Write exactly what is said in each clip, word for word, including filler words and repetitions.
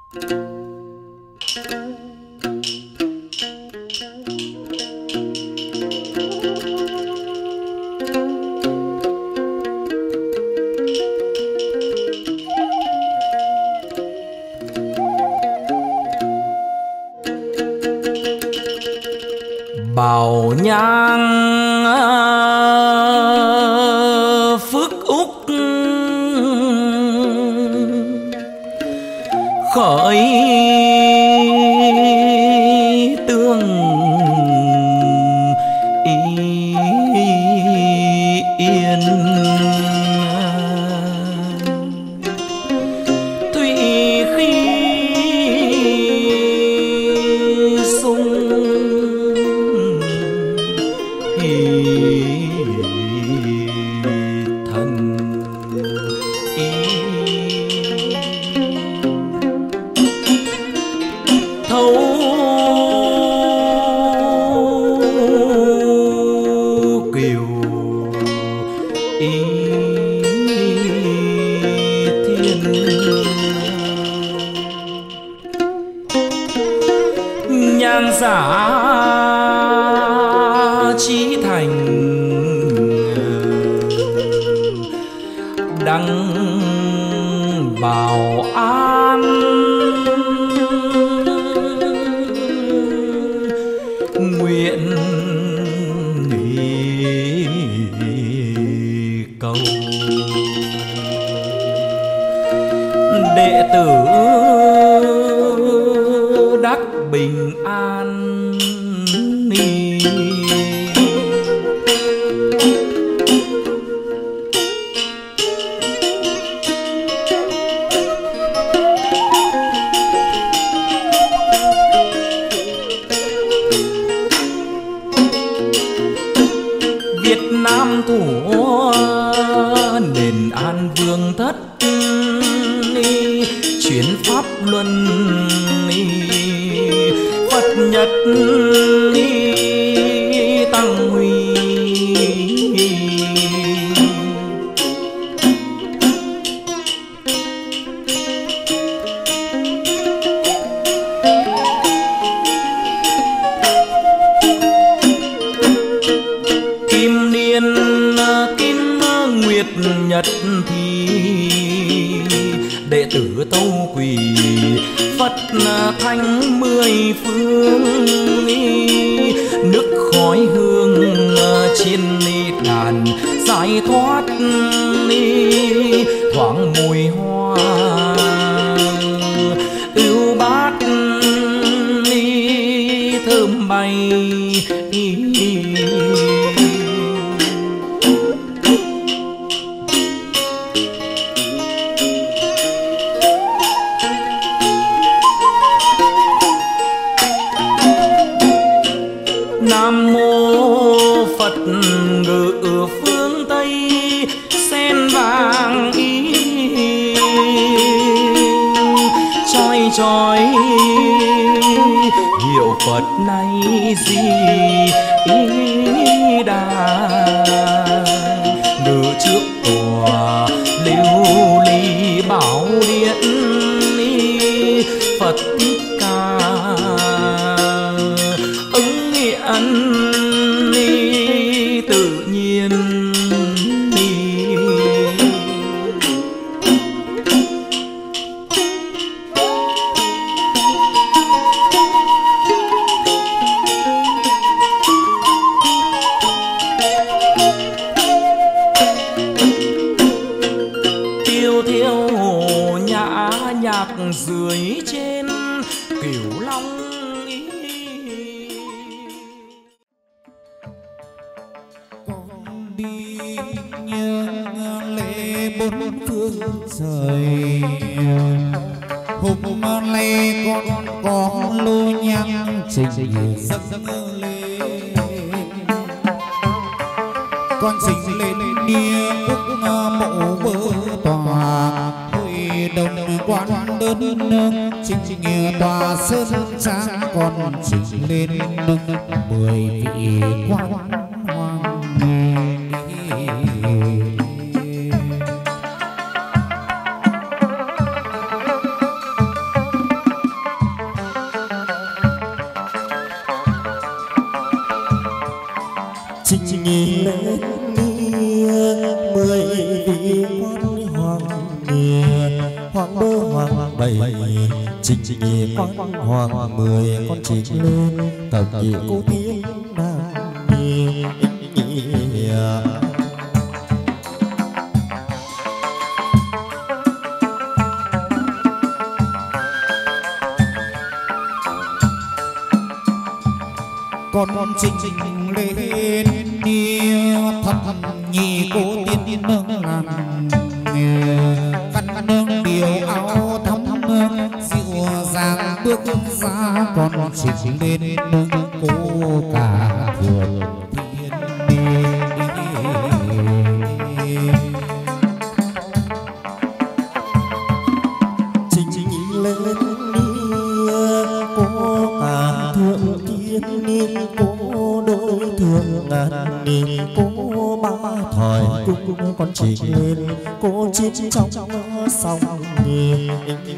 Bảo nhang phước úc khởi tương yên, thủy khi sung thần ý thấu kiều ý thiên, nhang giả chí thành đăng bảo an, nguyện cầu đệ tử đắc bình an. Việt Nam thủ nền an vương thất, chuyển pháp luân Phật nhật tăng huy, kim niên kim nguyệt nhật thì đệ tử tâu quỳ Phật thánh mười phương, nước khói hương trên đàn giải thoát thoáng mùi hoa ưu bát thơm bay. Nam mô Phật ngự phương Tây sen vàng ý chói chói hiệu Phật này gì ý đà, ngự trước tòa lưu ly bảo điện Phật Thích Ca ứng hiện tự nhiên. Tiêu thiêu nhã nhạc dưới trên Cửu Long ý. Con đi nghiêng lễ bốn phương trời, hôm nay con có lô nhang trình dâng lên, con trình lên bia quốc mộ bơ tòa hội đồng quan đơn nương trình tòa sơn trang, con trình lên mười vị quan hoàng. vị quan hoàng nghề hoàng bơ hoàng bảy trình nghề quan hoàng mười con trình lên tập nhị cô tiếng nàng nghề con trình lên đi thập nhị cô tiên nương làm căn nương điều áo thắm dịu dàng bước ra con trình lên nương cô cả vườn thiên đi trình lên đi cô cả thượng thiên ni cô đôi thường ngàn ni cô ba thỏi cung con trình lên cô chín trong sông ni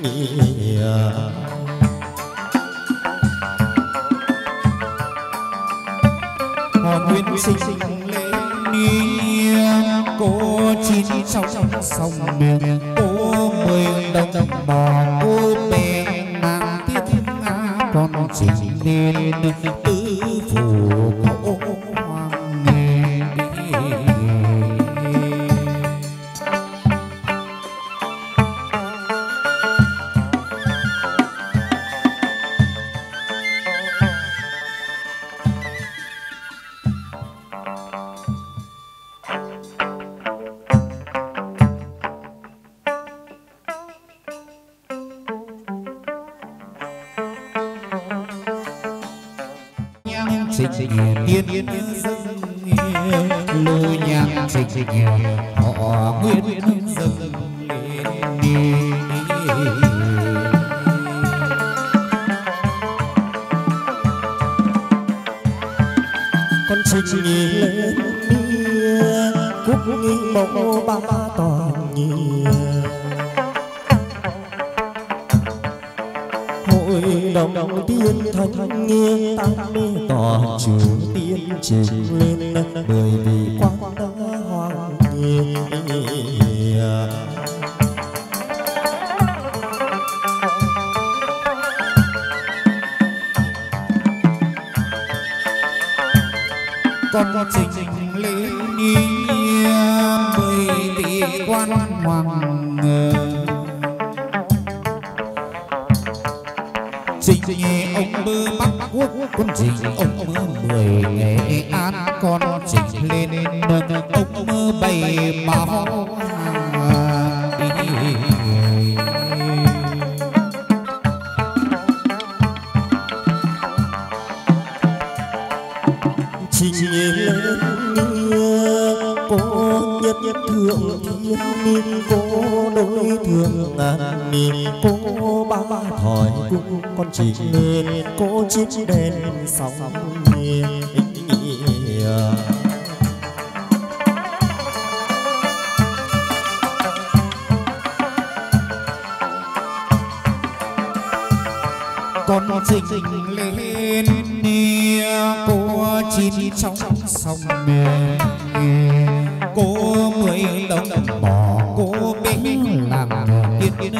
họ nguyên sinh lên đi cô chín trong sông miền cô mười đồng bò cô bèn nàng tiếp con trình lên tứ phủ cổ hoàng nghề trình tiên tiên dâng lôi nhang trình họ nguyên dâng lên con trình lên cúc nghi mẫu ba toàn nhì hội đồng tiên thanh nghe tam mê tỏ chủ tiên trình lên bởi vì quan đã hoàng nghề con trình lên bởi vì quan hoàng trình ông mơ bắc quốc con trình ông mơ mười nghệ an con trình lên ông mơ bảy bảo trình lên cô nhất nhất thượng thiên ni cô đối thường ngàn ni cô ba ba thỏi cung con trình lên cô chiếc đèn sóng nghề con trình lên cô chín trong sông cô mười đồng bò cô bính làm tiên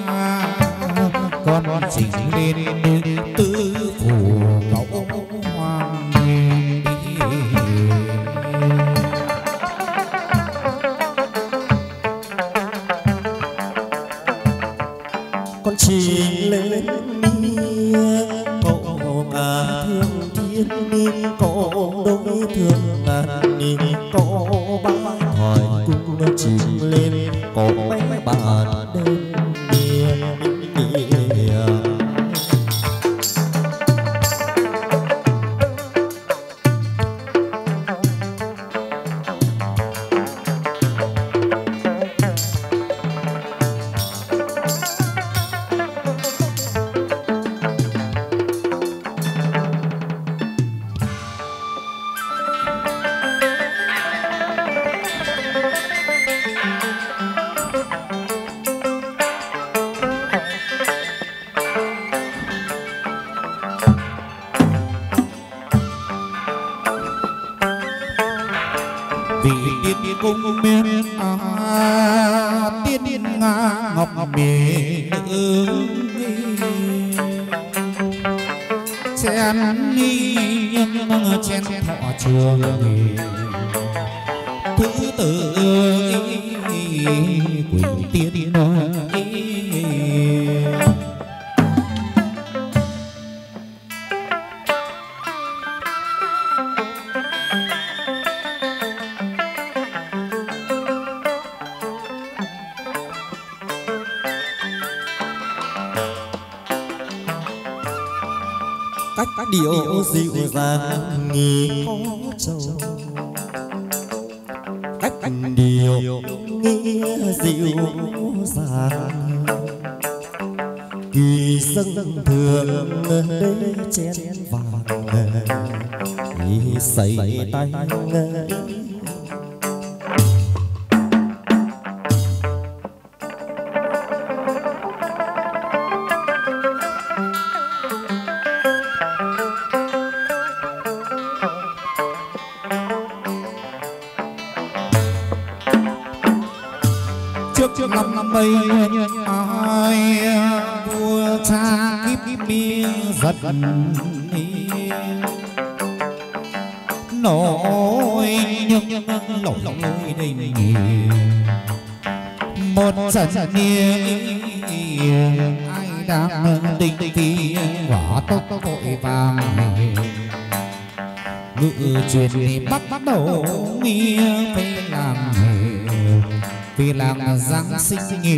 con trình lên tứ phủ cậu hoàng con trình lên cậu cả thương thiên ni cậu đối thương ngàn ni cậu ba hỏi cung trình lên cậu mấy bạn đêm cung miên à, tiên nga ngọc mỹ nữ chén nhưng chén thọ trường thứ tự quỳnh tiên cách điệu dịu dàng nghi có trầu cách điệu nghĩa dịu dàng kỳ dân thường đế chén vàng ý xây tay trước năm mây ai vua cha kiếp miên giật nổi nhưng lẩu nơi đây một trận niên ai đang tình thì quả tốc vội vàng ngự truyền thì bắt bắt đầu nghe về làng vì làng Giáng sinh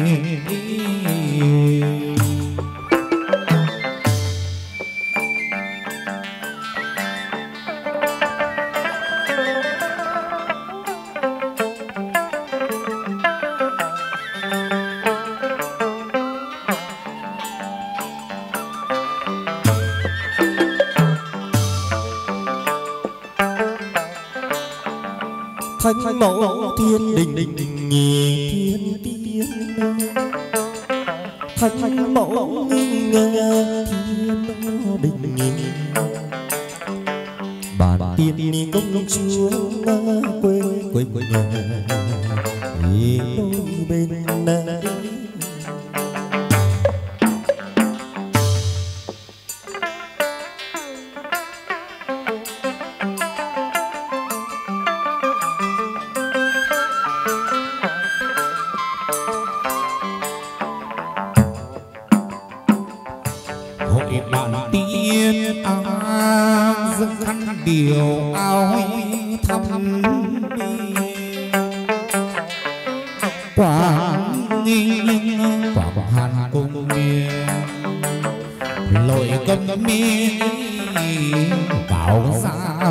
thánh mẫu thiên đình đình nhì thiên tiên thánh mẫu nghi ngờ thiên đình nhì bản tiên công chúa quê quê quê nhì đôi bên này điều áo thăm quảng nghinh quảng hàn cung miên lội cấm miên bảo xa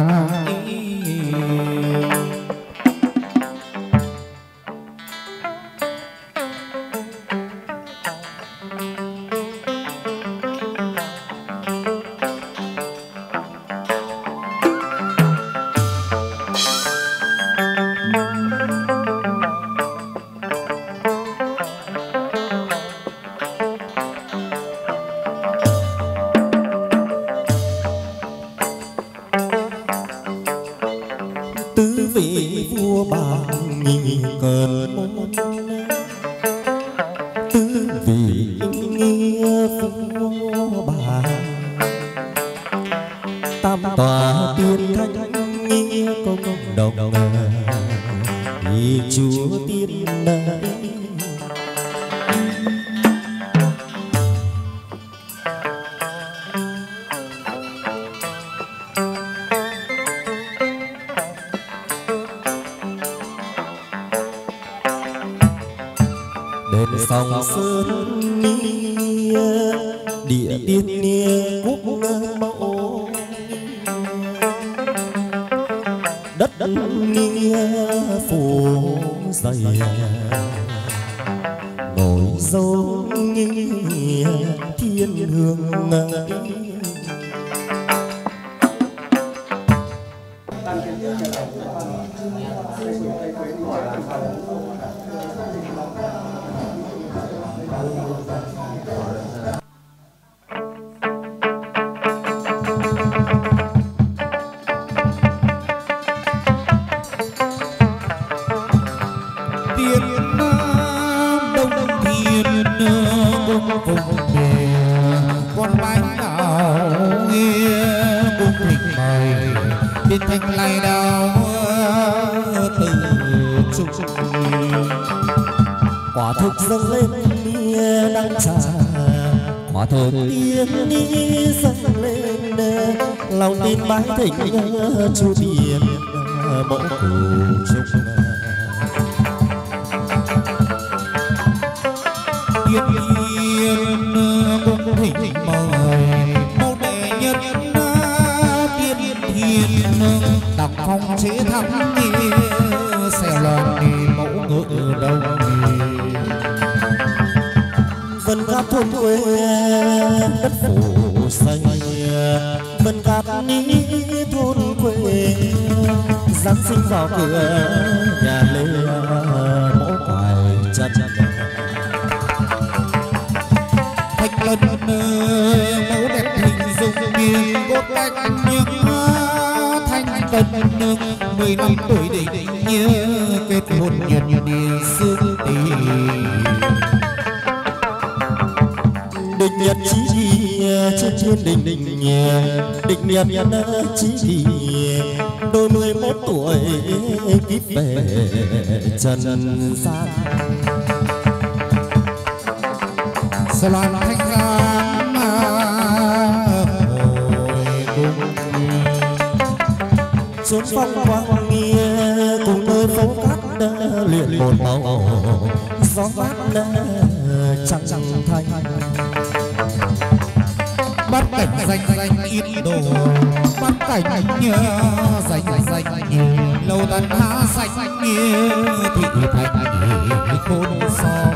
tứ vị vua bà nhì cơn tứ vị nghĩa vua bà tam tòa tiên thánh nghĩa công đồng vì chúa tiên này đền sông sơn nia địa tiên nia quốc mẫu đất đất nia phủ dày ngồi dâu nia thiên hương điện đông thiên cung vùng bề con bánh đào cung thịnh mời thiên thanh lai đào từ trung quả thực dâng lên bia đắng trà, quả thực tiên đi dâng lên lòng tin bái thịnh chu biển mẫu cùng chung tiên yên cung thịnh mời mẫu đệ nhất tiên thiên đặc phong chế thắng xe loan mẫu ngựa đông vân cát thôn quê đất phủ xanh vân cát ní thôn quê giáng sinh vào cửa nhà lê mẫu quài chân thạch lân mẫu đẹp hình dung miền cốt cách những thanh tân mười năm tuổi đỉnh như kết hôn nhân địa xương tình định nhật chí trên thiên đình đình định nhật chí thì đôi mươi mốt tuổi kiếp về trần gian Sa loan thanh giang hồi cung xuống phong quang nghĩa cùng nơi phố cát luyện một màu gió mát trăng trăng thanh bắt cảnh danh danh ít đồ bắt cảnh nhớ danh danh lâu tần há danh như thị thành khôn son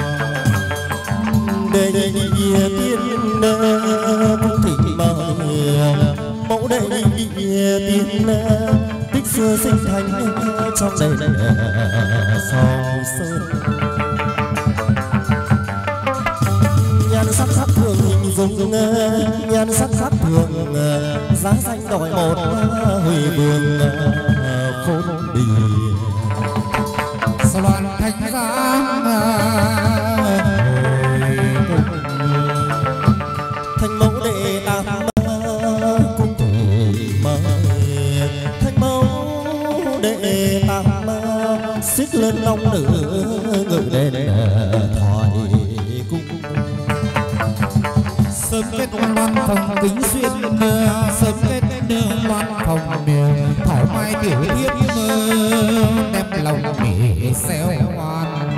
đệ địa tiên cung thịnh mời mẫu đệ địa tiên tích xưa sinh thành trong đền song sơn nhan sắc khác thường hình dung nhan sắc khác thường giá danh đòi một huy vương khôn bì Sa loan thanh giang thành mẫu đệ tam cung thịnh mời thành mẫu đệ tam xích lên long nữ ngự đền thoại cung sớm kết loan phòng kính xuyên sớm kết loan phòng miền thảo mai tiểu thiết đem lòng mỉ xéo hoan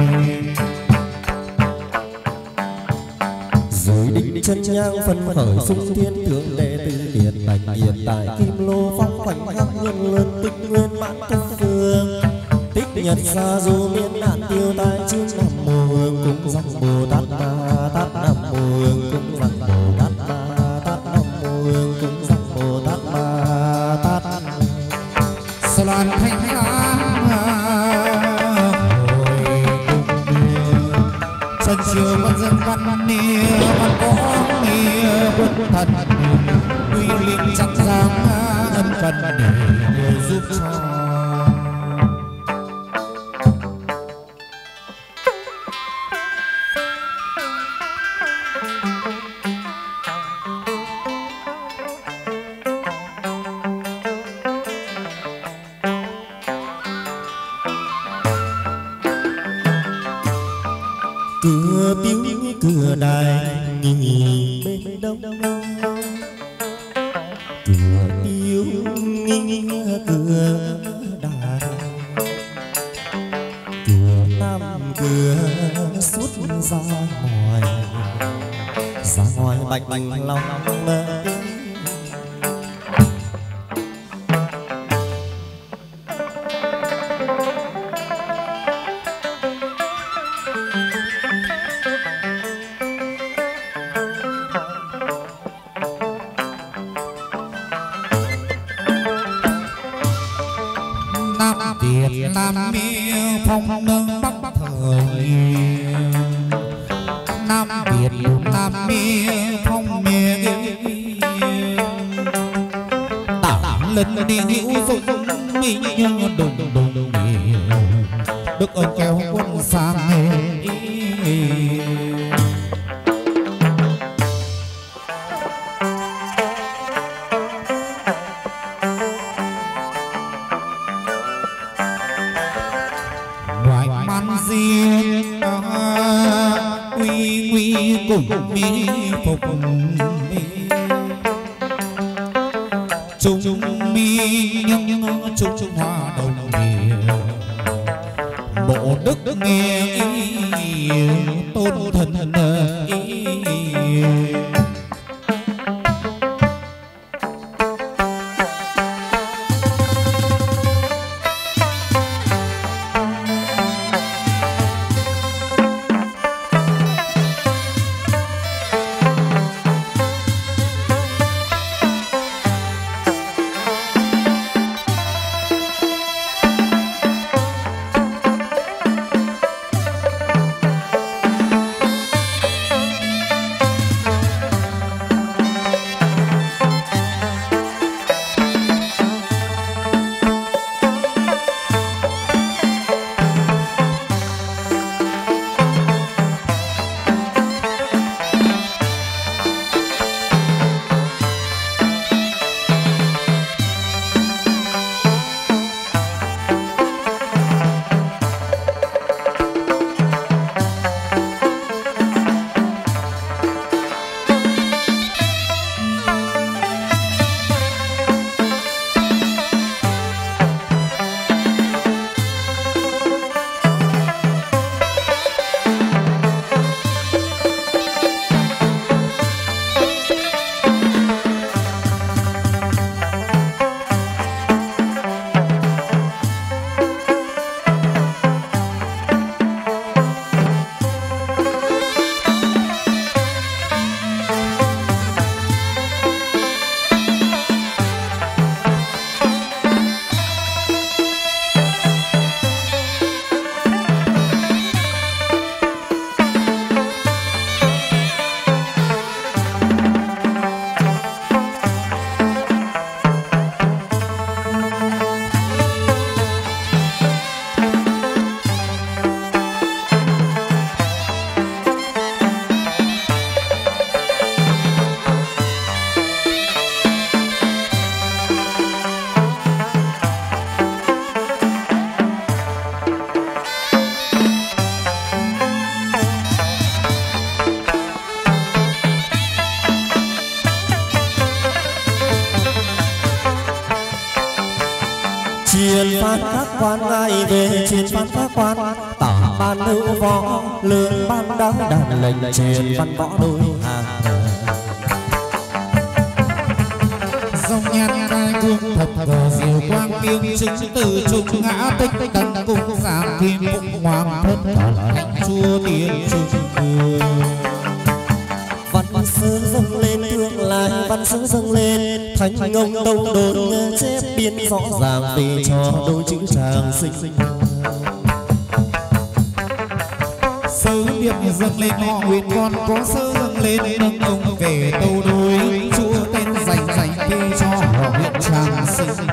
rồi định chân nhang phân khởi sung thiên thượng đệ tử tiền bạch hiện tại kim lô phong khoảnh khắc nhân lớn tích nguyên mãn công phương tích nhật xa du miên nạn tiêu tai chín năm mô hương cung dòng bồ tát ma tát nam mô hương cung dòng bồ tát ma tát nam mô hương cung dòng bồ tát ma tát Sa loan thanh giang hồi cung trần triều văn dân văn nia văn võ nia quân thần uy linh chắc giang ân cần để người giúp cho cửa biếu cửa đài nghỉ bên đông cửa biếu cửa đài cửa nam cửa suốt ra ngoài ra ngoài bạch bạch lòng Việt Nam miêu phong nâng bắc thời Nam Việt Nam miêu phong miền tảng lần đi hữu dụng mình đùng đùng đức ơn kéo quân sang ngoài man diên uy nguy cùng mi phục chúng mi nhưng chúng hoa đồng địa bộ đức nghe tôn thần ý Chiến phan các quan ai về chiến phan các quan tả ban hữu võ lương ban đáo đàn lệnh chiến văn võ đôi hàng dòng nhan cai cuồng thập cờ diệu quang tiếng chứng từ trùng ngã tích tấn cung giang kim phụng hoàng thân thánh chúa tiên trung văn sứ dâng lên tương lai văn sứ dâng lên thánh ngông đông đồn chép biên rõ ràng về cho đôi chữ tràng sinh sứ điệp dâng lên họ nguyện con có sứ dâng lên nâng ông về tâu đối chúa tên dành dành kê cho họ huyện tràng sinh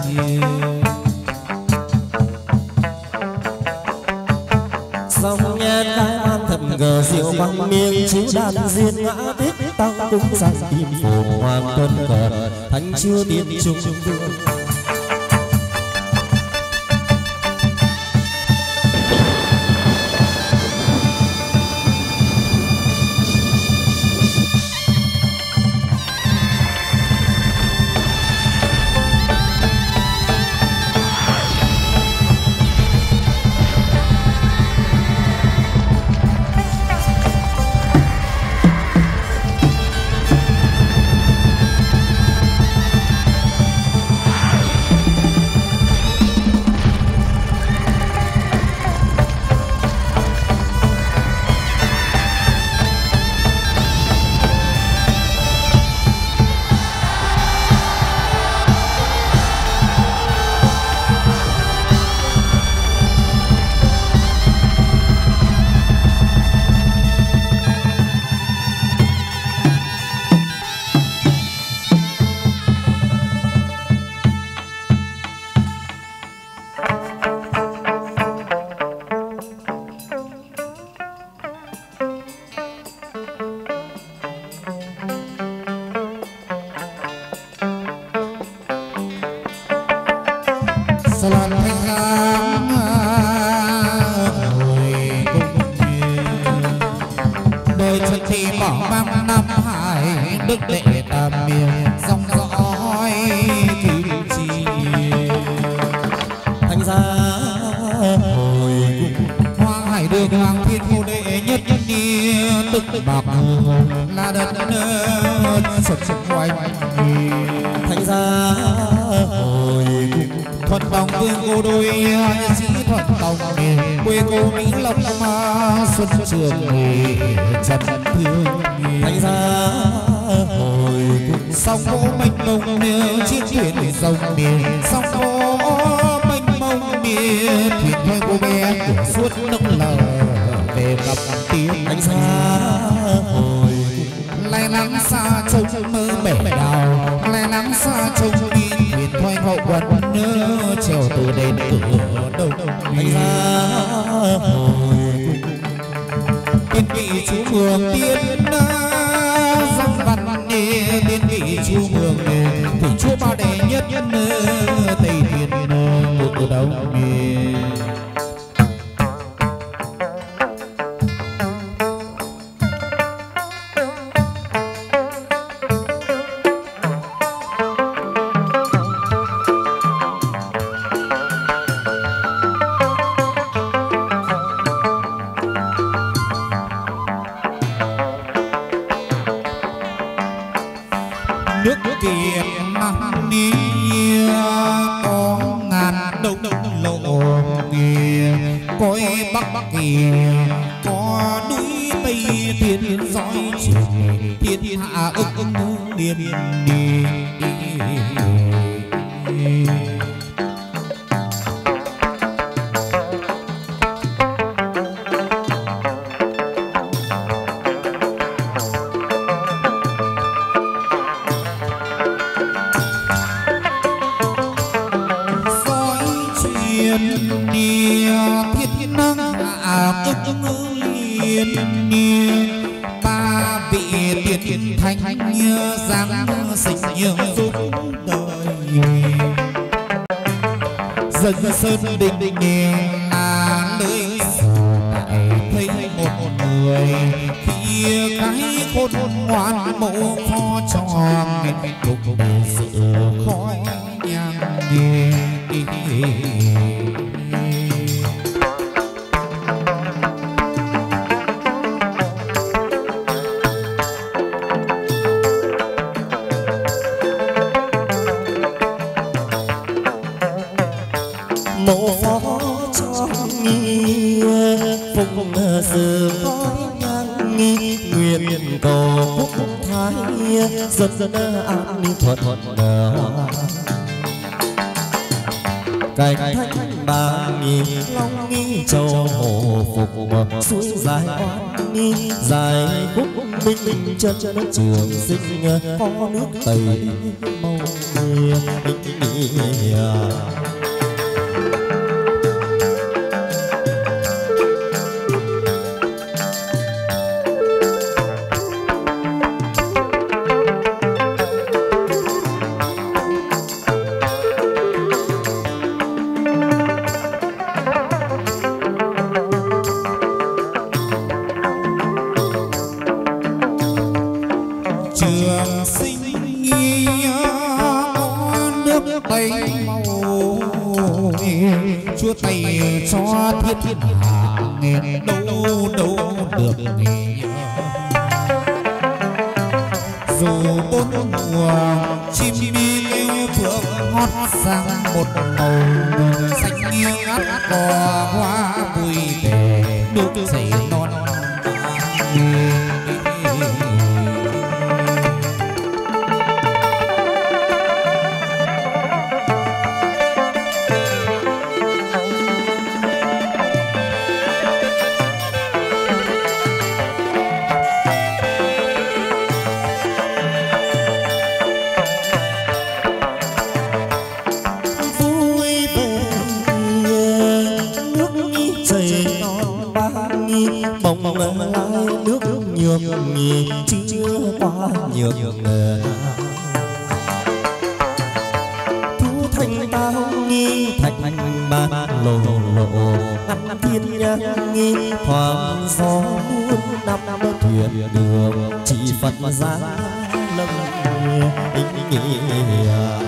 dòng nhan khai ban thập cờ diệu bằng miệng chiếu đàn diên ngã tích tăng cung giang kim phụng hoàng tuân cờ thánh chúa tiên trung vương mở mang Nam Hải đức đệ tam miền dòng dõi kim chi thành ra hồi Hoàng Hải đường Hoàng Thiên Cô đệ nhất đi tức bạc là đất sụt sụt quanh thành ra hồi thuận tòng vương cô đôi sĩ thuận tòng quê cô Mỹ Lộc mà xuân trường trần thương thành ra hồi sông gỗ mênh mông chiếc thuyền sông miền sông gỗ mênh mông miền thuyền theo cô bé của suốt nước lờ về gặp tiếng thành ra hồi lai nắng xa trông mơ bể đào lai nắng xa trông đi thuyền thoai hậu quân nhớ trèo từ đền cửa đông thành ra hồi tiên vị chú mường tiên dòng văn tiên vị chú mường thì chúa ba đệ nhất tây thiên ngự đông sơn đình đình là nơi tại thấy một người khi cái khôn ngoan mộ pho tròn cùng sự khói nhang đi mộ phó cho nghi phụng sự khói nhang nghi nguyện cầu phúc thái dân dân an ninh thuận thuận cảnh thanh ba nghi long nghi châu hồ phục suối dài oan nghi dài khúc minh minh chân chân trường sinh có nước tây màu nghìa chúa Tây cho thiên thiên hạ nghe đâu đâu được nghe dù bốn mùa chim đi kêu phượng hót sang một màu xanh nghiêng ngắt cỏ hoa bụi tề nước chảy non nghi chưa qua nhược thu thanh tao nghi thạch ban lộ lộ ngăn thiên thiên nhang nghi thoáng gió muôn năm năm thuyền đường chỉ Phật giá lâm ý nghĩa.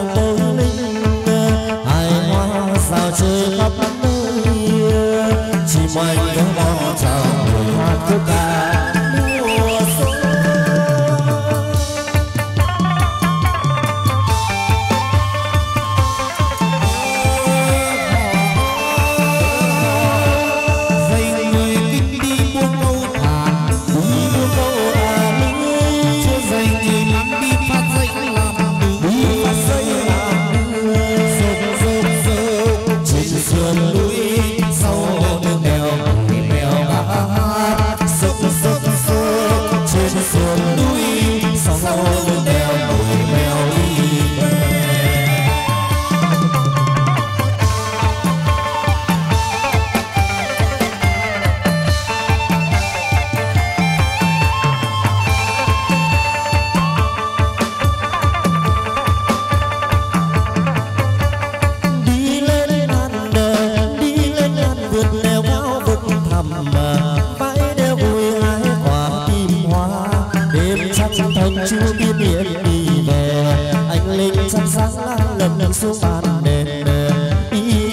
tôi linh hai hoa sao chơi khắp nơi chỉ mong có mò chào người hoa khúc ca mùa xuân. Chưa biết biết đi về anh linh sáng sáng lầm lầm xuống bàn đền ý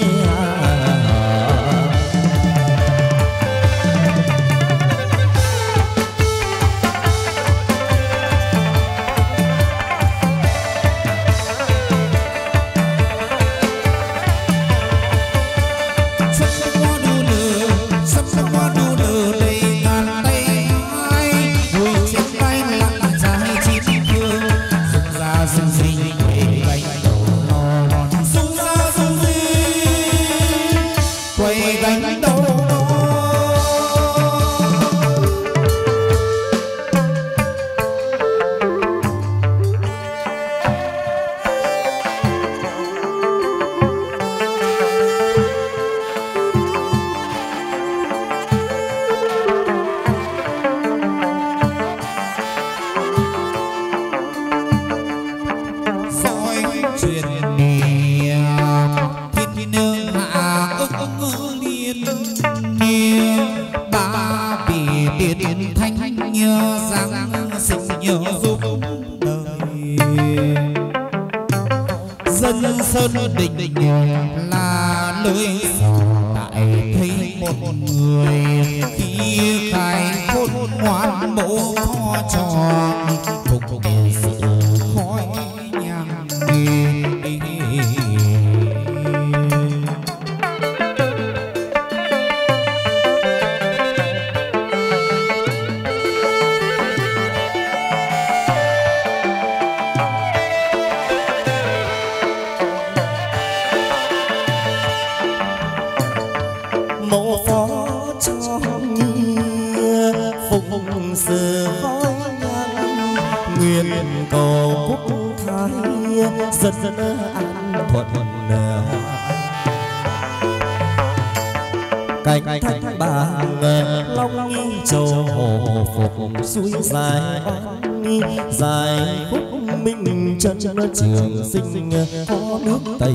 trường sinh có nước Tây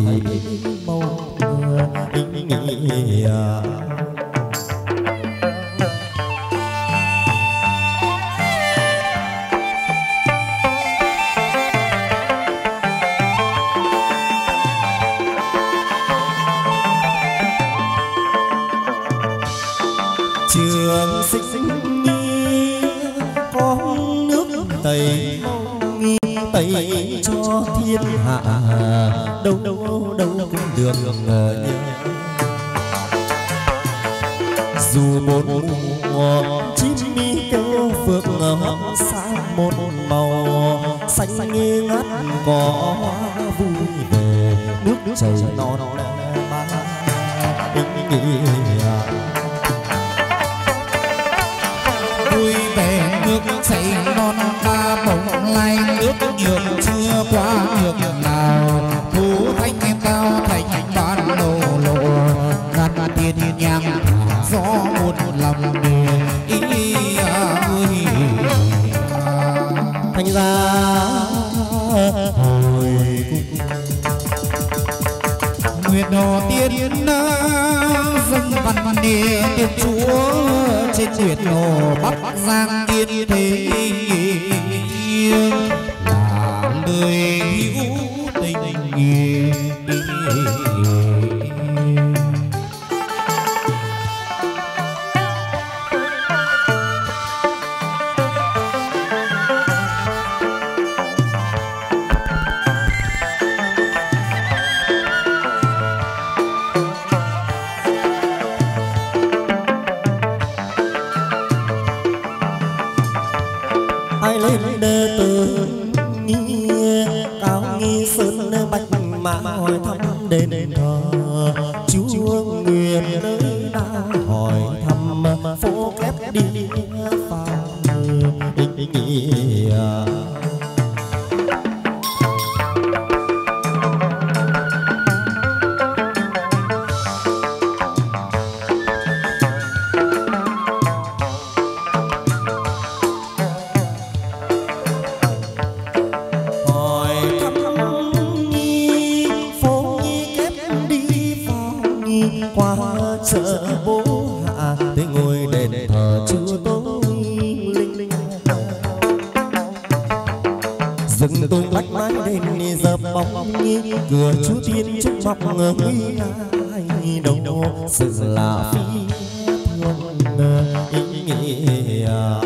màu ý nghĩa. Trường sinh có nước Tây Tây cho thiên hạ đâu đâu đâu cũng được nhớ. Dù bốn mùa chim mi kêu phượng hót sáng một màu xanh nghi ngát có vui về nước chảy non ba ý nghĩa. Vui về nước chảy non ba bồng lai nước nhược chưa qua nhược nào thú thanh cao thành ban lộ lộ ngàn tiền nhang gió một lòng ý ơi thành ra hồi nguyệt đồ tiên dâng văn địa tiên chúa trên nguyệt đồ bắc giang tiên thế là lời hữu tình nghi ai lên đê từ nghi cao nghi sơn bạch mã hỏi thăm đền thờ chúa nguyện nơi đang hỏi thăm phố kép đi vào nghỉ qua chợ bố hạ tới ngôi đền thờ chúa tối linh dừng tung bách mái đền dập bóng nghi cửa chúa tiên trúc mọc nghi ai đâu sự là phi thương ý nghĩa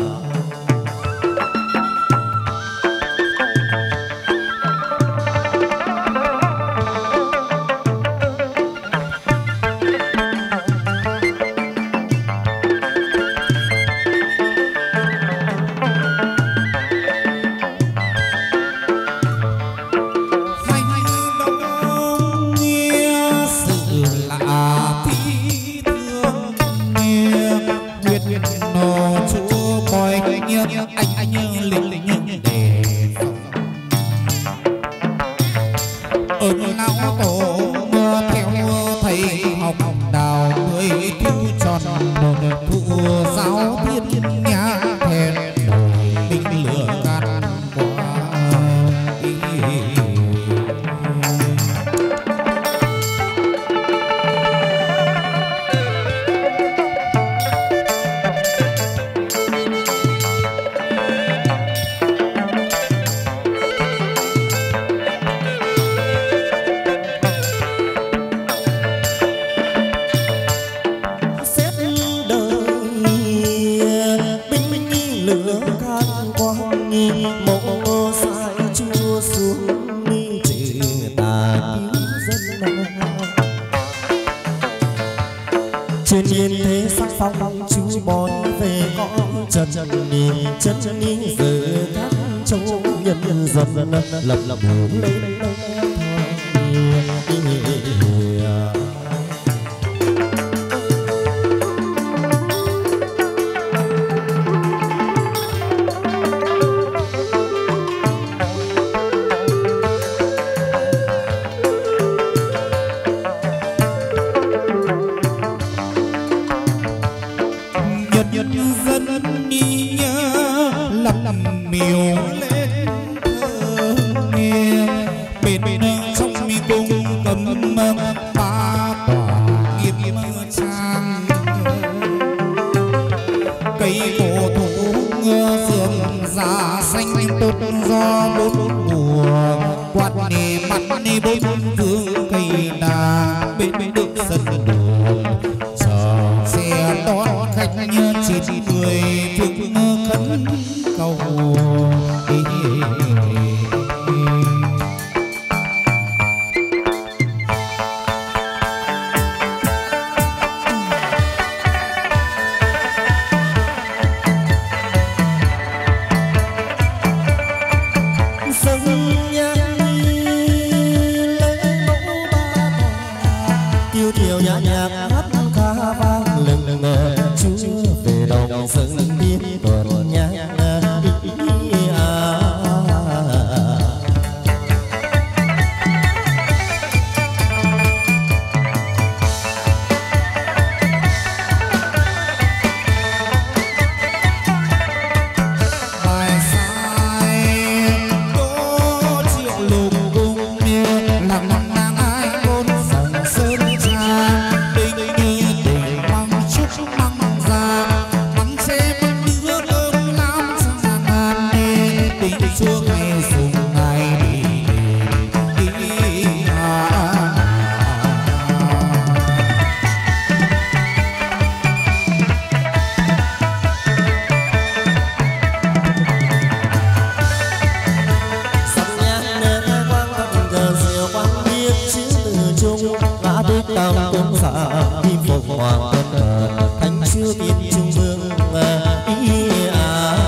lập lập hướng lên chữ từ trung ngã tư tam tôn giả kim phục hoàng quân thánh chư tiên trung vương ý à.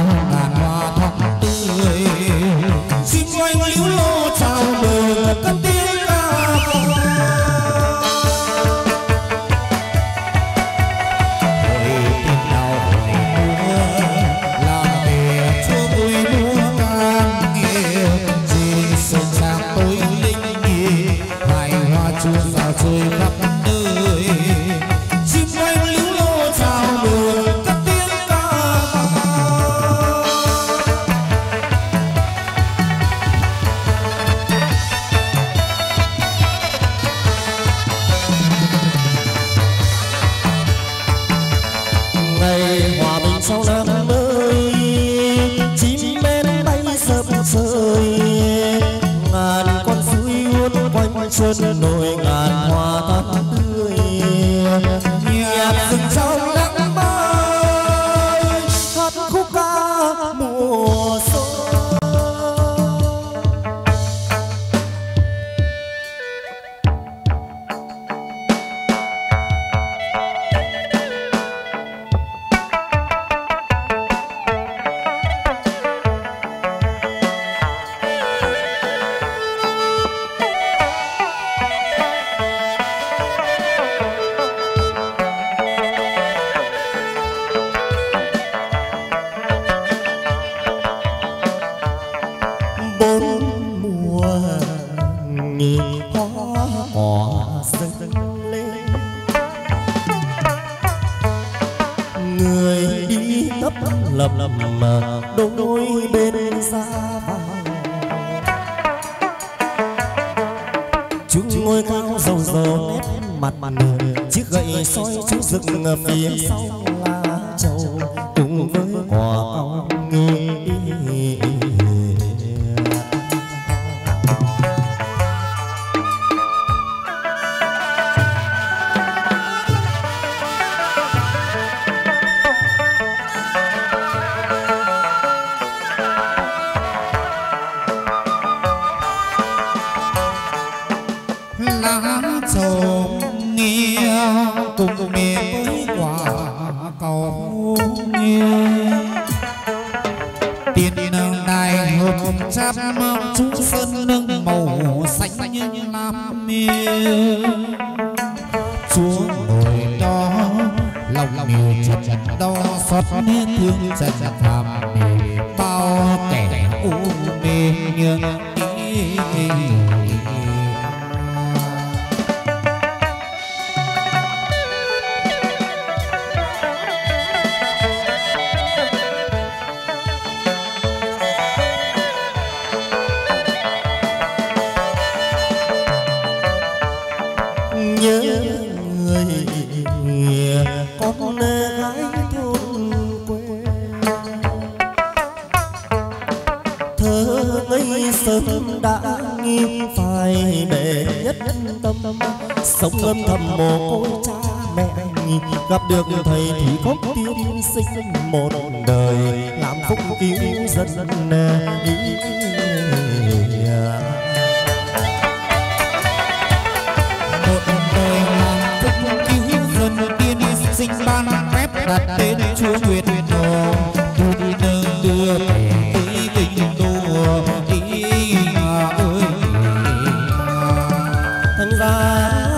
Xin quanh liễu lô chào mừng cất sơn nổi ngàn hoa thắm tươi, nhạc rừng trong nắng mai hát khúc ca mùa xuân. Đôi bên xa vàng chúng ngôi cao dầu dầu nét mặt mặt chiếc gậy soi chú rừng phía sau lá trầu cùng với quả cao nghi. Chú sơn nâng màu xanh như lam miên, Chúa ngồi đó lòng nhiều chật đo xót thương chân thầm bao kẻ u mê như đã nghi phải bể nhất tâm sống âm thầm mồ côi cha mẹ, gặp được thầy thì có tiên sinh một đời làm phúc cứu dân đi. Một đời làm phúc cứu dân tiên sinh ban phép đặt tên Chúa Nguyệt Hồ đưa về kinh đô ơi. Thành ra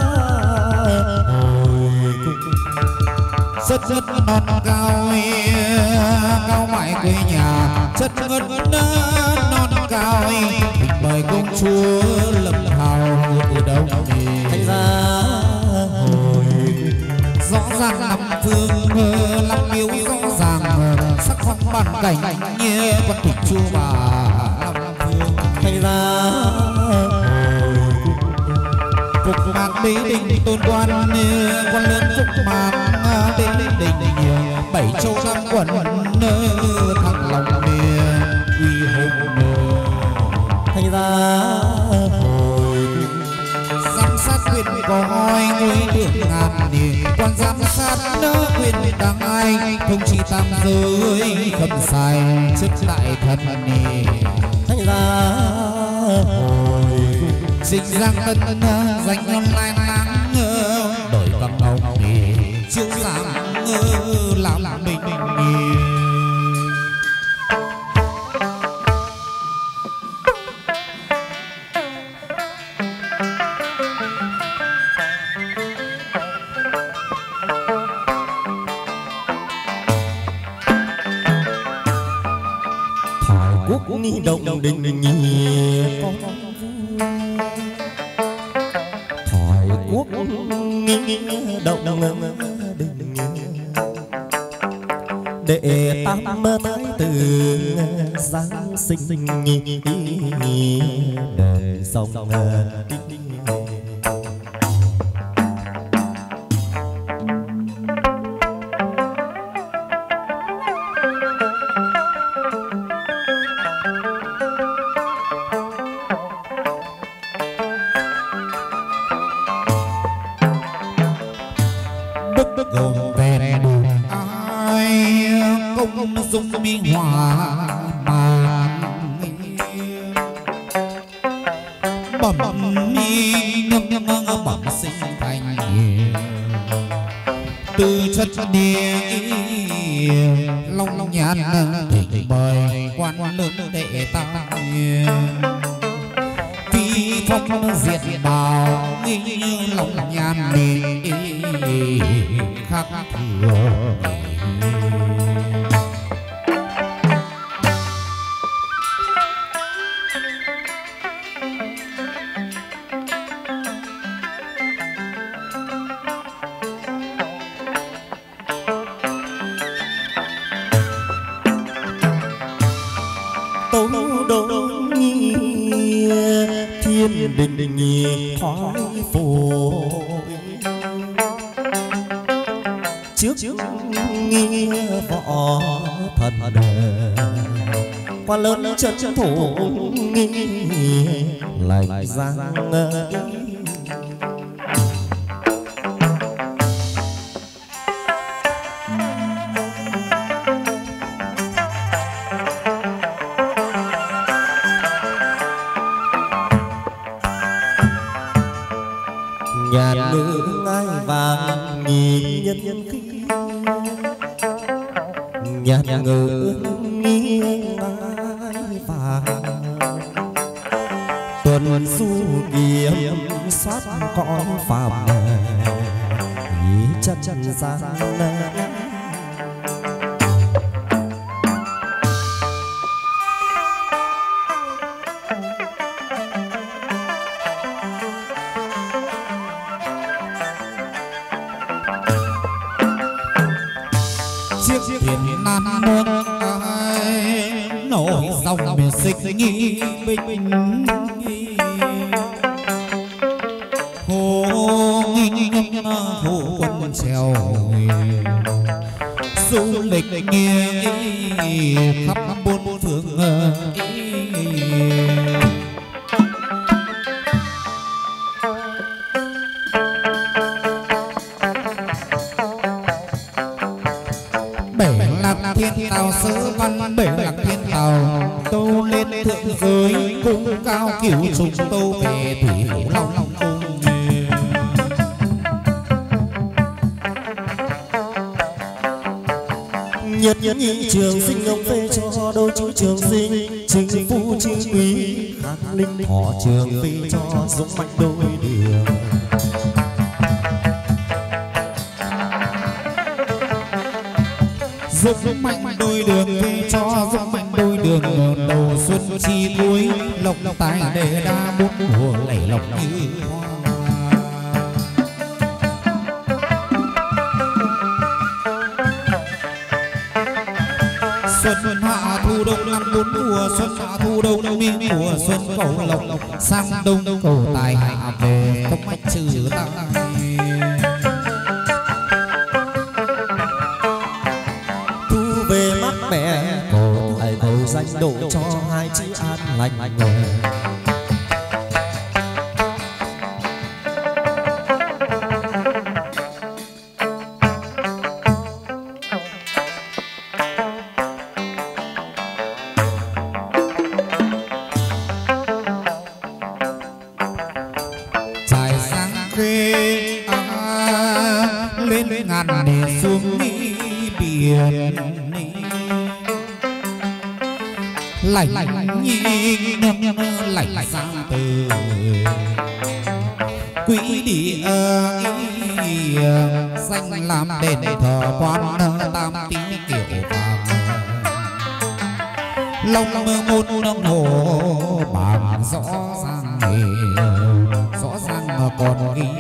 rất rất non cao cao mãi quê nhà chất ngất non cao mời công chúa lập hào từ đâu thì thành ra hồi rõ ràng năm phương năm miếu rõ ràng sắc phong bản cảnh như con thịt chua bà năm phương thành ra phục mạc bế đình tôn quan quan lớn phục mạc bế đình bảy châu tam quận thăng lòng miền uy hùng thành ra hồi giám sát quyền coi ngôi đường ngàn quan giám sát đỡ quyền đăng ai thông chỉ tam giới khâm sai chức lại thân thành ra hồi sinh giang tân danh ngân lai nắng đổi bằng ông chiếu sáng làm mình thoại quốc ni động đình nhì con thoại quốc ni động đình để tam thái tử giáng sinh đời dòng dung mi hòa màn bẩm mi ngâm ngâm bẩm sinh thành từ chất địa long long nhàn thịnh bời quan lớn đệ tăng phi phong diệt bào nghi long nhàn khắc thường đình đình nhị khói phổi trước nghi võ thần đời qua lớn chân chân thổ nghi lạnh giang nhà nữ ngai vàng nhìn nhân nhân khí nhà ngự nghi ngai vàng tuần du kiểm soát cõi phàm ý chân chân gian nổi dòng miền xích nghi bình hồ nghinh hồ quân trèo du lịch nghiêng khắp bốn phương thiên tàu sớ văn bể lạc thiên tàu tô lên thượng giới cung cao cửu trùng tô về thủy phủ long long cung nhật nhật nhị trường sinh ông phê cho đôi chữ trường sinh chính phu chính quý khắc linh họ trường phê cho dũng mạnh đôi đường dũng mạnh đôi đường phê cho dũng mạnh đôi đường đầu xuân chi cuối lộc tài đề đa bốn mùa lảy lộc như hoa xuân hạ thu đông năm bốn mùa xuân hạ thu đông niên mùa xuân cầu lộc sang đông cầu tài hạ về không mách trừ tăng về mắt mẹ cầu thầy cầu danh độ cho hai chữ an lành trải sang khê à, lên ngàn để xuống biển lạnh lạnh nhìn lạnh sang từ quỹ địa danh làm đền thờ quan tam tín kiểu vàng long môn đồng hồ bảng rõ ràng rõ ràng mà còn ghi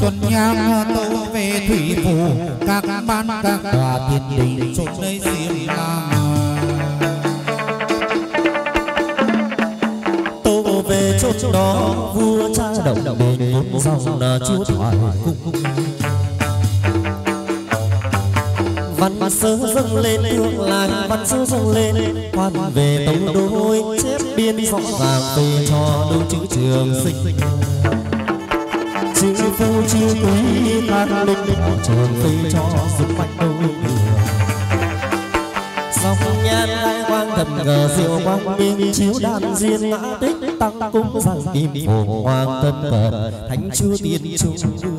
tuần nhang tâu về thủy phủ các ban các tòa thiên đình chốn nơi riêng làng. Tâu về chốn đó vua cha động đền bốn dòng là chúa thoại cung. Văn sơ dâng lên tương làng, văn sơ dâng lên quan về tông đôi chép biên rõ ràng về cho đôi chữ trường sinh. Chữ phu chữ quý các linh trường phê cho sức mạnh đôi đường. Dòng nhan hai quang thần ngờ diệu quang minh chiếu đàn diên ngã tích tăng cung rằng kim phổ hoàng thân cờ thánh chúa tiên trung dương.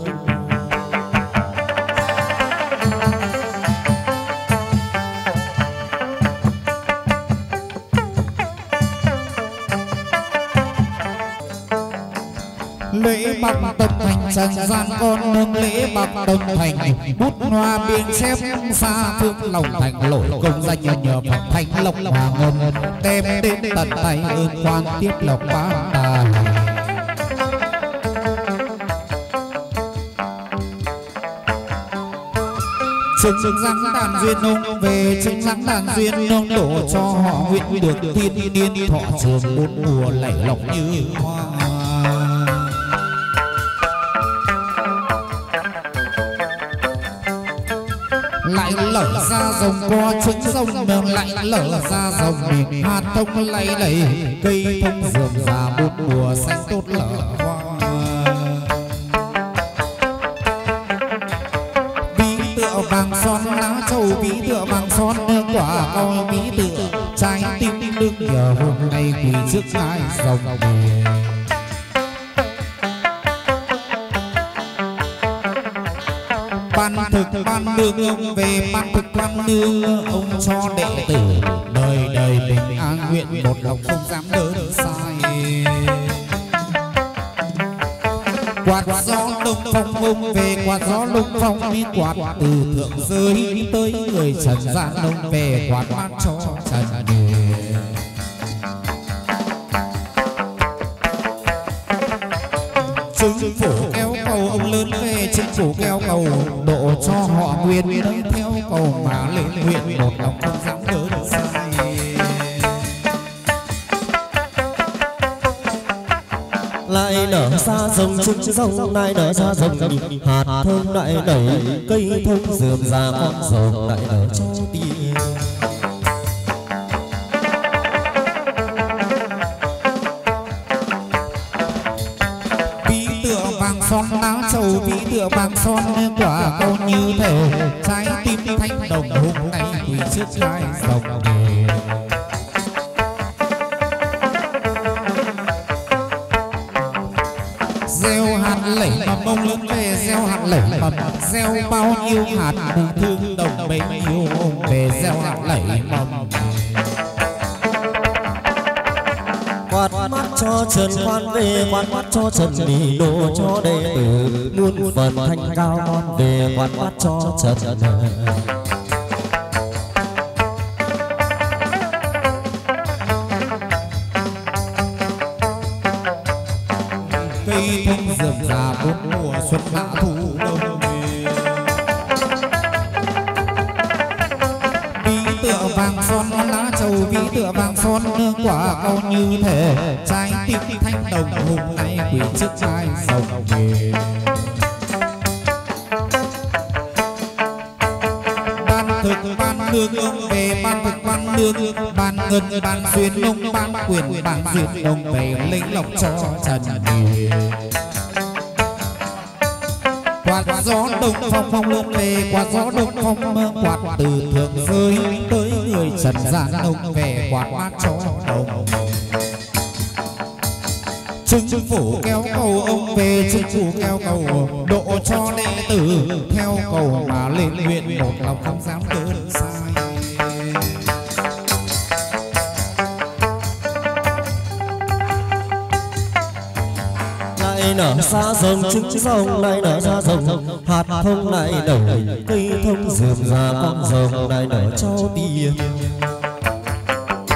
Lễ bạc tâm thành trần gian con nương lễ bạc tâm thành bút hoa biên xếp xa phương lòng thành lỗi công danh nhờ nhờ Phật thành lộc hòa ngân đem đến tận tay ơn quan tiếp lộc ban tài. Chứng răng đàn duyên nông về chứng răng đàn duyên nông đổ cho họ nguyện được thiên niên thọ trường bốn mùa lảy lọc như hoa. Lại lở ra rồng qua trứng rồng đường lại lở ra rồng mình hạt thông lay lầy cây thông rườm rà bốn mùa xanh tốt lở hoa. Bí tựa vàng son lá trầu bí tựa vàng son quả cao bí tựa trái tim đứng nhờ hôm nay quỳ trước ai rồng về. Ban thực ban nương ông về ban thực ban nương ông cho đệ tử đời đời bình an nguyện một lòng không dám lớn sai. Quạt gió đông phong ông về quạt gió đông phong đi quạt từ thượng giới tới người trần gian ông về quạt mát cho trần đề. Chứng phủ kéo cầu ông lớn về chứng phủ kéo cầu độ cho họ nguyên nâng theo cầu mà lên nguyện một lòng không dám lớn sai. Lại nở ra rồng trứng rồng lại nở ra rồng hạt thơm lại nảy cây thông rườm rà con rồng lại nở cho tiên. Son lá trầu bí tựa vàng son quả câu như thể trái tim thanh đồng hôm nay quỳ trước ai rồng về. Gieo hạt lẩy mầm ông lớn về gieo hạt lẩy mầm gieo bao nhiêu hạt tình thương đồng bấy nhiêu ông về gieo hạt lẩy mầm. Quạt mắt cho trần quan về quạt mắt cho trần mì đồ cho đệ tử muôn phần thanh cao con về quạt mắt cho trần. Cây thông rườm rà bốn mùa xuân hạ thu đông về. Bí tựa vàng son lá trầu bí tựa vàng son quả cao như thể trái tim thanh đồng hôm nay quỳ trước ai rồng về. Ban thực ban nương ông về ban thực ban nương ban ngân ban duyên ông ban quyền ban duyên ông về lấy lộc cho trần đề. Quạt gió đông phong phong luôn về quạt gió đông phong quạt từ thượng giới tới người trần gian ông về quạt mát cho đồng. Chứng phủ kéo cầu ông về chứng phủ kéo cầu độ cho đệ tử theo cầu mà lên nguyện một lòng không dám lớn sai. Lại nở ra rồng trứng rồng lại nở ra rồng hạt thông lại nở cây thông rườm rà con rồng lại nở cho tiên.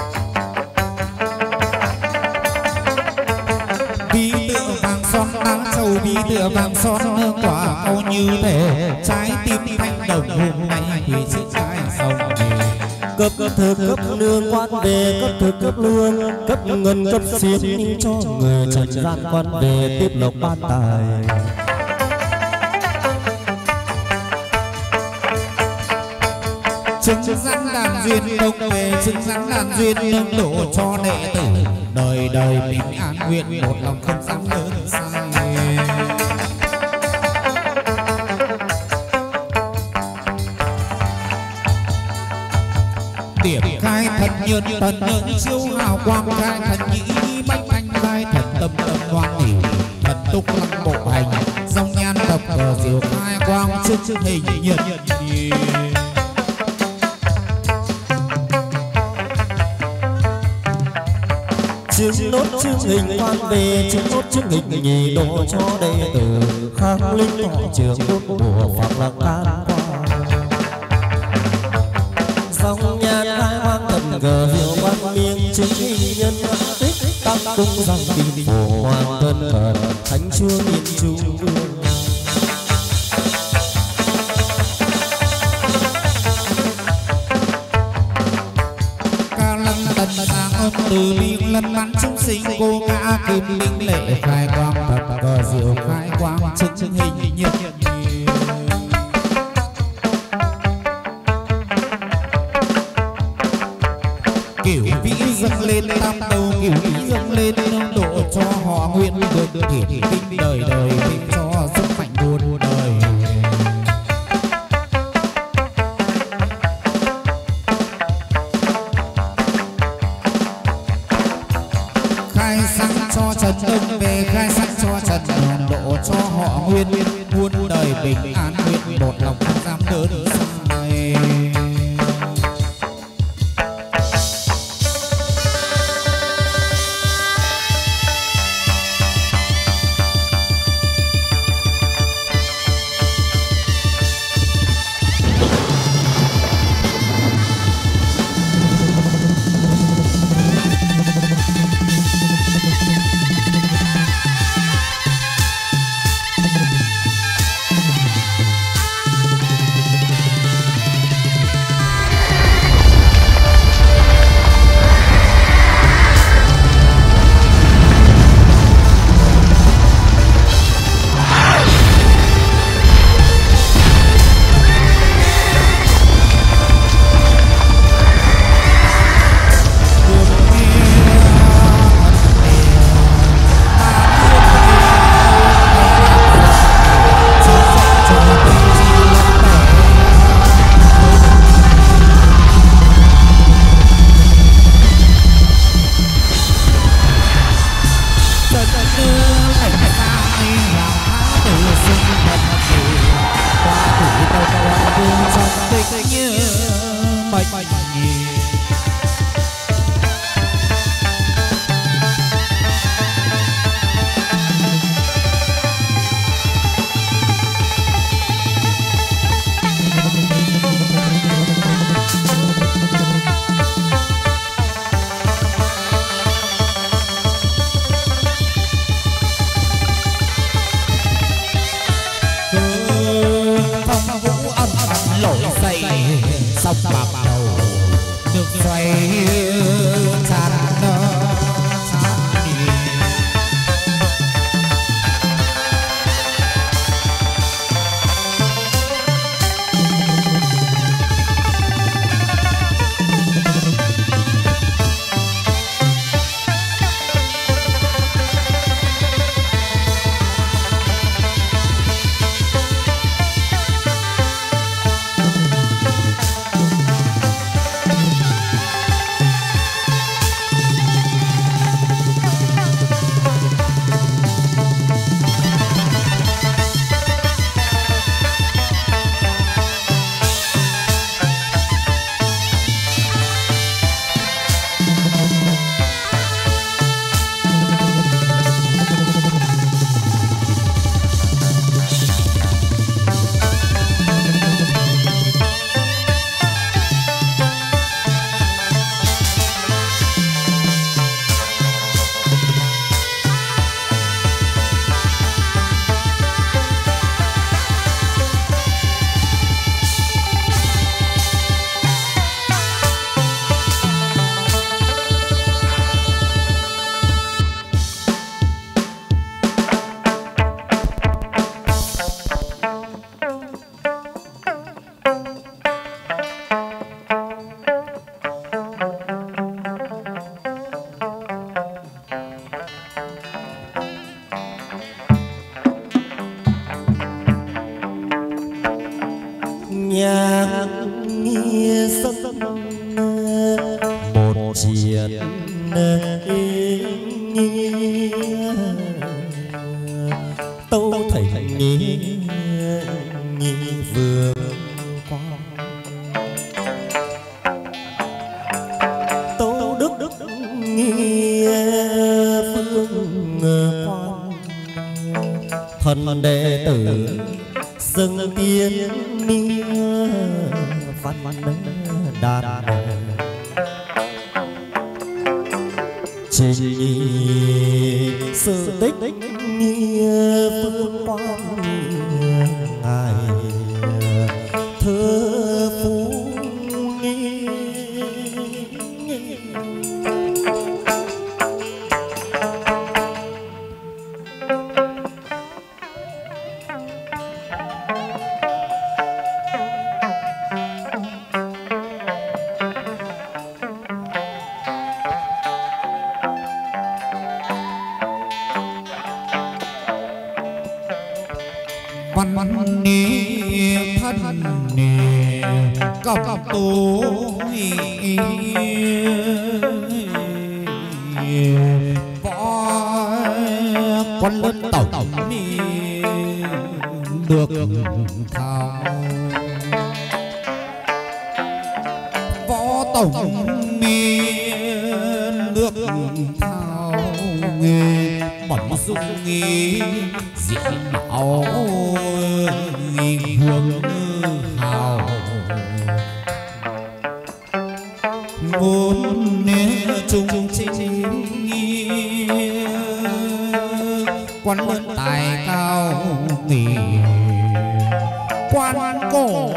Bí tựa vàng son lá sầu bí tựa vàng son quả câu như thể trái tim thanh đồng hôm nay thì sẽ trái sông cấp thực cấp lương quan về cấp thực cấp lương cấp ngân cấp xiên cho người trần gian quan về tiếp lộc ban tài. chứng dẫn đàn duyên đông về chứng dẫn đàn duyên nâng độ cho đệ tử đời đời bình an nguyện một lòng không dám lớn sai. Điểm khai thần nhân thần nhân siêu hào quang khai thần nhĩ bách anh khai thần tâm tâm hoan hỷ thần túc lăng bộ hành dòng nhan tập cờ diệu khai quang trước trước hình nhân chứng nốt chứng hình quan về chứng nốt chứng hình nhì độ cho đệ tử khang linh thọ trường đốt của phạm lạc can qua dòng nhan khai hoang tầm cờ diệu quan miên chứng hình nhân tích tăng cung rằng bình phổ hoàng thân thần thánh chúa miền trung vương. từ biên lân bắn chúng sinh cô ngã kim linh lệ khai quang thật cờ diệu khai quang chứng chứng hình nhân kiểu vĩ dâng lên tam đầu kiểu vĩ dâng lên nâng độ cho họ nguyện được hiển kinh đời đời kinh cho sức mạnh muôn đời. Khai sáng cho trần đông về khai sáng cho trần độ cho họ nguyên muôn đời bình an nguyện một lòng không dám đơn sai. một chuyện nghĩa tâu thầy nghĩa nhị vương quan tâu đức đức nghĩa phương quan thần đệ tử dâng tiên ni văn đàn trình sự tích nghĩa phương quan ngài thơ phú nghi văn ni thân ni công tu võ quân lớn tổng ni được thảo võ tổng ni được thảo nghề bẩm dung nghi diện mạo hương hào vốn trung chính quan lớn tài cao nghỉ quan cổ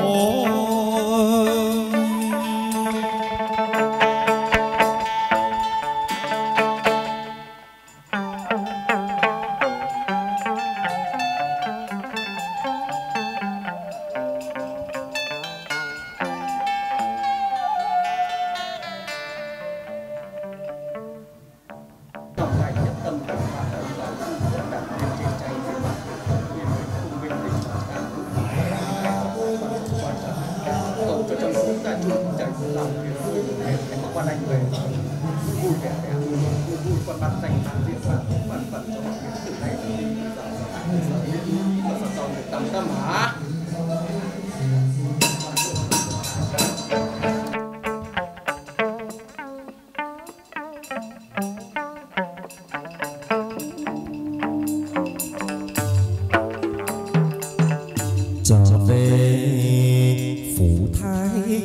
trở về phủ thái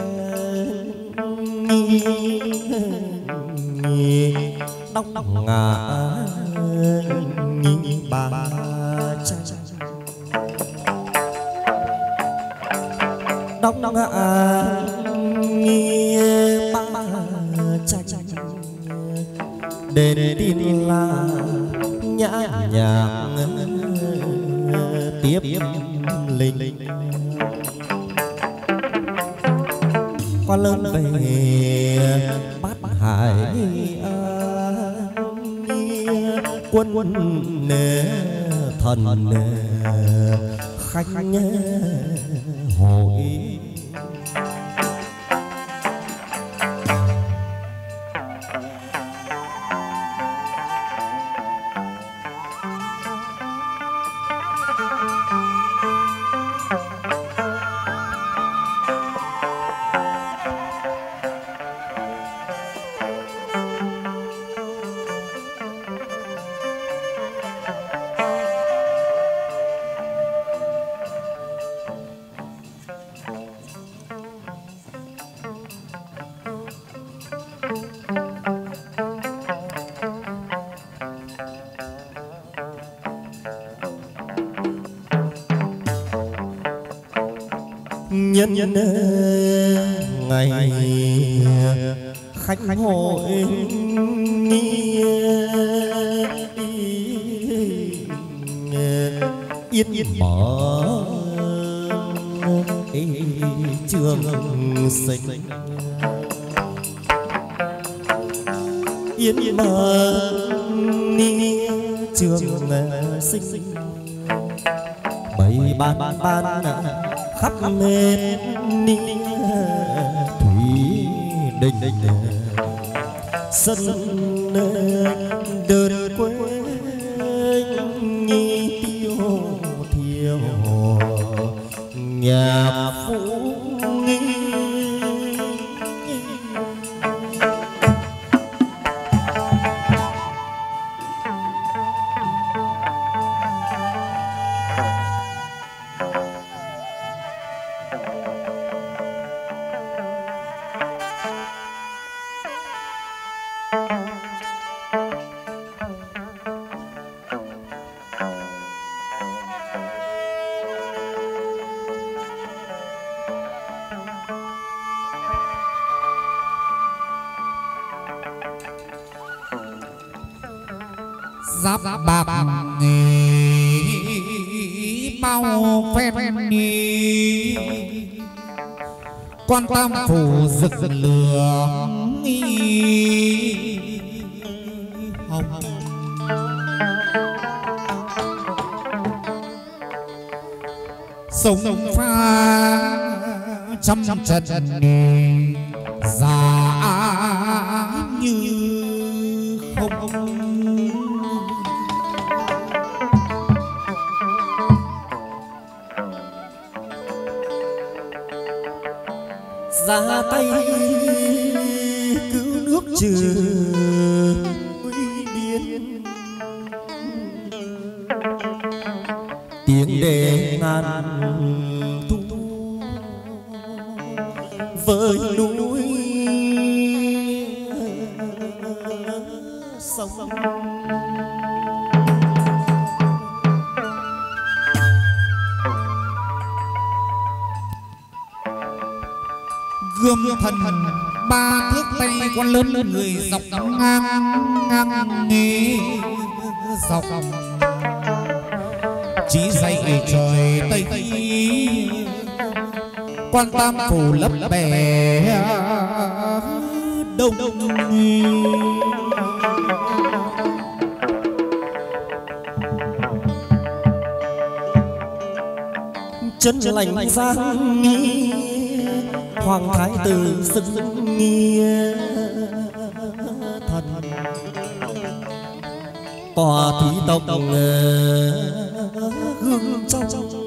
đong đong ngả nhìn bà cha đong đong ngả nghe bà cha đền tin là nhã nhàng tiếp linh qua lớn về bát hải quân quân thần khách hội nhân nhân ngày khách hội yên yên mở trường sinh yên mở trường sinh bảy ban ban khắp nên thủy đình đình sân đơn quê nhi tiêu thiêu nhà phú nghi. giáp bạc nghề bao phen đi quan tam phủ rực lửa hồng sống pha trăm trận già như không ra tay cứu nước trừ nguy biên tiếng đề ngàn thu với núi sông gươm thần ba thước tay quan lớn người dọc ngang ngang nghề dọc chí dậy trời tây quan tam phủ lấp bè đông chân lành giang nghi hoàng thái tử xưng nghĩa thần tòa thủy tộc hương trong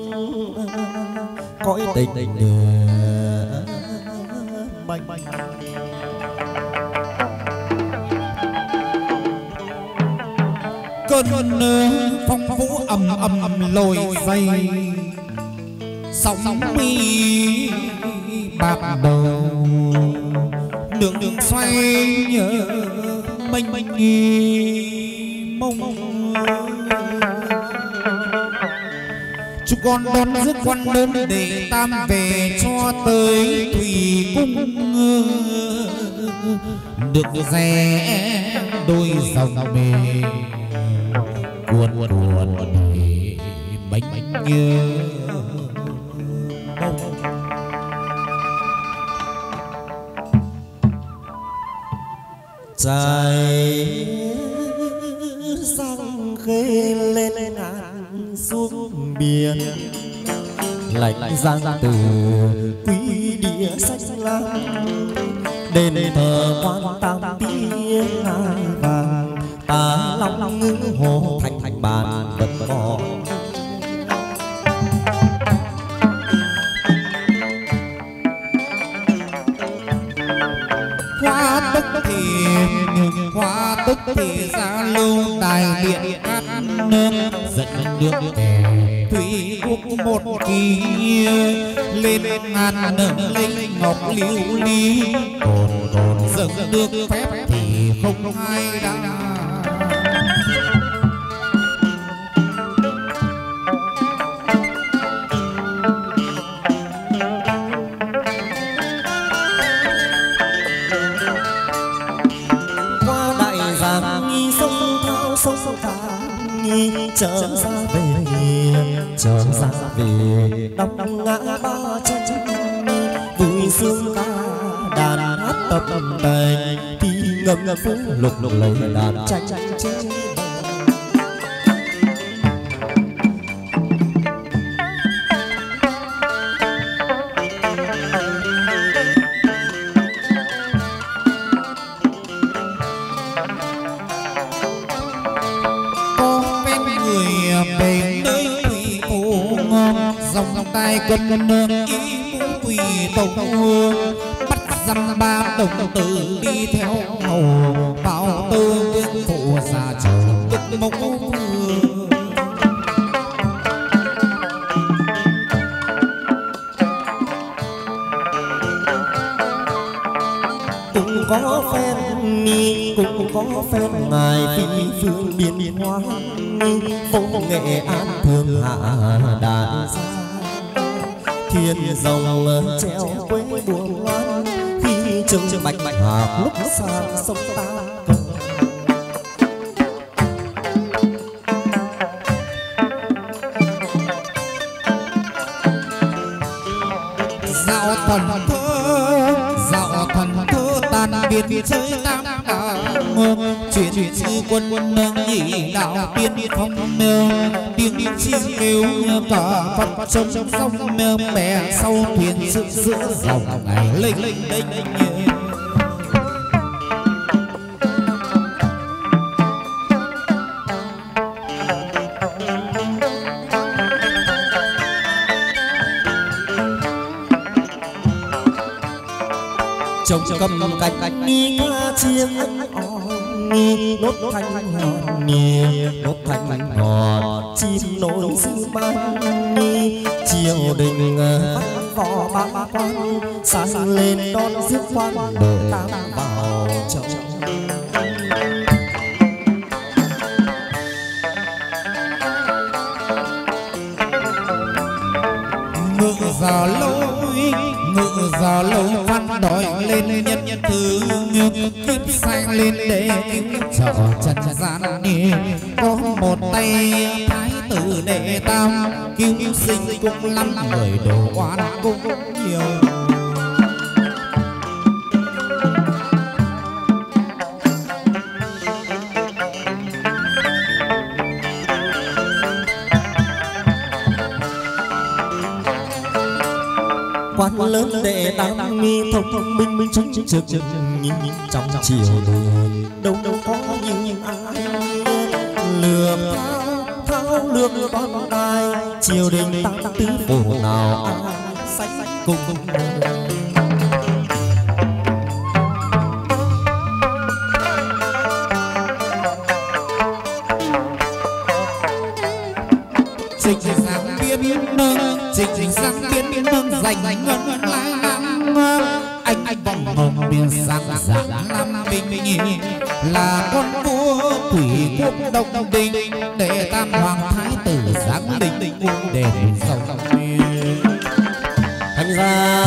cõi tình bành cơn phong vũ ầm ầm ầm lồi dày sóng mi bạc đầu đường đường xoay nhớ mênh mênh mông chúng con đón rước quan đơn để tam về cho tới thủy cung được rẽ đôi dòng bề cuồn cuồn bánh bánh nhớ dài răng khê lên ngàn xuống biển lạnh giang từ quý địa xanh lam đền thờ quan tam tiếng ngai vàng ta long ngư hồ thành thành bàn vật cỏ hoa tức thì hoa tức thì ra lưu đài điện cát nương dẫn nước về thủy quốc một kỳ lên ngàn nâng lấy ngọc liễu ly cồn cồn dẫn nước phép thì không ai đã sông thả nghi trở ra về trở ra về đọc ngã ba chân vui sương ca đàn hát tập bềnh thì ngầm ngầm phú lục lục lấy đàn tranh chế tay quân nương ý vũ quỳ tông bắt dăm ba đồng tử đi theo hầu bảo tư vương phụ già chủ cực mộc vương cũng có phen ni cũng có phen ngài phi phương biên hoa phố nghệ an thương hạ đàn thiên dòng treo quê buồn loan khi trông bạch bạch hạc lúc sang sông ta dạo thần thơ dạo thần thơ tàn biệt chơi tam đảo chuyện sư quân quân nhị đạo biên phong tiếng chim kêu cả phật trong sông bè sau thuyền giữa giữa dòng ngày lênh đênh trông cầm cánh ni ca chiêng ni nốt thanh hòn ni nốt thanh hòn chim nối sư ban ni triều đình văn võ ba quan sáng lên đón rước quan để tam vào trong ngự giờ lối ngự giờ lâu văn đòi lên nhân nhân thứ kiếp sang lên để cứu trợ trần gian đi có một tay thái tử đệ tam cứu sinh cũng lắm người đồ oan cũng nhiều quan lớn đệ tam mi thông thông minh minh chứng chứng trực trực trong triều đình đâu đâu có những ai lừa thao thao lược con ai triều đình tam tứ phủ nào ai sách cùng dịch sang biên nâng dịch sang biên nâng dành ngân lang anh anh vòng hồng biên sang dạng nam bình nhị là con vua thủy quốc đông đình để tam hoàng thái tử giáng đình cung đền sông thành ra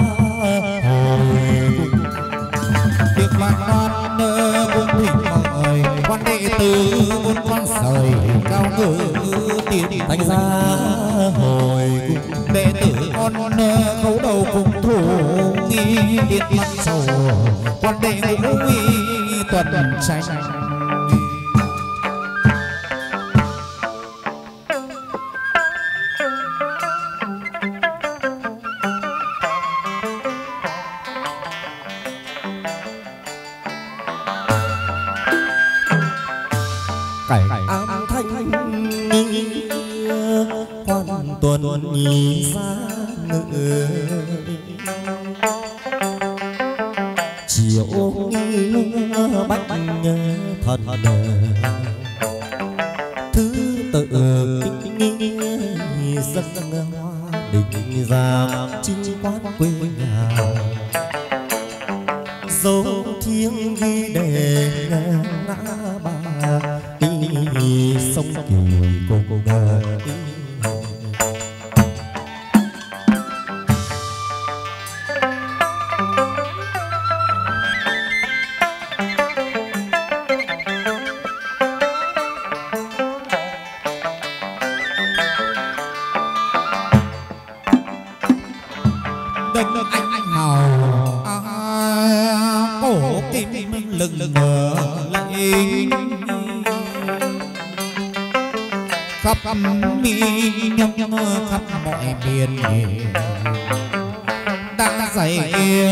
việc quan non cung thỉnh mời quan đệ tử bốn con sời cao ngự tiền thành ra hồi đệ tử con khấu đầu cùng thủ nghi điện mặt sầu quan đệ ngũ uy tuần tranh cải am thanh quan tuần nhị ra ngự chiều bách thần thứ tự dân hoa đình ra chính quán quê nhà dấu thiêng ghi đề ngã ba đi sông Kiều cô cô ngờ đừng anh anh hào à, cổ kim lừng ngờ lạnh khắp mi nhâm khắp mọi miền đã dày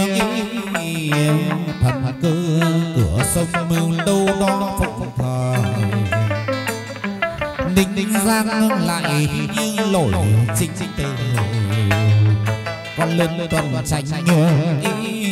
thần cơ cửa sông mưu đâu đó phục thời Ninh Giang lại như lỗi chính từ con lớn tuần tranh ý.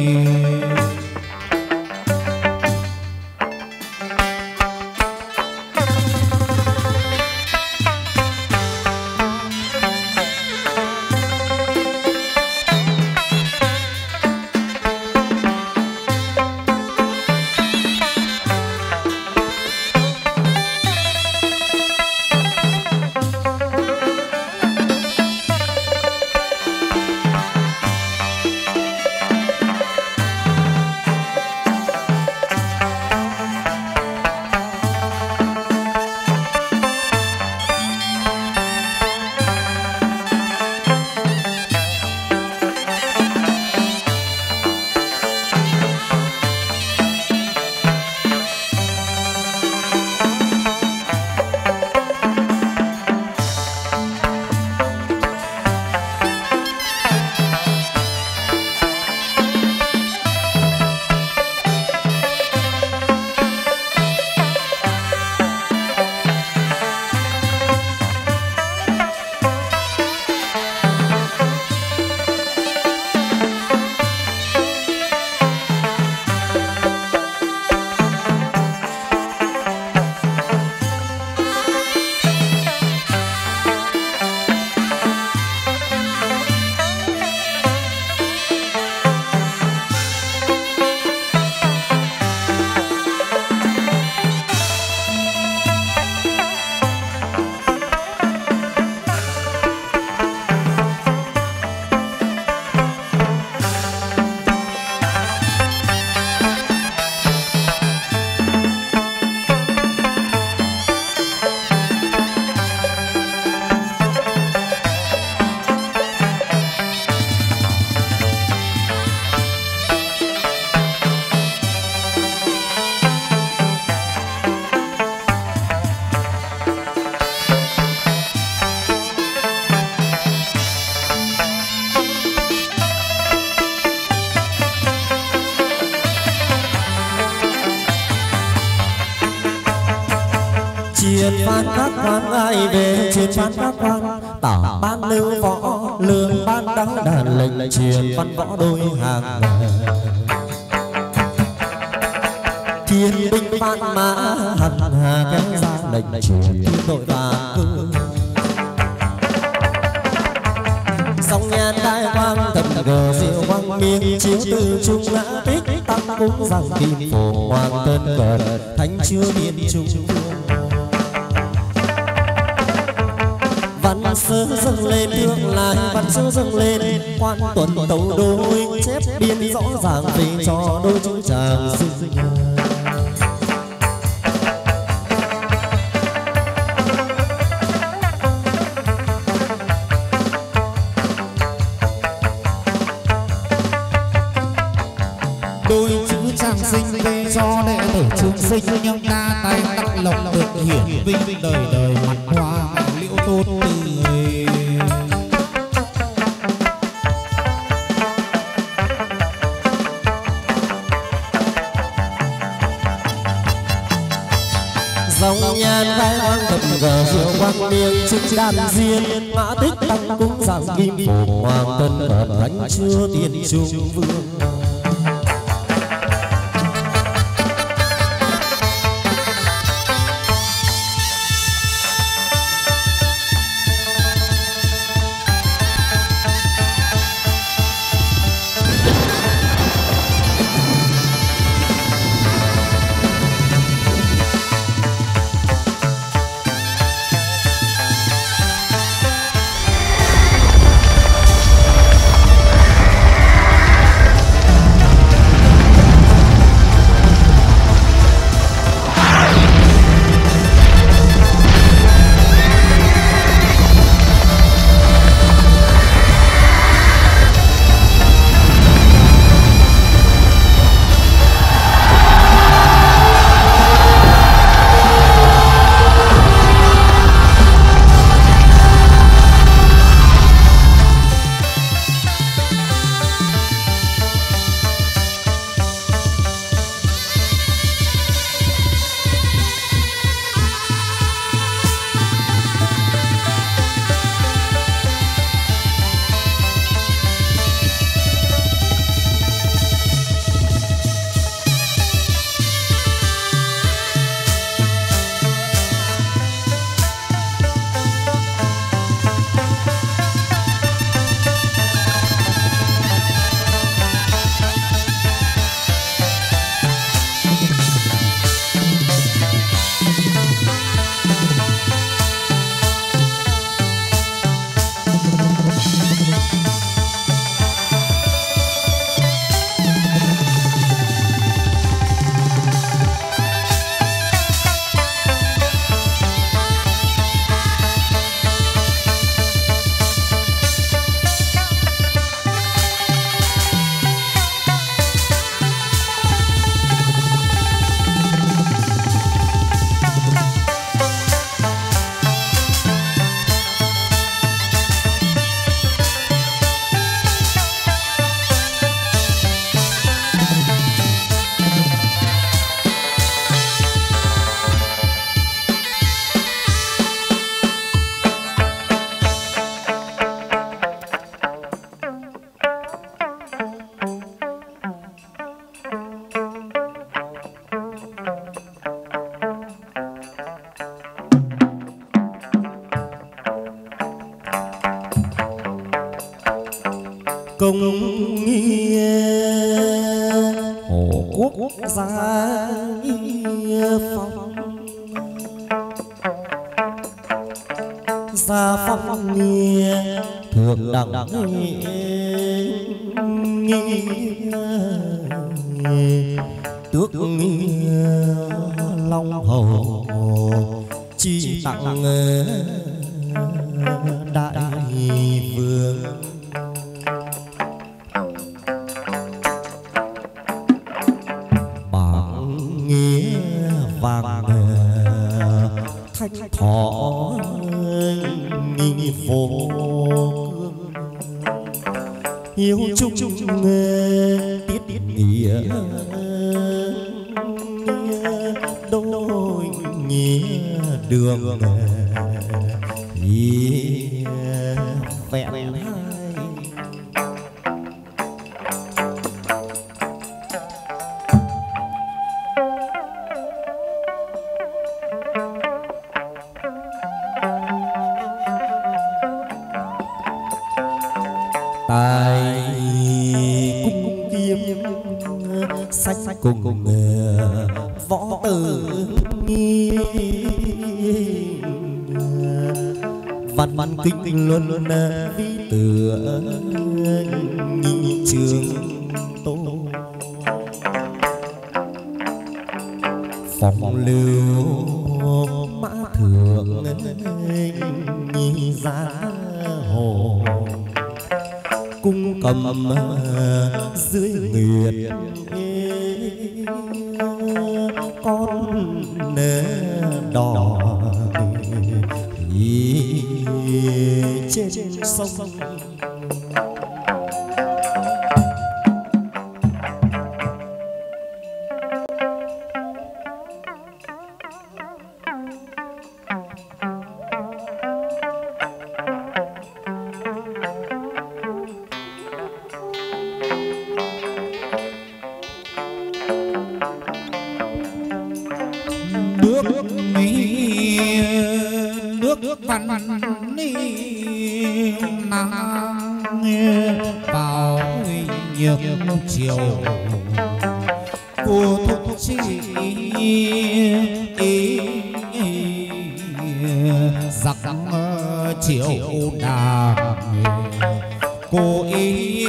Triệt phan các quan ai về triệt phan các quan tả ban lưu võ lương ban đắng đàn lệnh triệt văn võ đôi hàng thiên binh phan mã hằng hà kéo ra lệnh triệt đội và cư song nhan đại quang thầm gờ diệu quang miên chiếu từ trung ngã tích tăng cung rằng kim phổ hoàng tân cờ thánh chưa biên trung văn sơ dâng lên thương lại văn sơ dâng lên quan tuần tấu đôi chép biên rõ ràng về cho đôi chữ chàng sinh đôi chữ chàng sinh về cho đệ tử trường sinh nhưng ta tay đắc lộc được hiển vinh đời đời mặt hoa liễu tốt tươi dòng nhan khai hoang thầm gờ diệu quang miên trích đàn diên mã tích tăng cung giảng kim phổ hoàng tân cờ thánh chưa tiên trung vương công nghĩa hộ quốc gia phong gia phong nghĩa thượng đẳng nghĩa tước nghĩa long hầu chi tặng đại vương bảng nghĩa vàng thanh thọ nghi vô hiếu chung tiết tiết nghĩa đôi nghĩa đường nghĩa vẹn hai tài cung kiếm sách cùng võ tử nghi văn văn kinh luân vi tựa nghi trường tô phong lưu mã thượng nghi giá hồ cung cầm dưới nguyệt con nê đỏ trên sông nước văn ni nắng vào nhược chiều cô thúc chi giặc chiều đà cô ý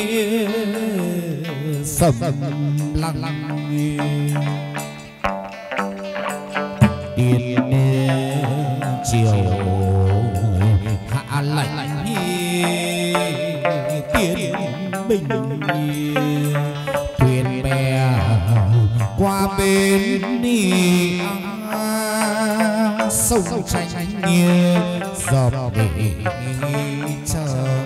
sầm lăng lăng điên chiều hạ lạnh tiến bình thuyền bè qua bên đi sông tranh như dọc để trời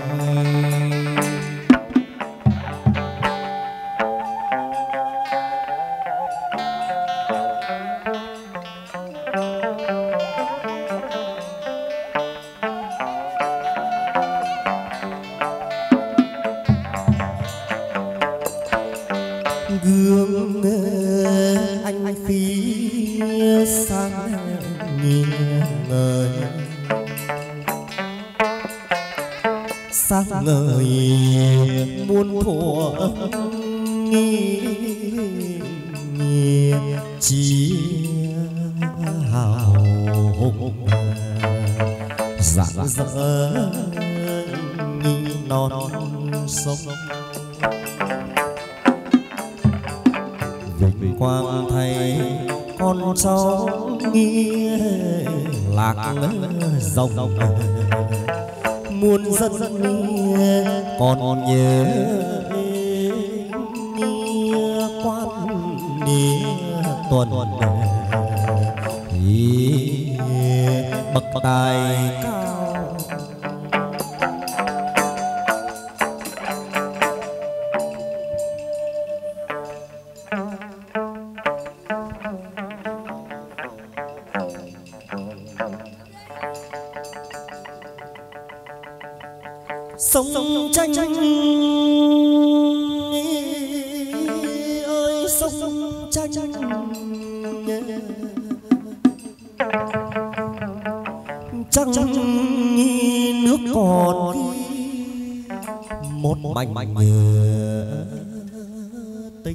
gương anh phía sang nghiêng ngời sang ngời muôn thuở nghi chia hào hùng rạng rỡ nghi non sông vinh quang thầy con cháu nghĩa lạc dòng muôn dân nghĩa còn nhớ nghĩa quan nghĩa tuần bậc tài cao sông tranh ơi sông tranh trăng nước còn một mảnh nhớ tình.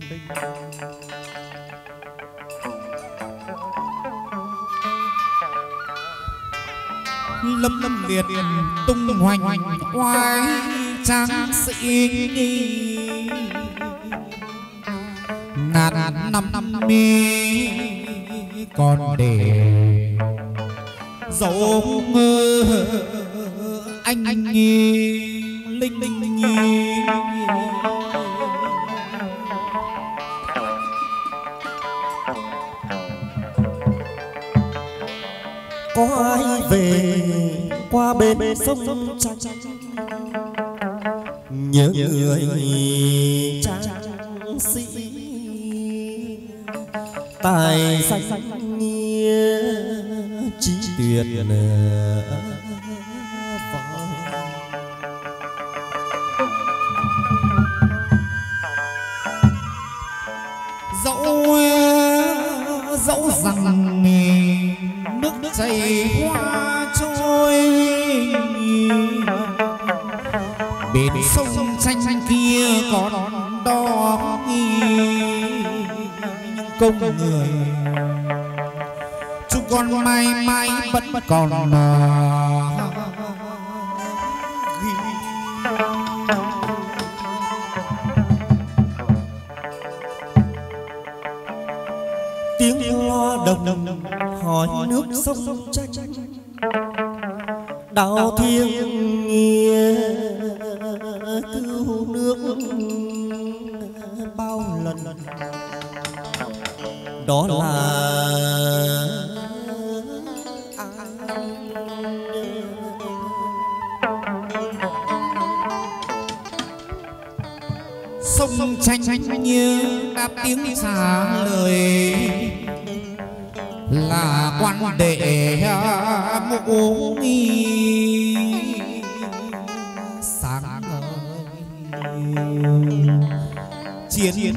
Lâm lâm liệt tung hoành oai tráng sĩ ngàn năm năm mi còn để dấu mơ anh anh nhi linh linh nhi. Có ai về qua bên sông Trăng nhớ người tráng sĩ tài danh nghĩa trí tuyệt dẫu dẫu rằng nước chảy hoa trôi bên sông Tranh kia còn đó công người chúng con mãi mãi vẫn còn tiếng lo đồng hỏi nước sông Tranh đạo thiêng nghĩa cứu nước bao lần đó là sông Tranh như đáp tiếng trả lời là quan đệ ngũ nghi sáng chiến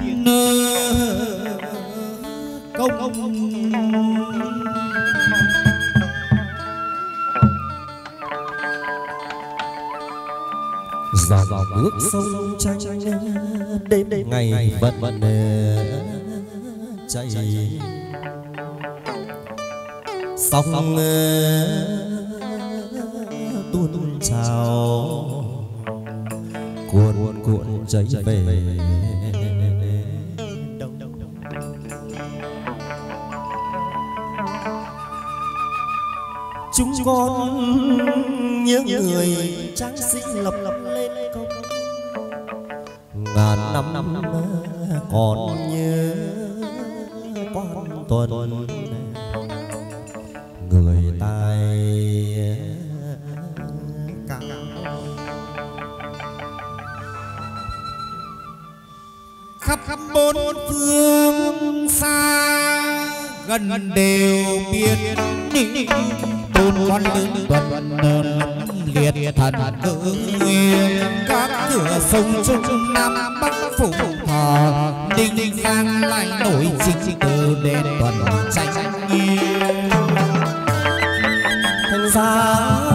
công. Dòng bước sông Tranh đêm ngày vẫn chảy sông tuôn trào cuồn cuộn chảy về chúng con nhớ người tráng sĩ lập lên công ngàn năm năm còn nhớ quan tuần người tài cao khắp khắp bốn phương xa gần đều biết tôn con lớn tuần liệt thần cử các cửa sông trung nam bắc phủ thọ đinh giang lại nổi chính từ đền tuần Tranh thành ra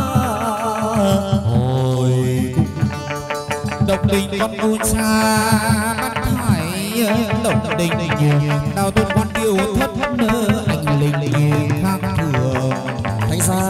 hồi độc đình con u cha bắt hải lộc đình nhiều đào tôn con yêu thất anh linh khác thường thành ra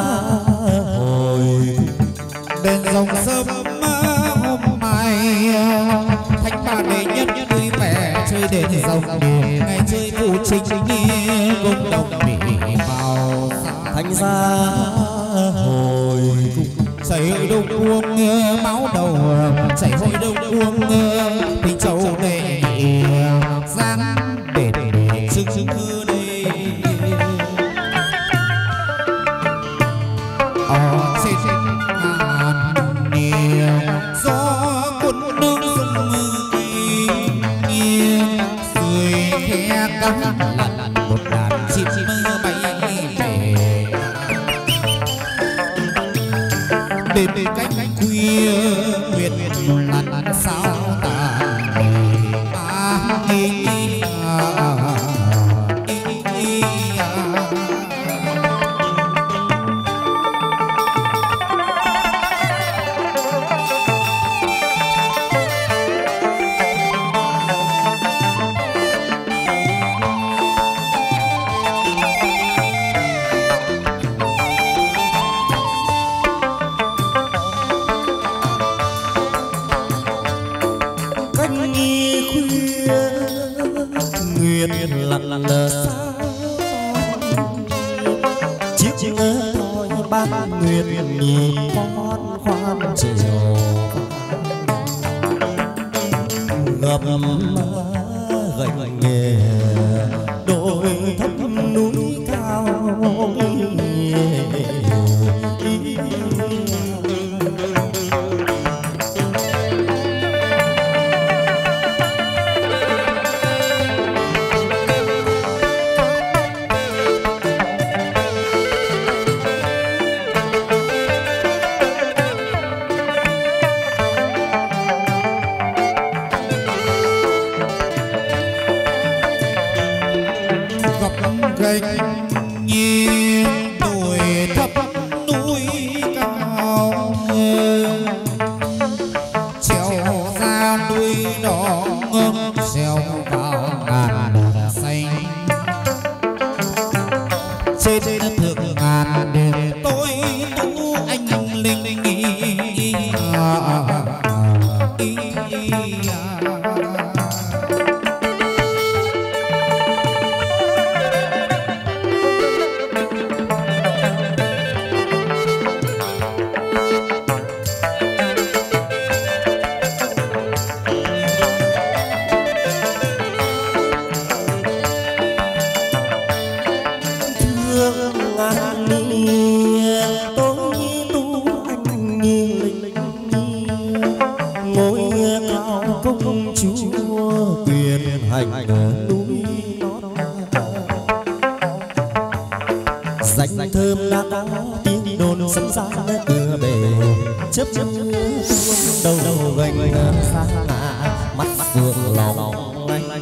hồi bên dòng sông hôm mai thanh bà đệ nhất vui vẻ chơi đến dòng biển ngày chơi phụ chính cùng đồng mỹ vào thành ra hồi chảy hội đông uống máu đầu chảy hội đông uống tình châu đệ giang để để sưng sưng hư đây ở trên ngàn niềm gió cuốn nước sông nghiêng dưới khe cắm lặn một đàn chim mơ bay về bên bên cánh khuya nguyệt lặn lặn sao tàn ba đi chinh thôi bát nguyệt nhị con khoan chiều ngập gạch nghề đồi thấp núi cao gạch nghiêng đồi thấp núi cao treo ra núi đỏ ngâm treo vào ngàn xanh trên thượng ngàn đền tôi tu anh linh danh thơm đã có tiếng đồn sấm xa cửa bể chớp chớp đầu đầu gành xa mắt phượng lòng anh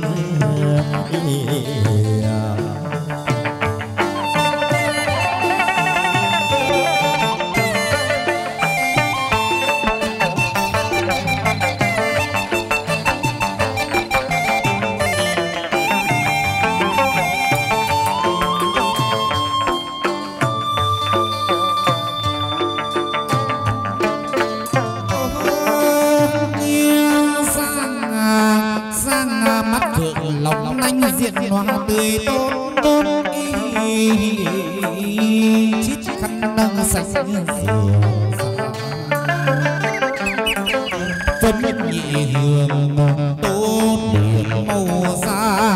diện hoa tươi tốt tốt chít khăn nâng sạch phân nhị hương tốt điểm màu da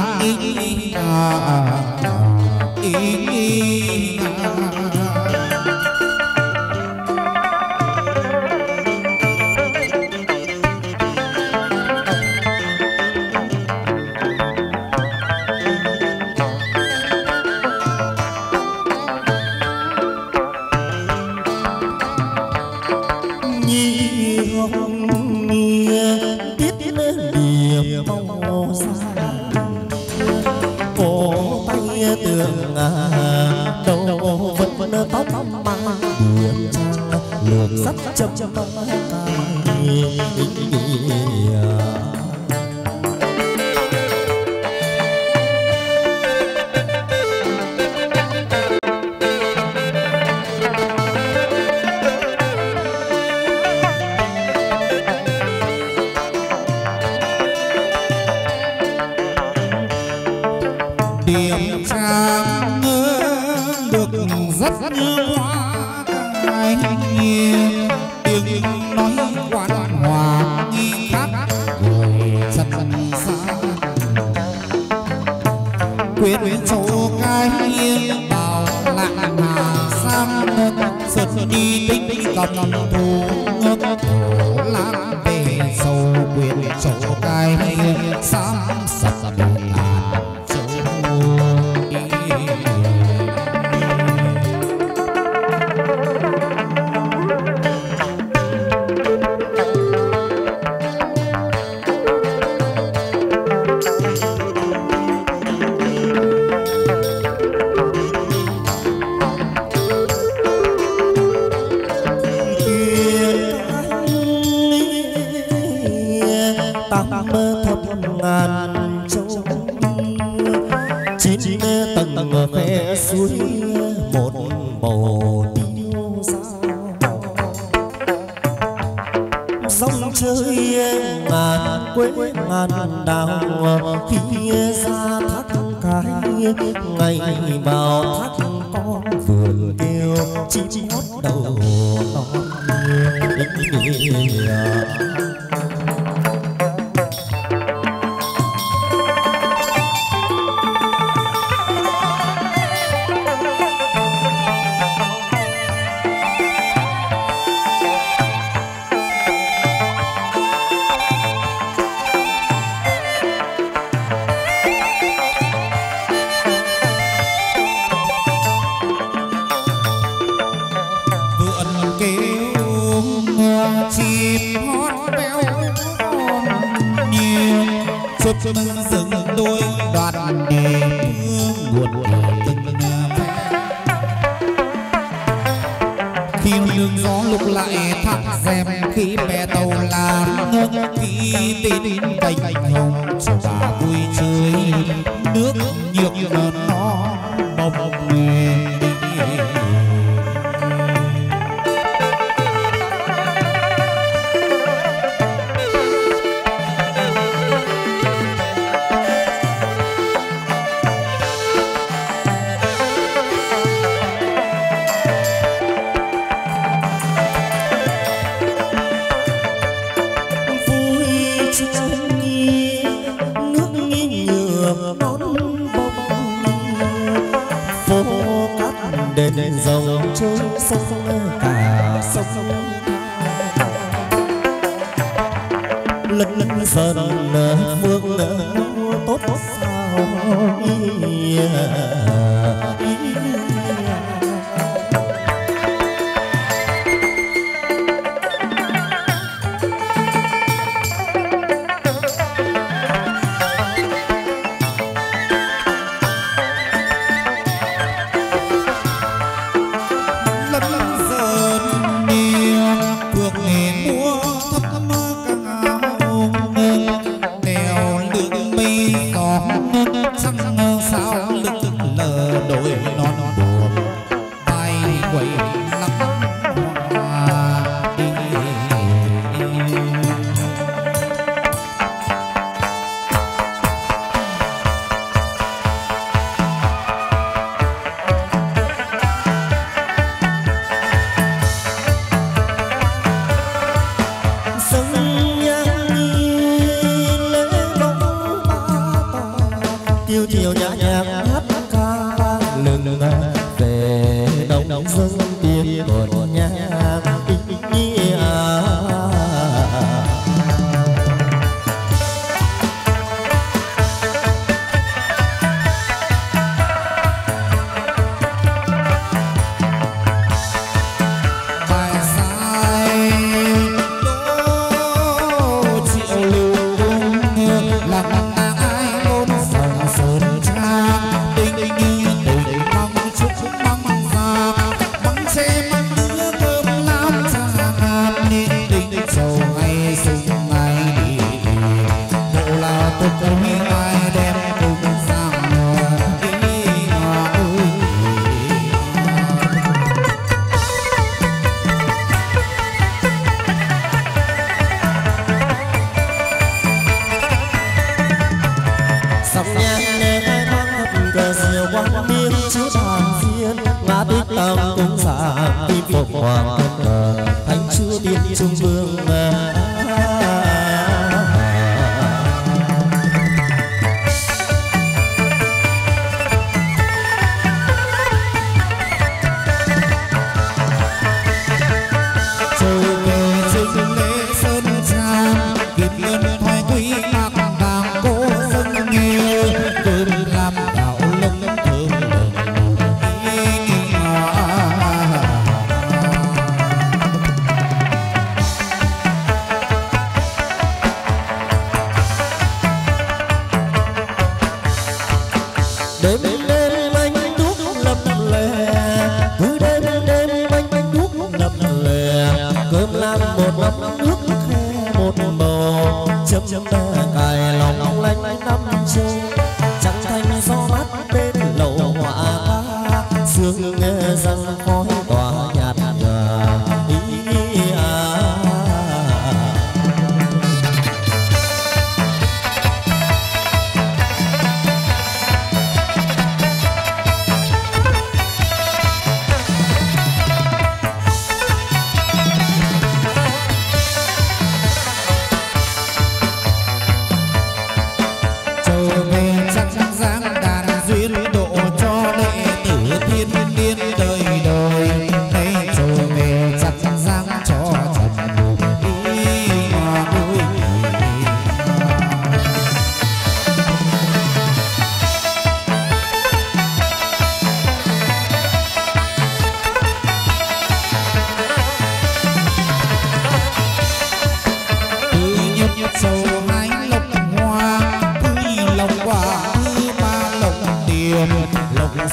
đầu vẫn vẫn tóc mang điểm trang lược sắt châm châm điểm trang được rất hoa cài tiếng nói quan hòa nghi khác người dân xa quyết châu cái bảo lạng hà sang sơn đi tính cầm thù thổ lãng về sâu quyền châu cái sáng sập đường ngàn ngàn châu chín tầng khe suối một bầu tiêu dao sông chơi ngàn quê ngàn đào khi ra thác cái ngày vào thác con vườn kêu chim hót đầu non mừng dựng đôi đoàn nghề buồn từng khi lương gió lúc lại thắt rèm khi bè tàu làm ngân khi tin cành hồng cho bà vui chơi nước nhược nó bồng nghề đền dòng trôi sông cả sông lần lần dần phương tốt sao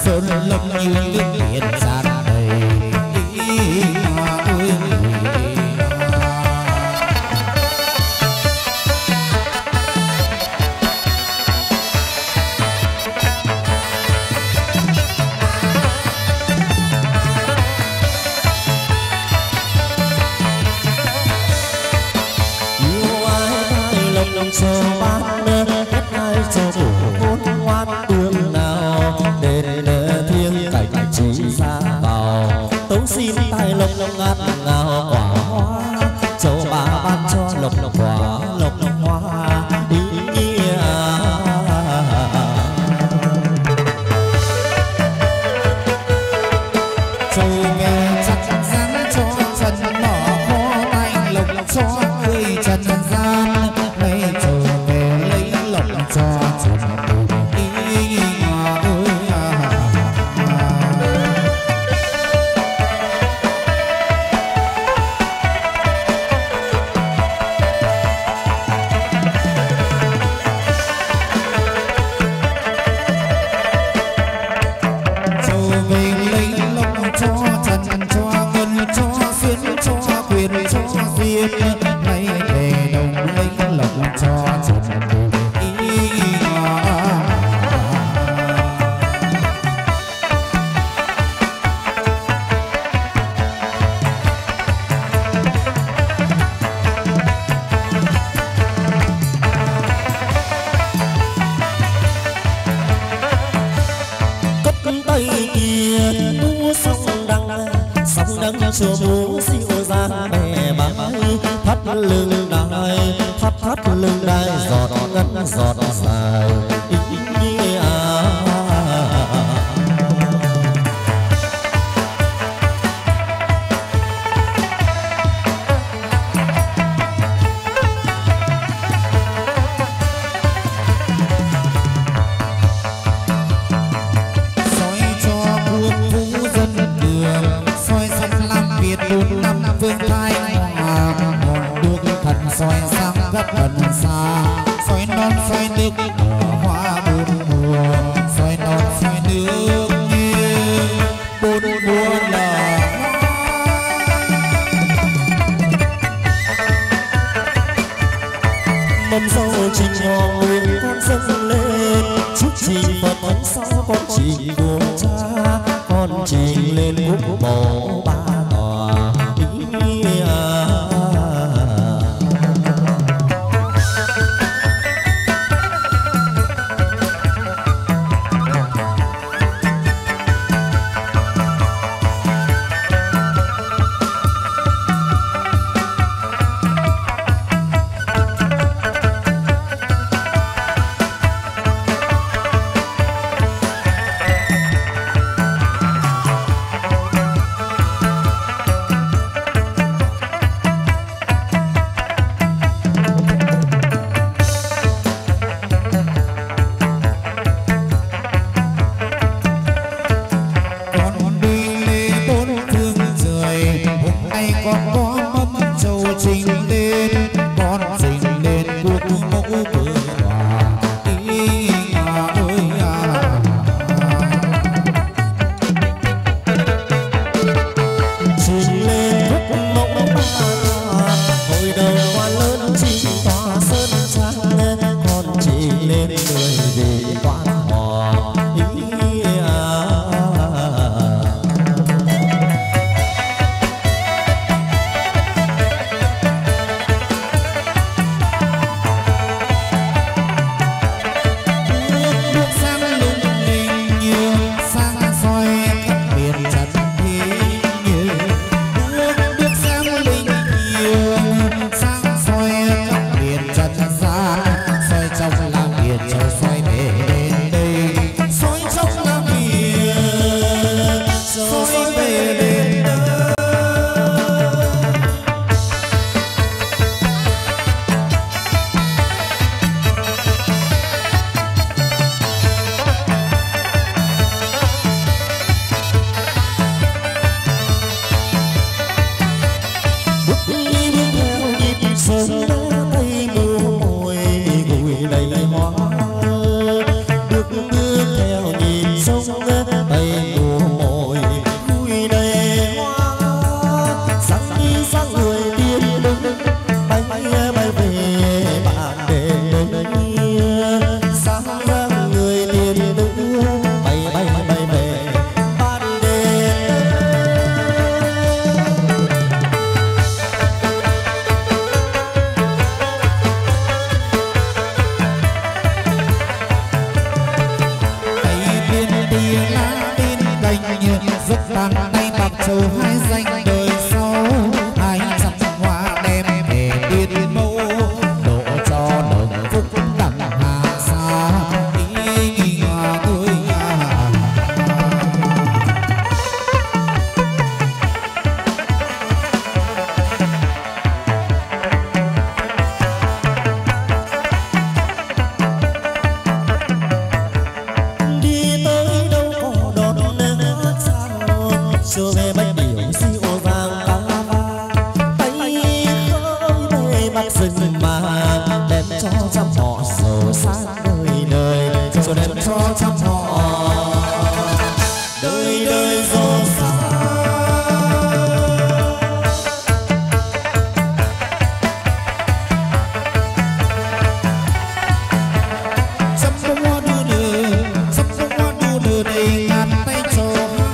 sơn lâm như nước biển tràn đầy ý hoa ơi. Cho bát hết ai cho bổ hôn ngoan tương nào đến thiên cảnh chỉ ra vào tấu xin tay lộc ngát ngào quả hoa châu bà ban cho lộc quả lộc hoa ý nghĩa. Châu nghe chắc rắn cho trần mở kho tay lộc cho người trần gian trở về lấy lộc cho trần ý hoa ơi. Trở về lấy lộc cho trần cho ngân cho xuyên cho quyền cho duyên lấy về đồng lấy lộc cho trần ý hoa. Cất tay kia múa sông đăng sông đăng chưa múa siêu ra bè bãi thắt lưng đai thắt thắt lưng đai giọt ngân giọt dài ý nghĩa. Bốn năm vương thái hòa hồn đuốc thần soi sang rất gần xa soi non soi nước hoa bốn mùa soi non soi nước như bốn mùa là mâm dâu trình hoa nguyên con dâng lên chúc trình Phật thánh sau con trình của cha con trình lên quốc bầu ba tòa ý nghĩa. đầy mùa mồi vui đầy hoa sáng đi sáng người tiên đứng bay bay bay về bạn đêm sáng ra người tiên đứng bay bay bay về bạn đêm. Dốc bàn tay bạc trầu hai danh đời sau hai trăm hoa đem về tiên mẫu độ cho đồng phúc đặng hà xa ý hòa ơi đi tới đâu có đón nước xưa về bách điệu siêu vàng ca tay khơi về bắc rừng mà đem cho trăm họ sầu sáng đời đời cho đem cho trăm họ đời đời giàu sang. sắp hoa đưa đưa sắp hoa đưa đưa đầy ngàn tay trầu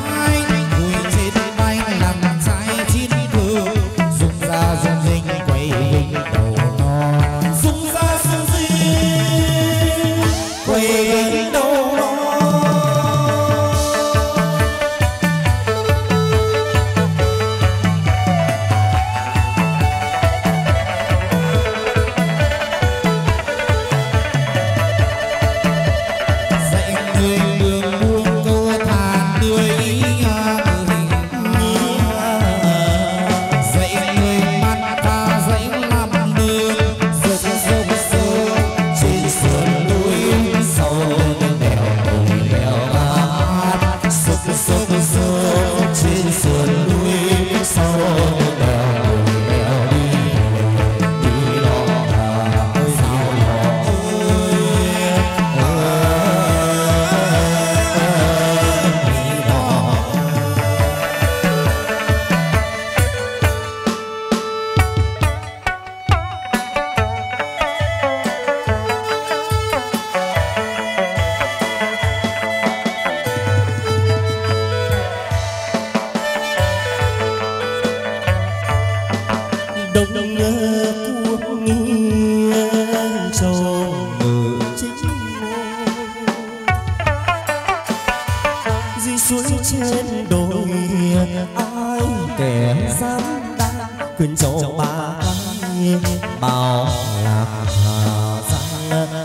khuyên cho ba bao lạc hà giang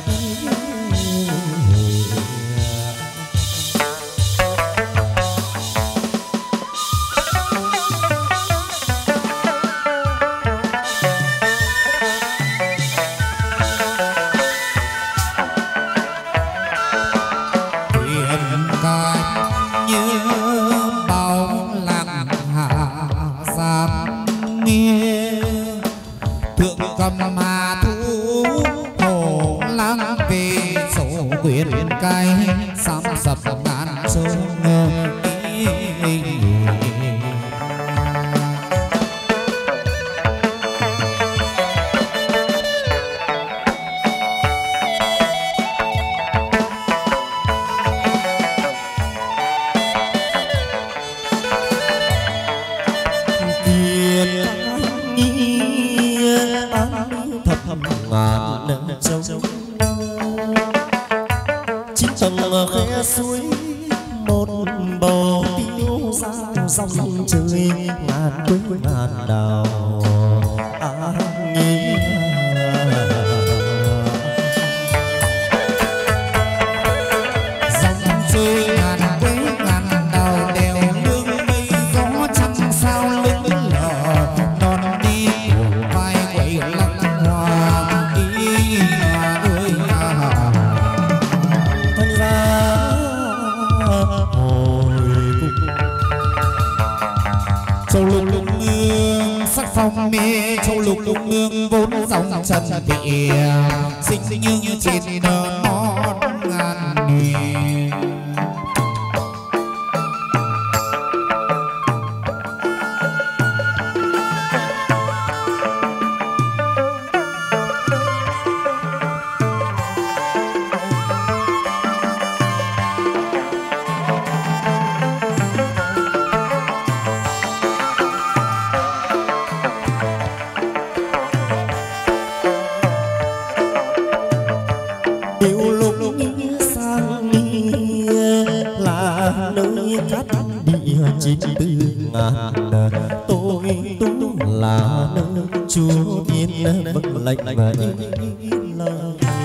nơi cát địa chín tư ngàn, tôi tu là nơi Chúa tiên vâng lệnh và in lời.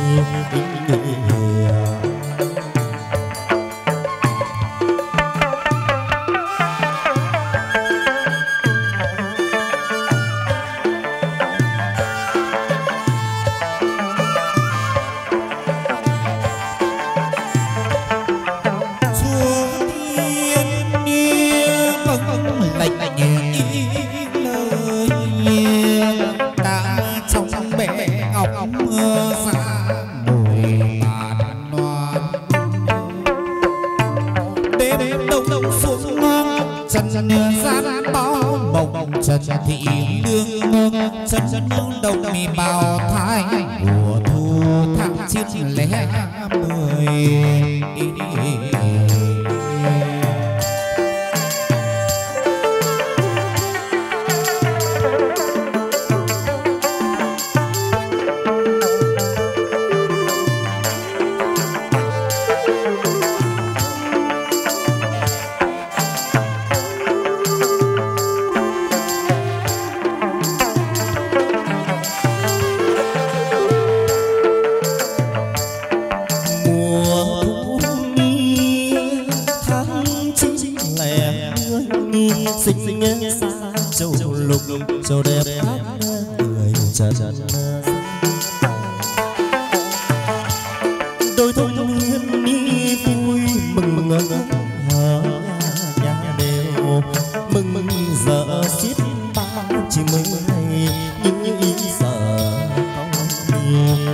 Thị lương chân nương đồng mì bào thái mùa thu tháng chín lẻ mười. Châu đẹp hát người chân đôi thôn nguyên đi vui mừng mừng hờ nhà đều mừng mừng giờ xiết bao chỉ mừng hay những ý giờ không nhiều.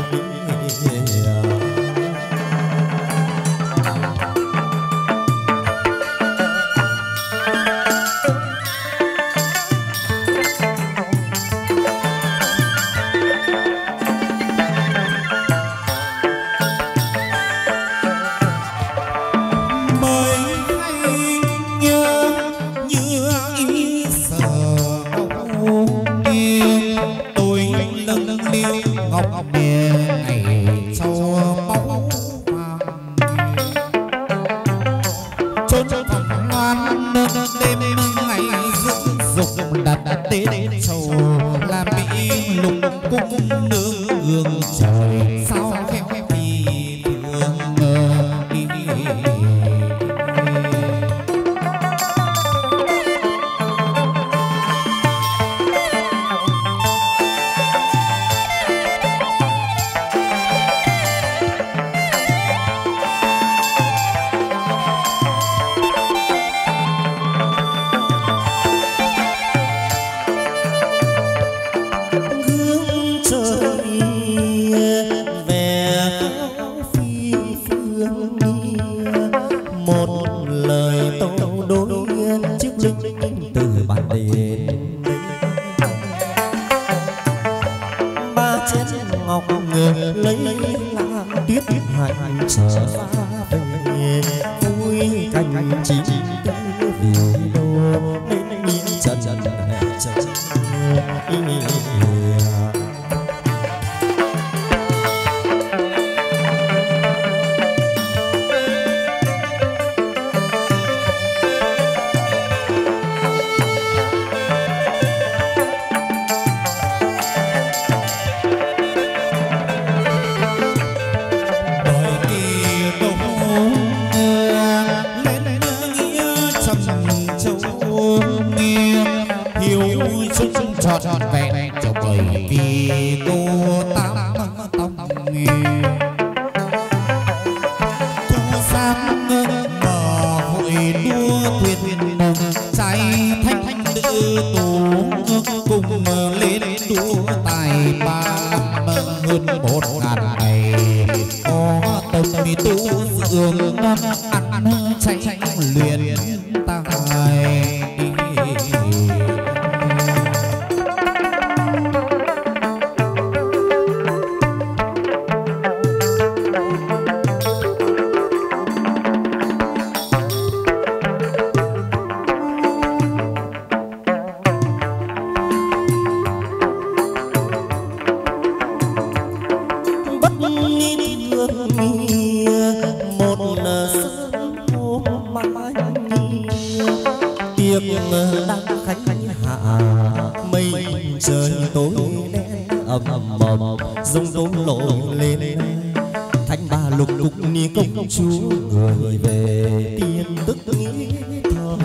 một sớm hôm mai việc đang khánh hạ, mây trời tối đen ầm ầm rông tố nổi lên. Thanh ba lục cục ni công chúa người về tiên tức nghĩ thơm.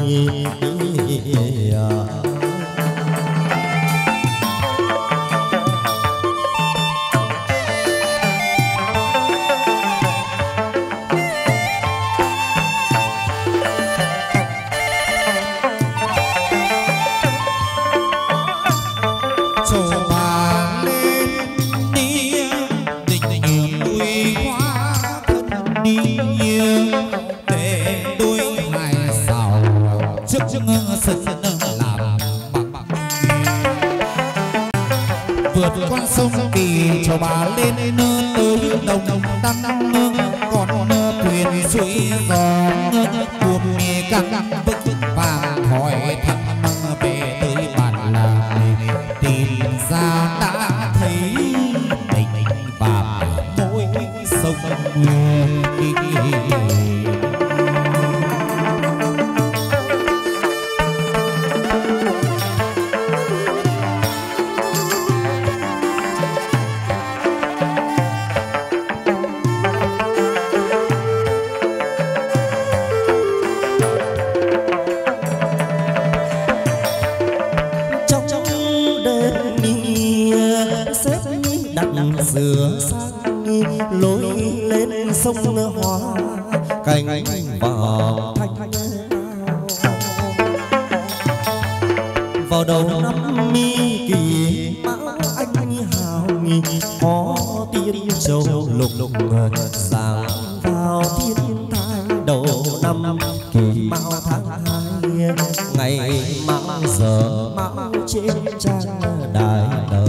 Vượt qua sông Kỳ cho bà lên tới đồng Tăng, còn thuyền suối gió buồm căng vững vàng hỏi thăm về tới bản làng, tìm ra đã thấy mình và mỗi sông Kỳ. Sửa sang lối lên sông Hoa cánh vào thanh vào đầu năm mi kỳ mão anh hào nghi có tiên châu lục lục sáng vào thiên thai đầu năm kỳ mão tháng hai ngày mão giờ mão trên trang đài đời.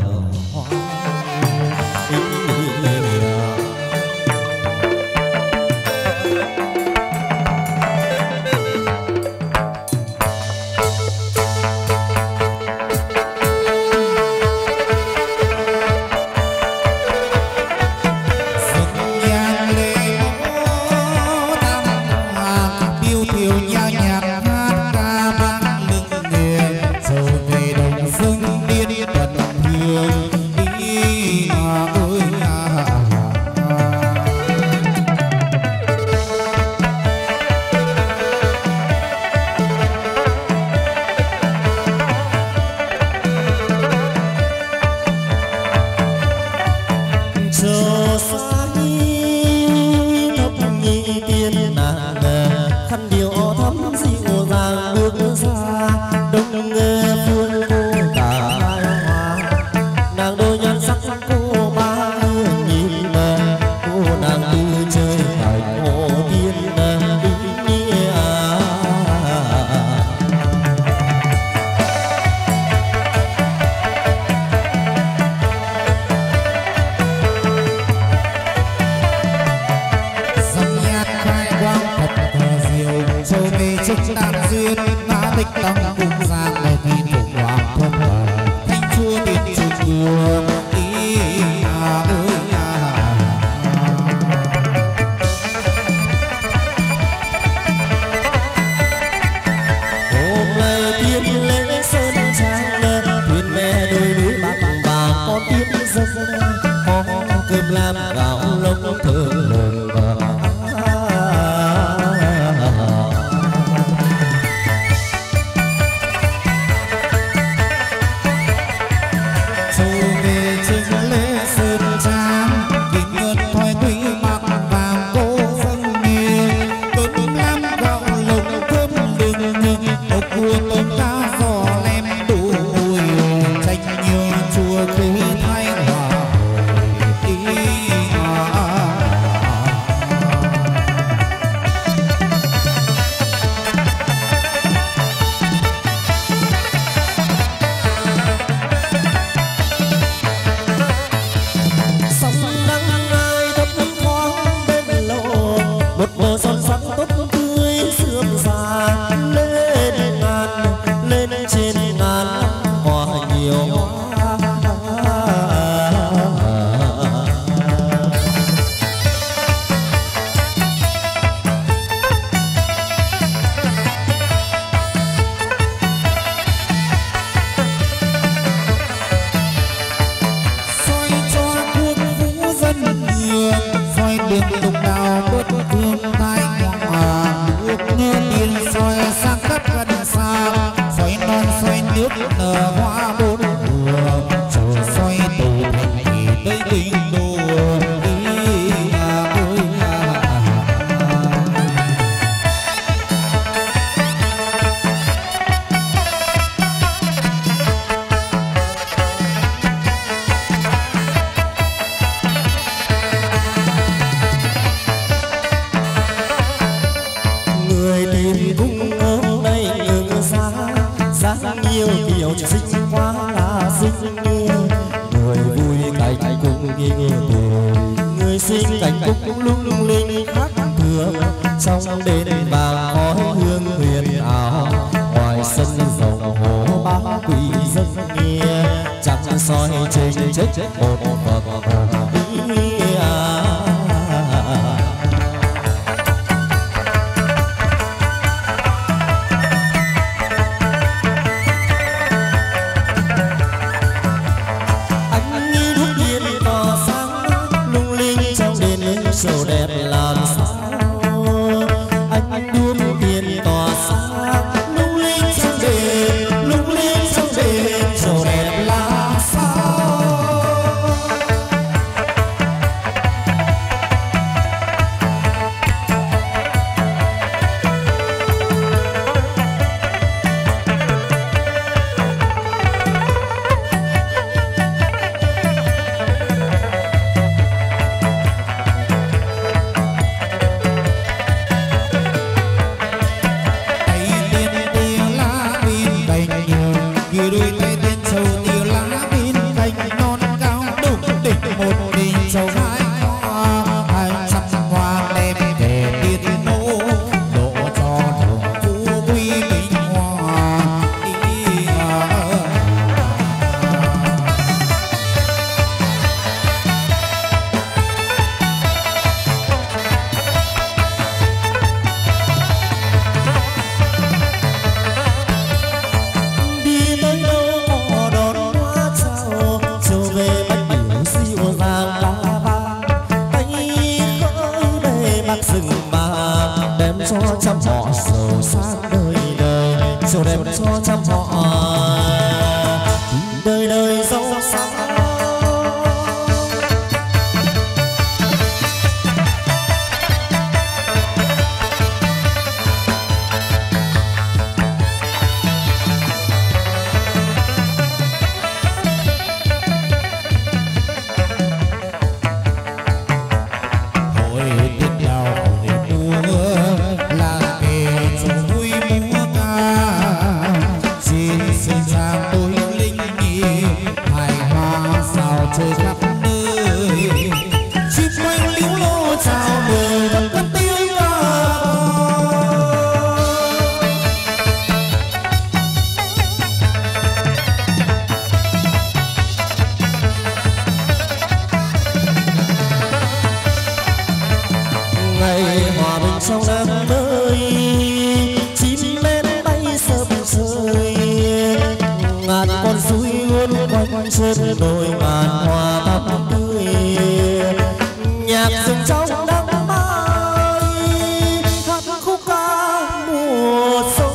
Về nước nở hoa bốn mùa chờ xoay tù thành thì tới kinh đô đi à ôi à. Người tìm cung ôm đây ngừng xa dáng nhiều kiểu xinh quá là xinh yêu người vui cạnh cùng nghiêng tuổi người xinh cạnh cung lung linh khác thường trong đền vàng khói hương huyền ảo ngoài sân rồng hồ ba quỷ dân nghe chẳng soi trên chết một phật ý à. Sầu đẹp làm sao anh đuốc tiền tỏa sáng lung linh trong đêm lung linh trong đêm sầu đẹp làm sao. Trên đồi ngàn hoa thắm tươi nhạc rừng trong đắng mai hát khúc ca mùa xuân.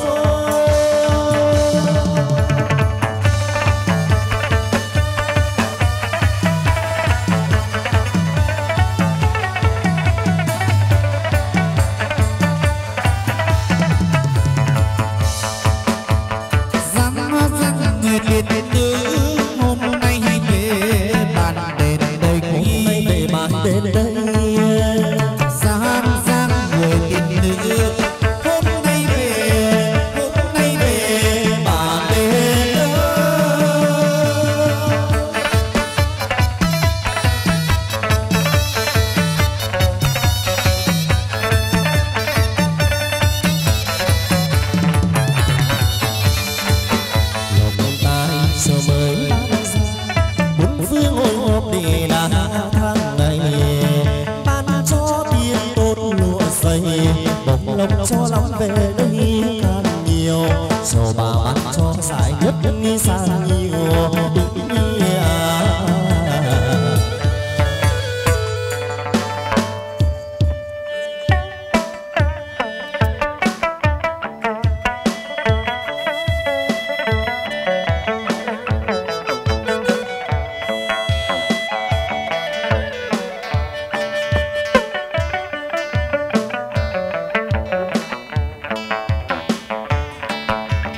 Răng răng người liệt tử đến đây giang giang người tình nữ hôm nay về hôm nay về bà đến lòng tay giờ mới bán ra bốn phương hồi hộp để đàn tháng ngày ban cho tiền tốt lụa dày bông lộc cho lắm về đây càng nhiều sầu bà bán cho giải nhất nghi sang nhiều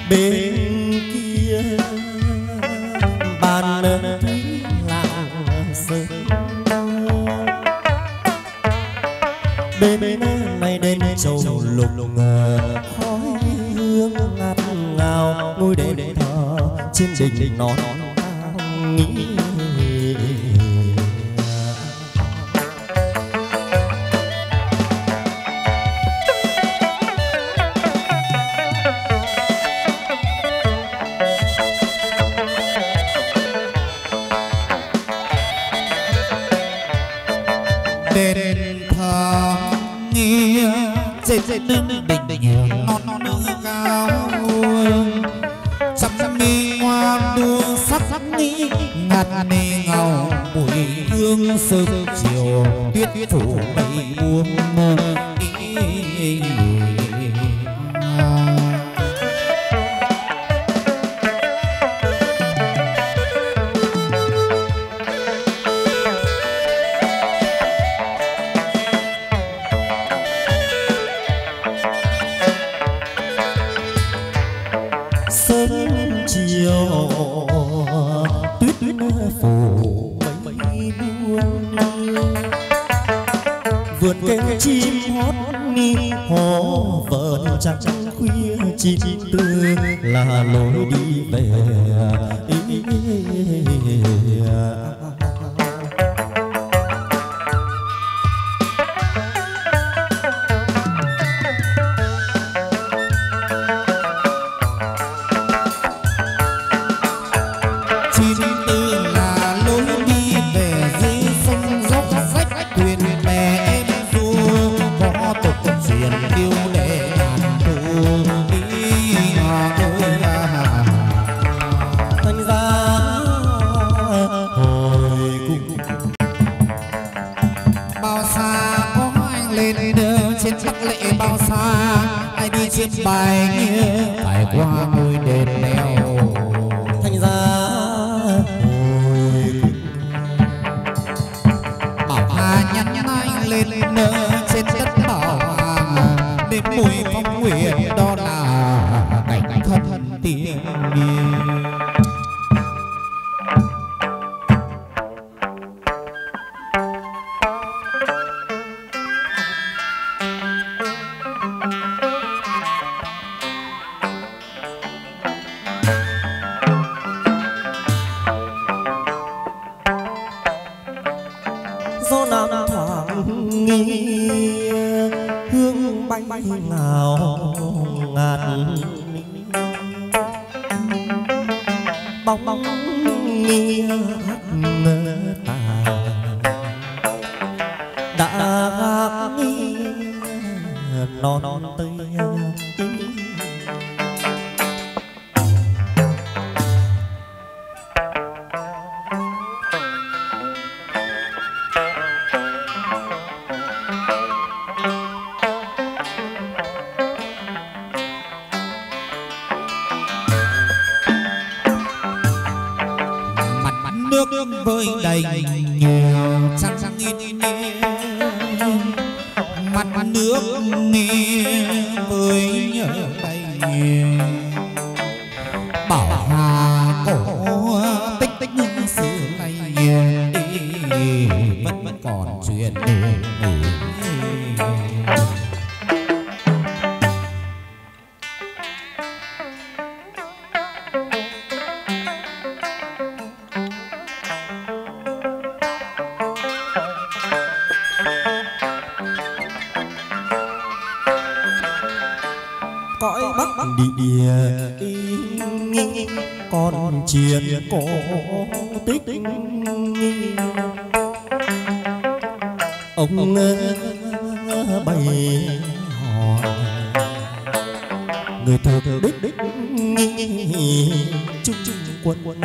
bên kia bàn thúy lặng sớm, bên này đêm trầu lục khói hương ngát ngào, ngôi đền thờ trên đỉnh non nghĩ. Đền thờ nghĩa trên đỉnh non non cao, trăm mi hoa đua sắc nghĩ ngạt nề ngào, bụi hương sớm chiều tuyết phủ mây buông. Sớm chiều tuyết phủ mây buông, vườn cây chim hót ni hò vờn trăng khuya chim tươi là lối đi về. Bài nghĩa phải qua ngôi đền neo, thành ra hồi bảo hà nhăn anh lên nơ trên đất bảo hà, đêm mùi phong nguyện đó là cảnh thân tiên. gió nam thoảng nghi hương bay ngào ngạt, bóng bóng nghi hắt tà đã nghi non non tây. Nước với đầy nhiều trăng trăng in mặt nước nghe với nhớ đầy bảo hà cổ tích tích xưa nay vẫn vẫn còn chuyện. Cõi bắc địa nghi còn chuyện cổ tích, ông bày hỏi người thờ đích đích nghi chung chung quân quân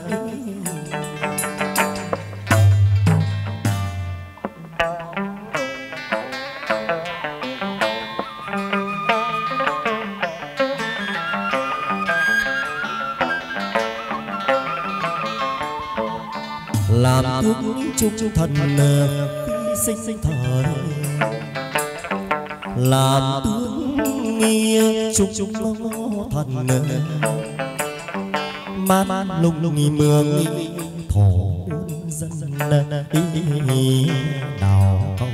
làm tướng chung thần phi sinh sinh thời, làm tướng nghi chúc chúc thần man lung lung nghi mương thổ dân ý đào cầu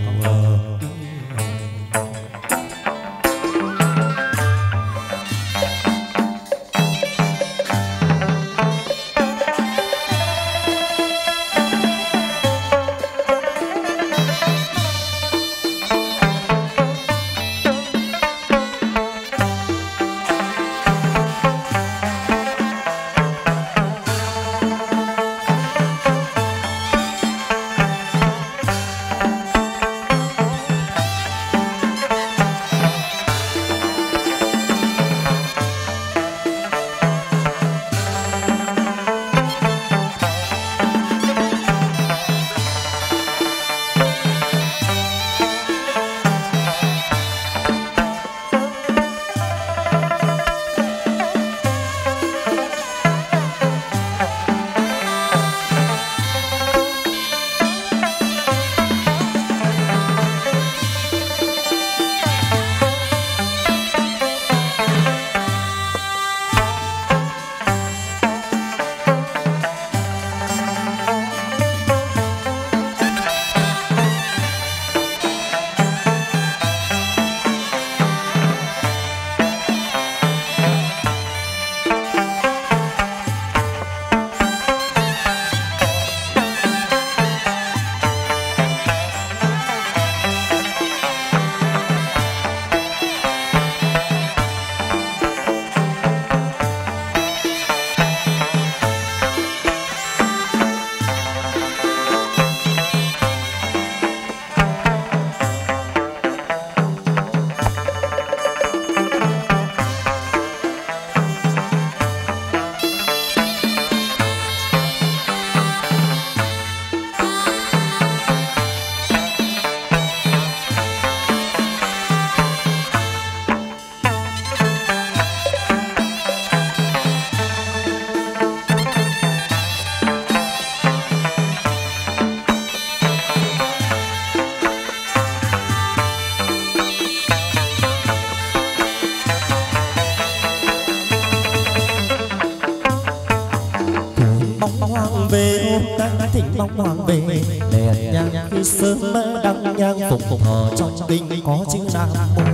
bóng hoàng về đèn nhang khi sớm đăng nhang phục phục thờ trong kinh có chữ nam mô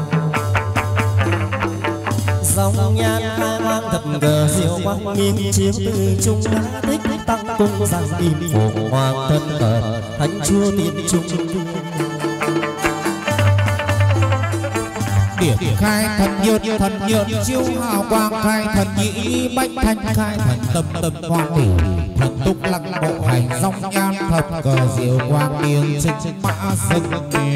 dòng nhan khai hoang thật gờ diệu quang nghiêng chiếu từ trung đã thích tăng cung giang im phổ hoàng thân cờ thánh chúa tiên trung điểm khai thần nhơn thần nhơn chiếu hào quang khai thần nhĩ bách thanh khai thần tâm tâm hoa tỷ thần túc lăng bộ hành dòng nhan thật cờ diệu quang nghiêng trên mã dâng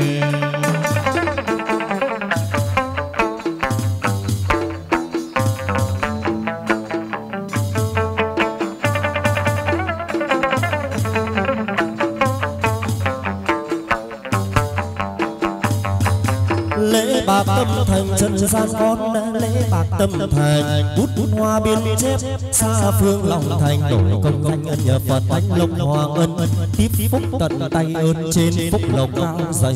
lễ bạc tâm thành trần gian con lễ bạc tâm thành bút bút hoa biên chép xa phương lòng thành đổi công công ân nhờ Phật thánh lộc hoàng ân tiếp phúc tận tay ơn trên phúc lộc cao dày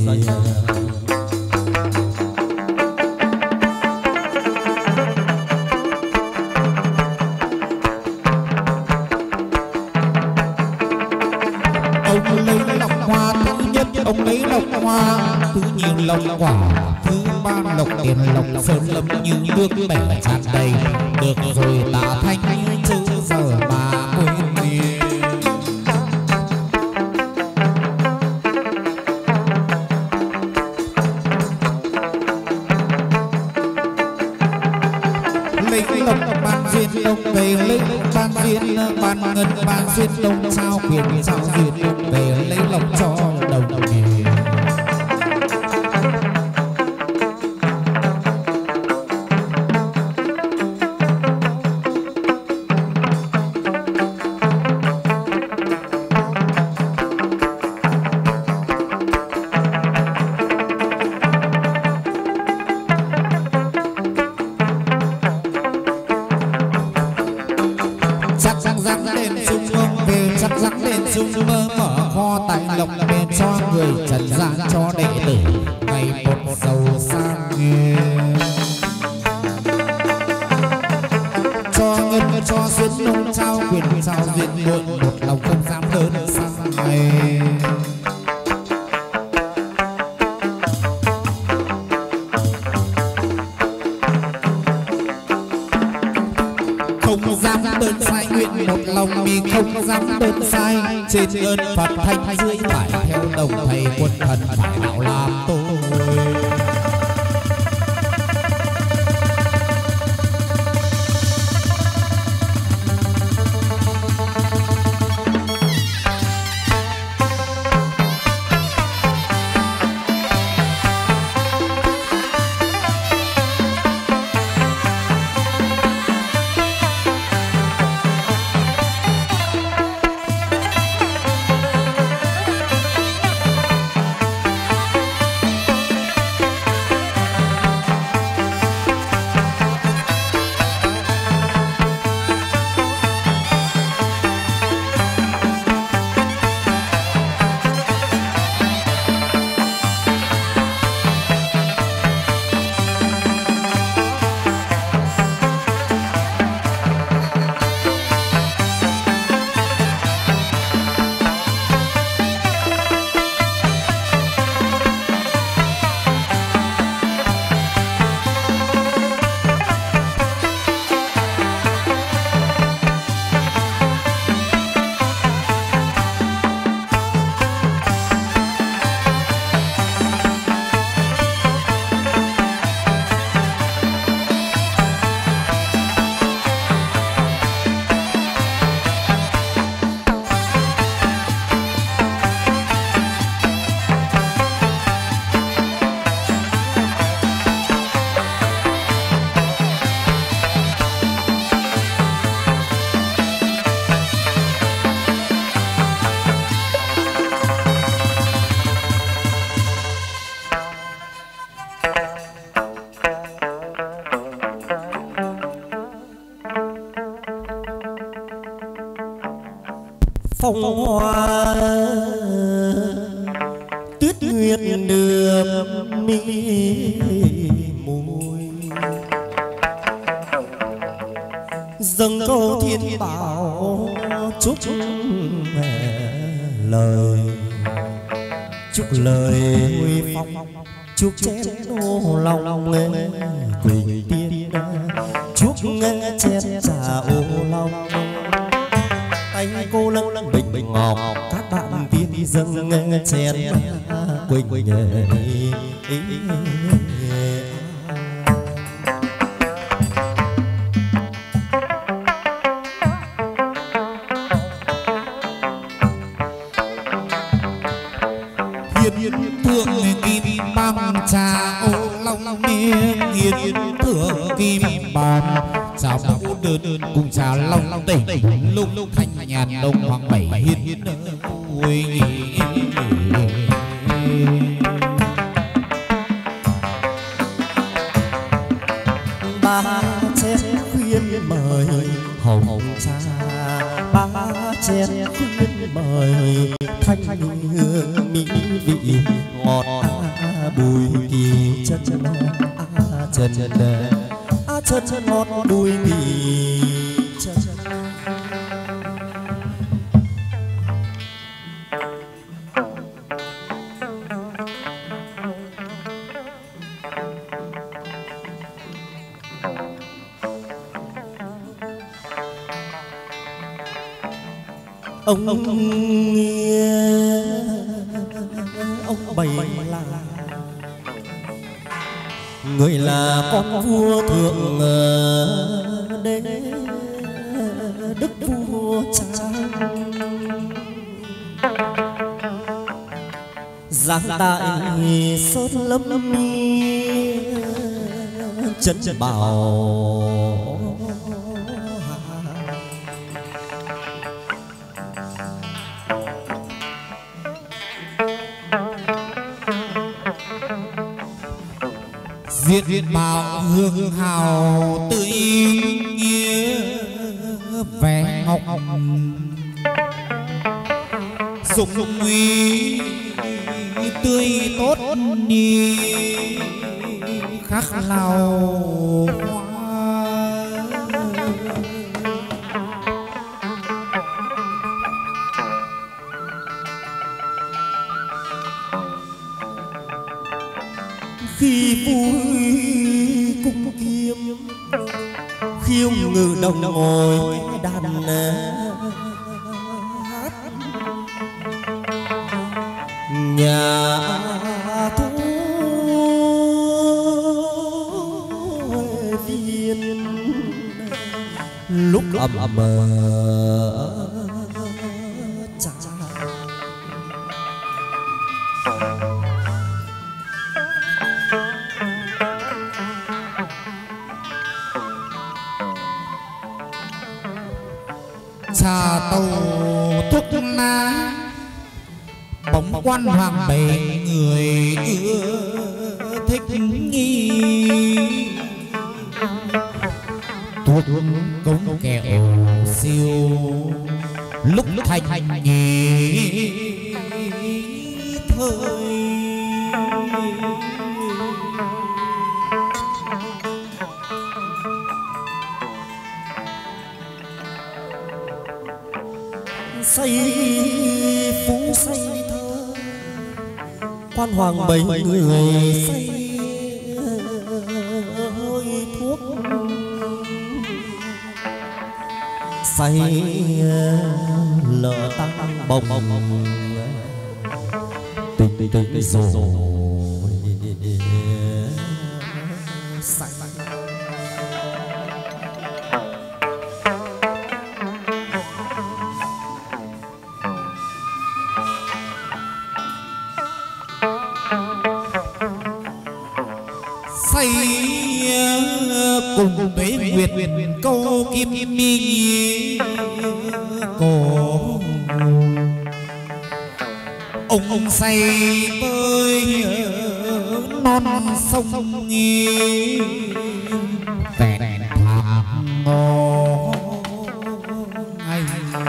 ông lấy lộc hoa thứ nhất ông lấy lộc hoa thứ nhì lộc quả thứ ba lộc tiền lộc sơn lâm như nước bể tràn đầy được rồi tạ thanh chữ giờ mà quên miền lấy lộc ban duyên lộc về lấy ban duyên ban ngân ban duyên lộc trao quyền trao duyên lộc về lấy lộc cho đồng nghề dung mơ mở kho tài lộc bên cho người trần gian cho đệ tử ngày một giàu sang nghề cho duyên nông trao quyền trao duyên muộn một lòng không dám đơn sai. Không dám đơn sai nguyện một lòng mi không dám đơn sai trên ơn Phật thanh dưới phải theo đồng thầy quân thần phải đạo làm tôi. Phong hoa tuyết nguyệt nượm mi mùi dâng câu thiên bảo chúc lời chúc lời huy phong chúc chén ô lòng nghe quỳnh tiên chúc nghe chén trà ô long anh cô lân lân bình bình ngọc các bạn tiên dâng nghe chén quỳnh nhẹ hiền thượng kim băng trà ô long miên hiền thượng kim băng trà mũ đơn cùng trà long tỉnh lúc lúc thanh nhàn đông hoàng bảy hiên vui ba chén khuyên mời hồng trà ba chén khuyên mời thanh hương mỹ vị ngọt bùi kỳ chân chân chân chân chân ngọt bùi kỳ chân ông ông nghe ông bày là người là con vua thượng đế đức vua Trang giang tại sơn lâm chân chân bảo diệt mạo hương hào tươi nghĩa vẻ ngọc dụng uy tươi tốt ni khắc lao hoa khiêu ngự đồng ngồi đàn hát nhà thu viên lúc ầm ầm cha trà tàu thuốc lá bóng quan hoàng bề người ưa thích nghi thuốc cống kẹo siêu lúc thành nhì thời say phú say thơ quan hoàng bảy người say hơi thuốc say lỡ tăng bồng tình tình rồi say say cùng với nguyệt câu kim mi cổ ông ông say bơi non sông nghi vẹn thảm ngô ngày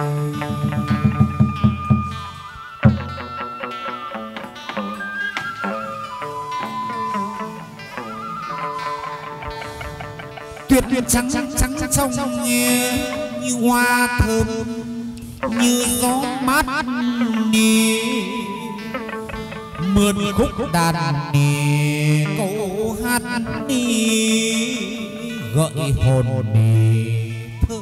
tuyệt tuyệt trắng trắng trắng trong như, như hoa thơm như gió mát đi mượn khúc đàn đi câu hát đi gợi hồn đi thơ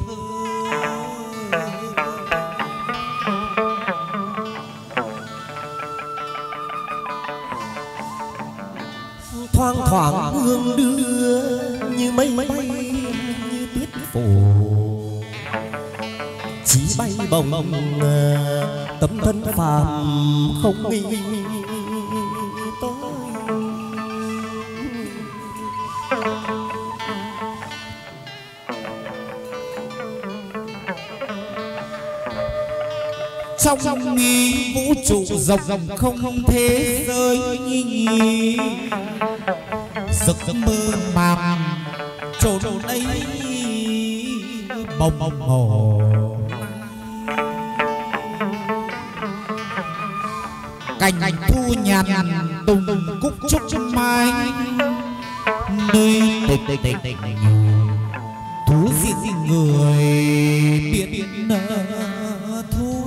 thoang thoảng hương đưa như mây bay như tuyết phủ chỉ bay bồng bồng tấm thân phàm không nghĩ tới trong nghi vũ trụ rộng rộng không không thế giới nhi giấc mơ màng trốn ấy bồng bồng hồ cành cành thu nhàn tùng tùng cúc trúc mai nơi tịch tịch tịch tịch thú gì gì người biết thu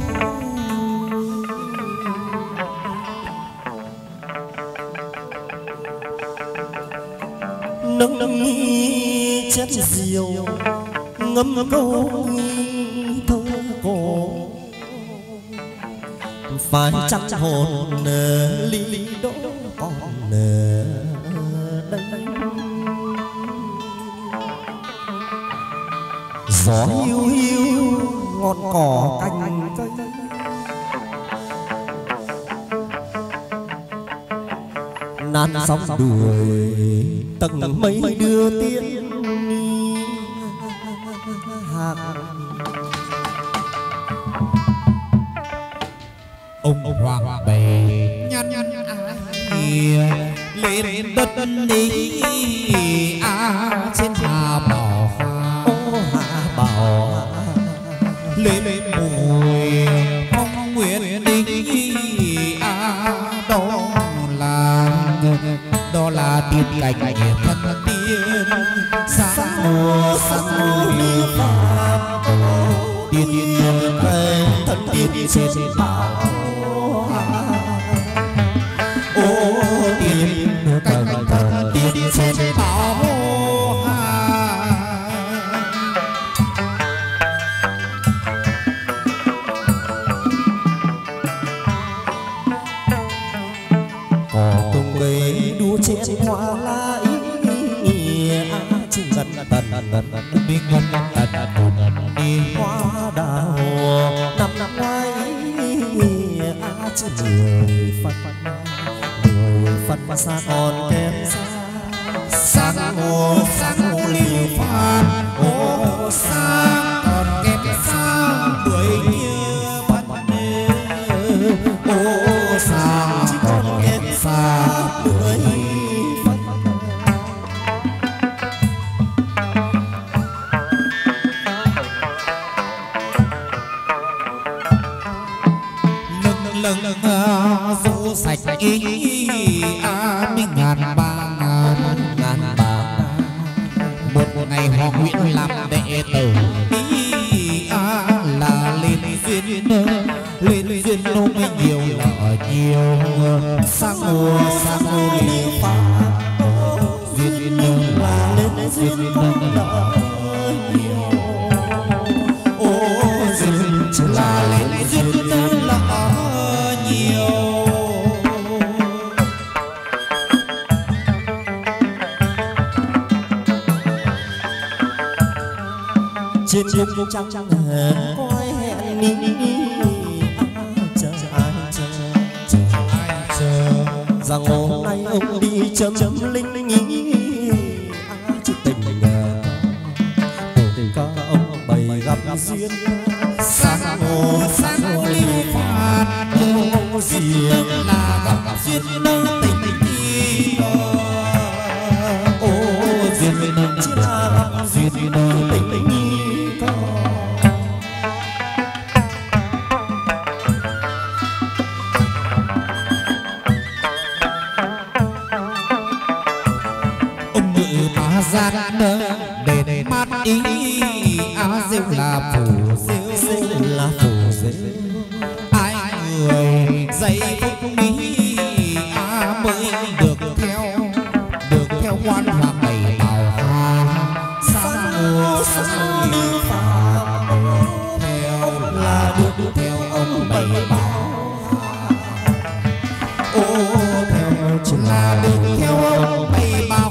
nâng nâng chén rượu ngâm câu thơ cổ phải chăm hồn ly đỗ còn đây gió hiu hiu ngọn cỏ cành cây nát sóng đuổi tầng mây đưa tiên hạt ông ông hoàng bề nhăn nhăn lên đất đi a trên hà bảo ô hà bảo lên mùi phong nguyện đi a đó là đó là tiên cảnh thân tiên sáng mùa sáng mùa đi pháp tiên tiên về thân tiên trên bảo ô tiên cảnh thân tiên trên bảo trên hoa lá ý chừng gần tần đi gần tần đi hoa đào năm năm ngoái chứ người phân người phân xa còn kém xa sáng hồ sáng hồ liều phan ô sáng còn kém xa đuổi như bắt ô sáng còn kém xa đuổi lưng lưng rượu sạch ý a mấy ngàn ba ngàn ngàn ba một ngày họ nguyện làm đệ tử ý a là lên duyên lên duyên nó mới nhiều nợ nhiều sang mùa sang mùa liều pha duyên là lên duyên con nợ nhiều ô duyên là lên duyên là nhiều trên cung trăng trăng coi hẹn ní chờ ai chờ chờ ai chờ rằng hôm nay ông đi chấm chấm linh linh ý chứ tình tình có ông bày gặp duyên sáng hồ sáng hồ liều phan ô duyên là gặp duyên nơi tình ý ô duyên chỉ là gặp duyên nơi tình tình ý ông ngự ba gian đền mát ý áo rêu là phủ rêu là phù dễ ai người dạy phúc ý a mới được theo được theo quan hoàng bảy bảo hà sáng mùa sáng mùa phàm theo là được theo ông bảy bảo ô theo chỉ là được theo ông bảy bảo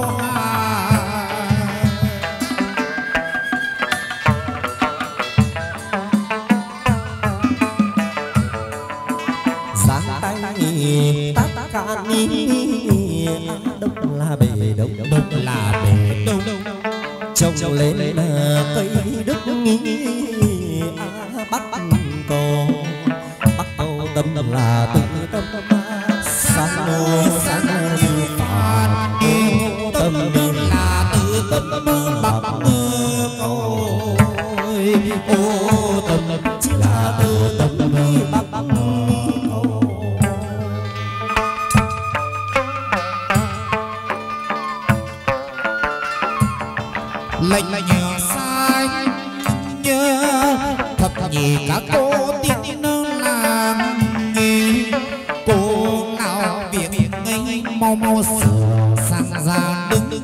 tất cả ni đông là bể đông đông là bể đông trồng lên cây đức nghi bắt cầu bắt cầu tâm là tự tâm sáng mùa sáng mùa liều phan tâm là tự tâm bắt cầu ô tâm chỉ là tự tâm bắt cầu lệnh nhờ sai nhớ thật nhỉ các cô tiên làm nghề cô nào việc ngay mau mau sửa sang ra đứng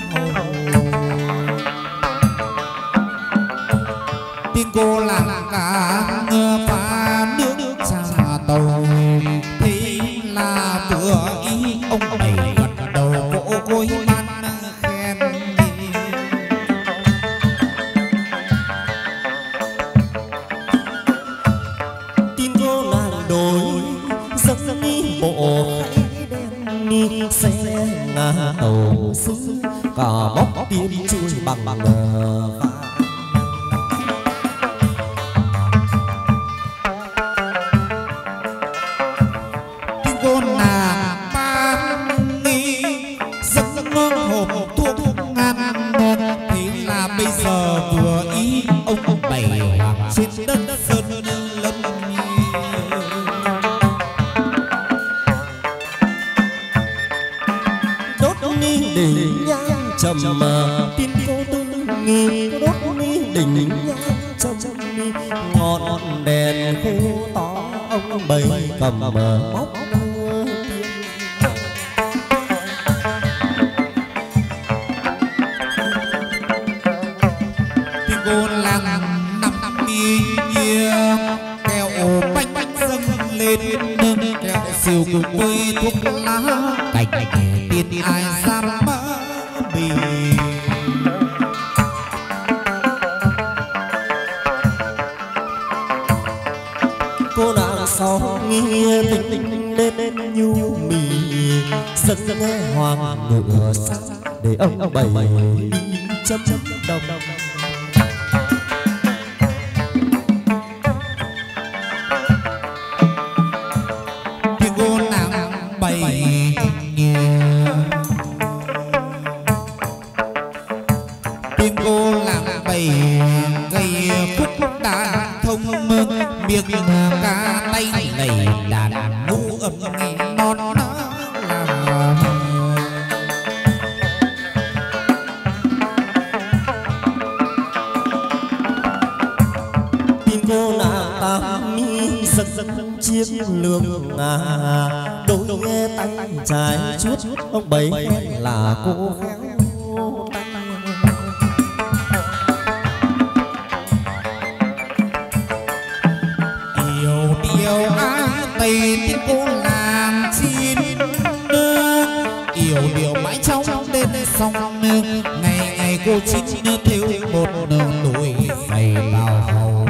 tin cô làm cả pha nước trà tàu thì là vừa ý ông bảy gật đầu vỗ gối ban khen tin cô nàng đồi giấc ni bộ đen ni xe ngã tàu xứ cả bóc tiên chui bằng bằng cô nàng ban nghi giấc mơ hộp thuốc ngàn thì là bây giờ vừa ý ông ông bảy hoàng trên đất sơn lâm đốt ni đỉnh nhang trầm tin cô tư nghi đốt ni đỉnh nhang trầm ni ngọn đèn khô to ông bảy cầm móc cô làng năm năm đi nhia kẹo bánh bánh dâng lên kẹo siêu cùng với thuốc lá cành tiền ai dám bì. Cô nàng sau nghe tình tình đêm nhu mì dẫn nghe hoàng ngựa sắc để ông bày chấm đồng. Tiếng cô nàng bày tiếng cô nàng bày gây khúc đàn thông miệng ca tay lầy đàn ngũ âm nghe non làm tin cô nàng tam mi giật giật chiếc lương ngà đôi nghe tay trái chuốt ông bấy là cô khéo tay. điều điều á tây tiếng cô làm chim yêu điều mãi trong đêm sông ngày ngày cô chính thiếu một tuổi dày vào hầu.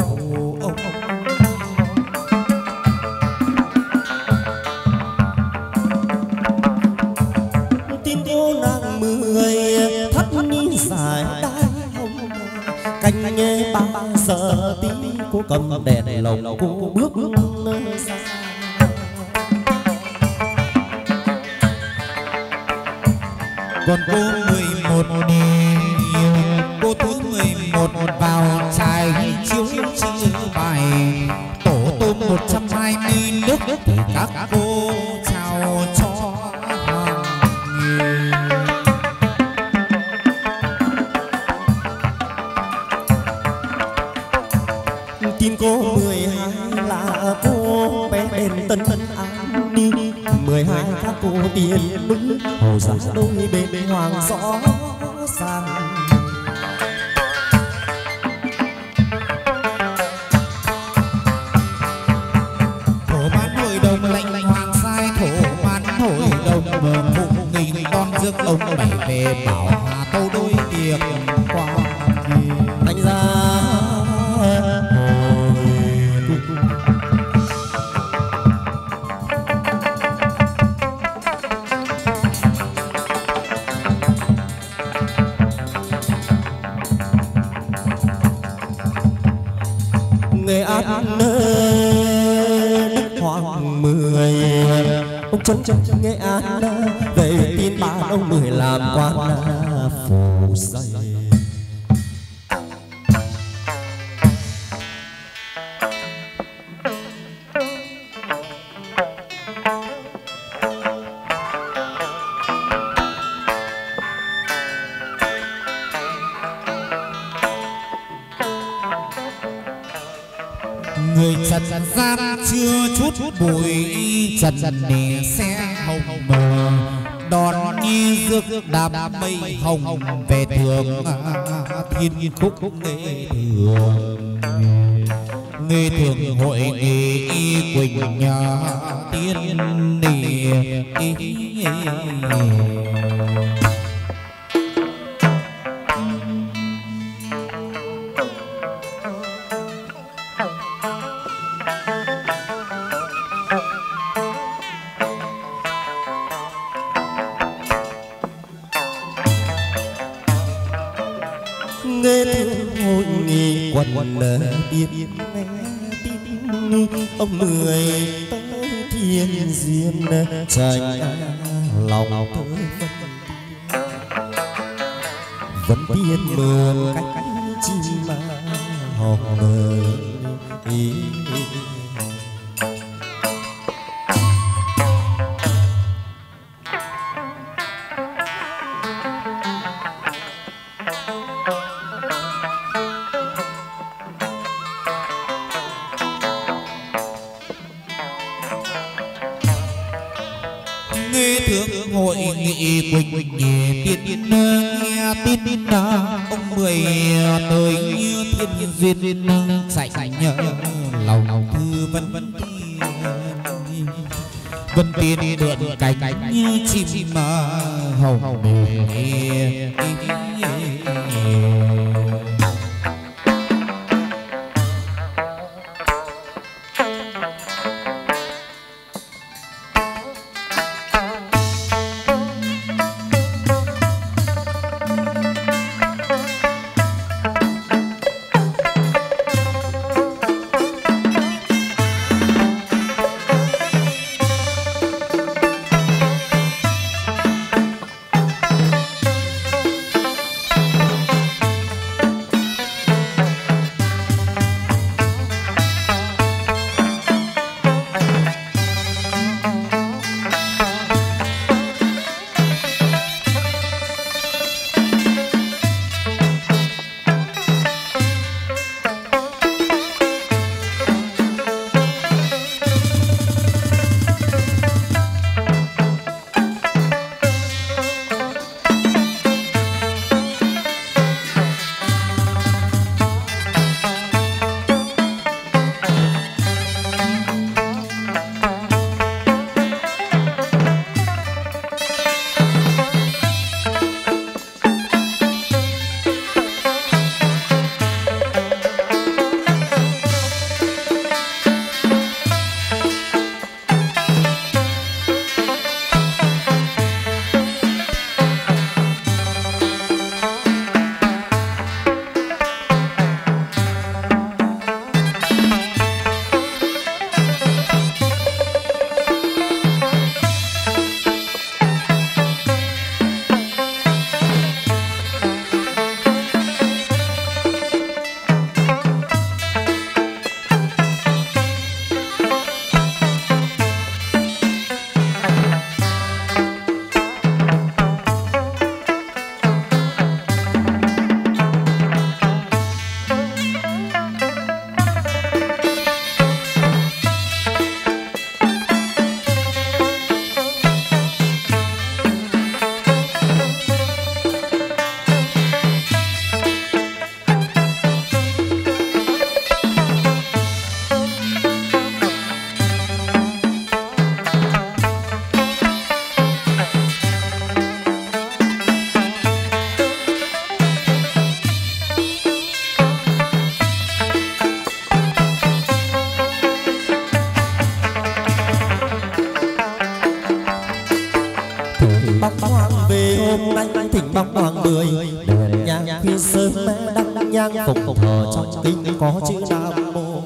Tin cô nàng mười thắt dài đai hồng canh nghe ba giờ tí cô cầm đèn lồng cô bước ra. Còn cô mười một cô thứ mười một vào trại chiếu chữ bài tổ tôm một trăm hai mươi nước thì các cô chào cho hoàng nghề. Tin cô mười hai là cô bé đền tân tân an đi mười hai các cô tiền nữ hồ giá đôi bên hoàng gió sang. thổ bán hội đồng lệnh lệnh hoàng sai thổ bán hội đồng phụ nghìn con rước ông bảy về bảo hà tâu đôi tiệc qua anh ra Nghệ An Đức Hoàng mười ông chân chân Nghệ An về tin ba ông mười làm quan phủ dày. người trần gian chưa chút bụi trần nề xe hồng mờ đón như rước đám mây hồng về thường thiên khúc nghệ thường nghệ thường hội nghệ quỳnh nhà tiên nề. Nghe thương hội nghị quần biết nghe tin ông mười tới thiên duyên tranh lòng tới vẫn tiên mượn cách chim mà hồng mời. nghe thương hội nghị quỳnh nhẹ tiên nghe tin ông mười tới như thiên duyên sạch nhớ lòng thư vân vân vân tiên vượn cánh như chim mà hồng bể. bóng hoàng bưởi đèn nhang khi sớm bé đăng nhang phục thờ trong kinh có chữ nam mô.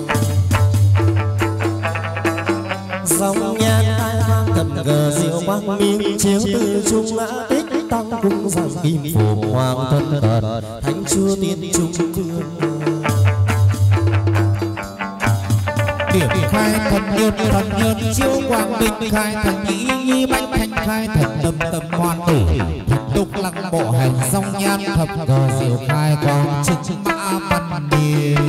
Dòng nhang tai vang cầm gờ diệu quang minh chiếu từ trung ngã tích tăng cung rằng kim phù hoàng thân cận thánh chúa tiên trung vương. Điểm khai thần nhân thần nhân chiếu quang minh khai thần nhĩ nhi bách thanh khai thần tâm tâm hoan tử thần đục lăng bộ hành dòng nhan thập cờ diệu khai quang trinh mã văn điền.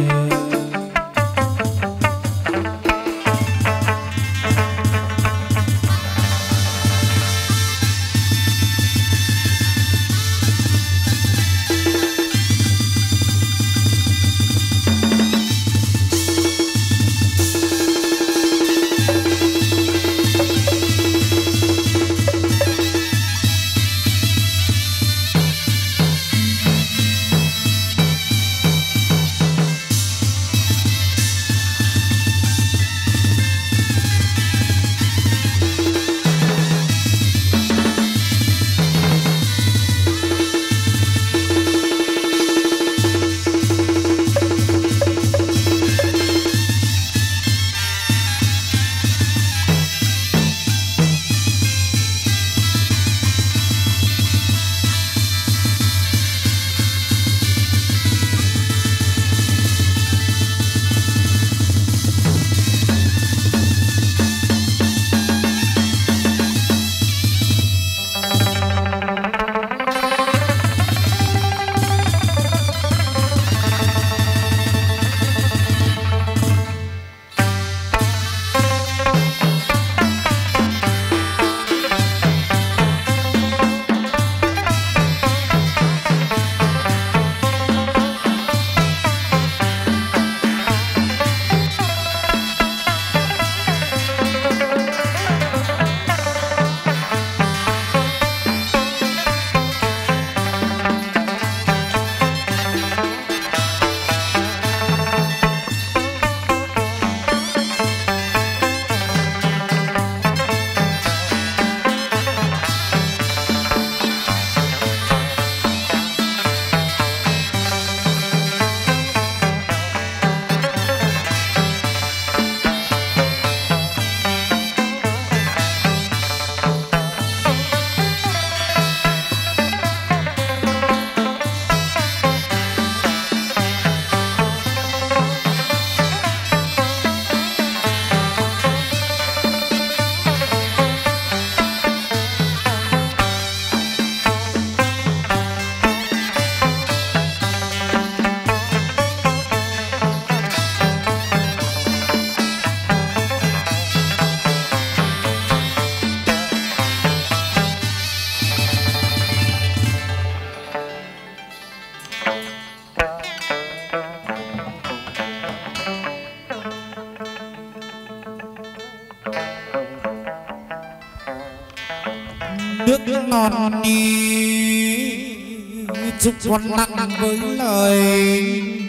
nước non đi chúc con nặng với lời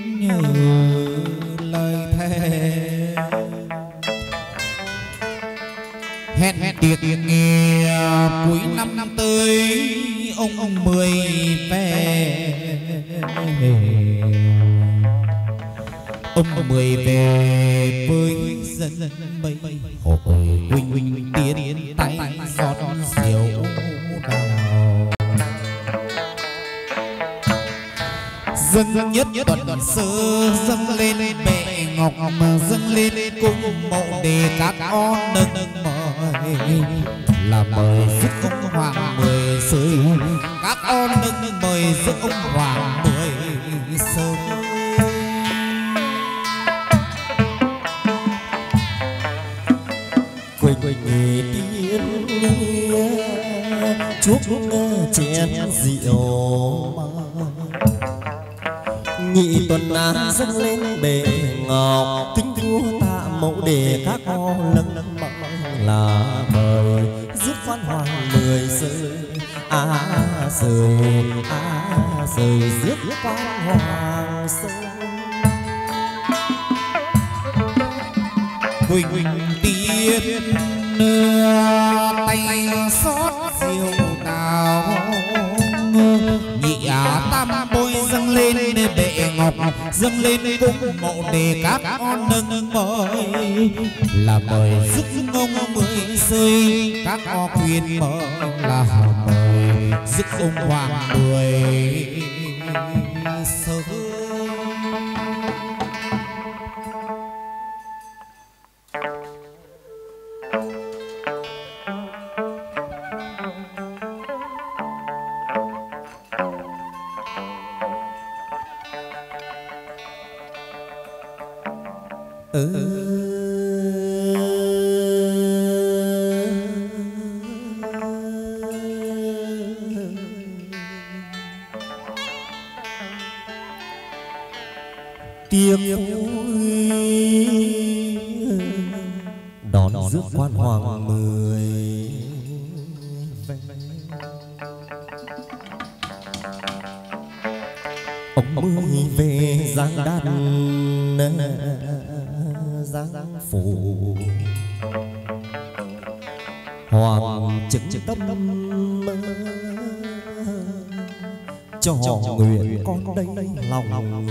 lời thề hẹn tiệc nghĩa cuối năm năm tới ông ông mười về ông mười về với dân mây hội huynh huynh tiến tay giọt rượu đào dâng nhất tuần sơ dâng lên bệ ngọc dâng lên cung mộ để các con nâng mời là mời giúp ông hoàng mười sơi các con nâng mời giúp ông hoàng mười sơi quỳnh quỳnh tiên chúc chén rượu nhị tuần an dâng lên bệ ngọc kính vua tạ mẫu để các con lâng lâng là mời giúp quan hoàng mười sơi à sơi à sơi giúp quan hoàng sơi quỳnh tiên tay xót rượu đào nhị á tam bôi dâng lên bệ ngọc dâng lên cung mộ để các con nâng mời là mời giúp ông mười sơi các con khuyên mời là mời giúp ông hoàng mười sơi. Tiệc vui đón rước quan hoàng mười ông mười về giang đàn giang phủ hoàng trực tâm cho nguyện con đây lòng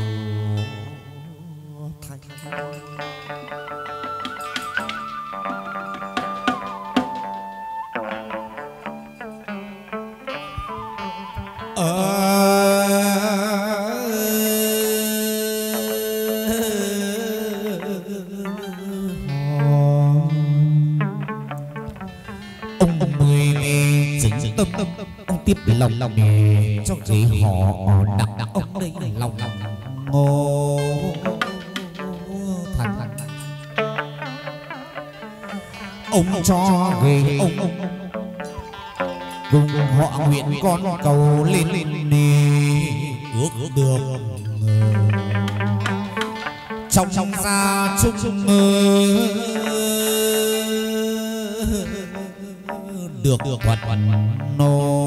tiếp lòng lòng cho gì họ đặt đặt ông đây lòng ngô thành ông cho về ông cùng họ nguyện con cầu lên lên ước được trong trong gia chung được được hoạt hoạt nô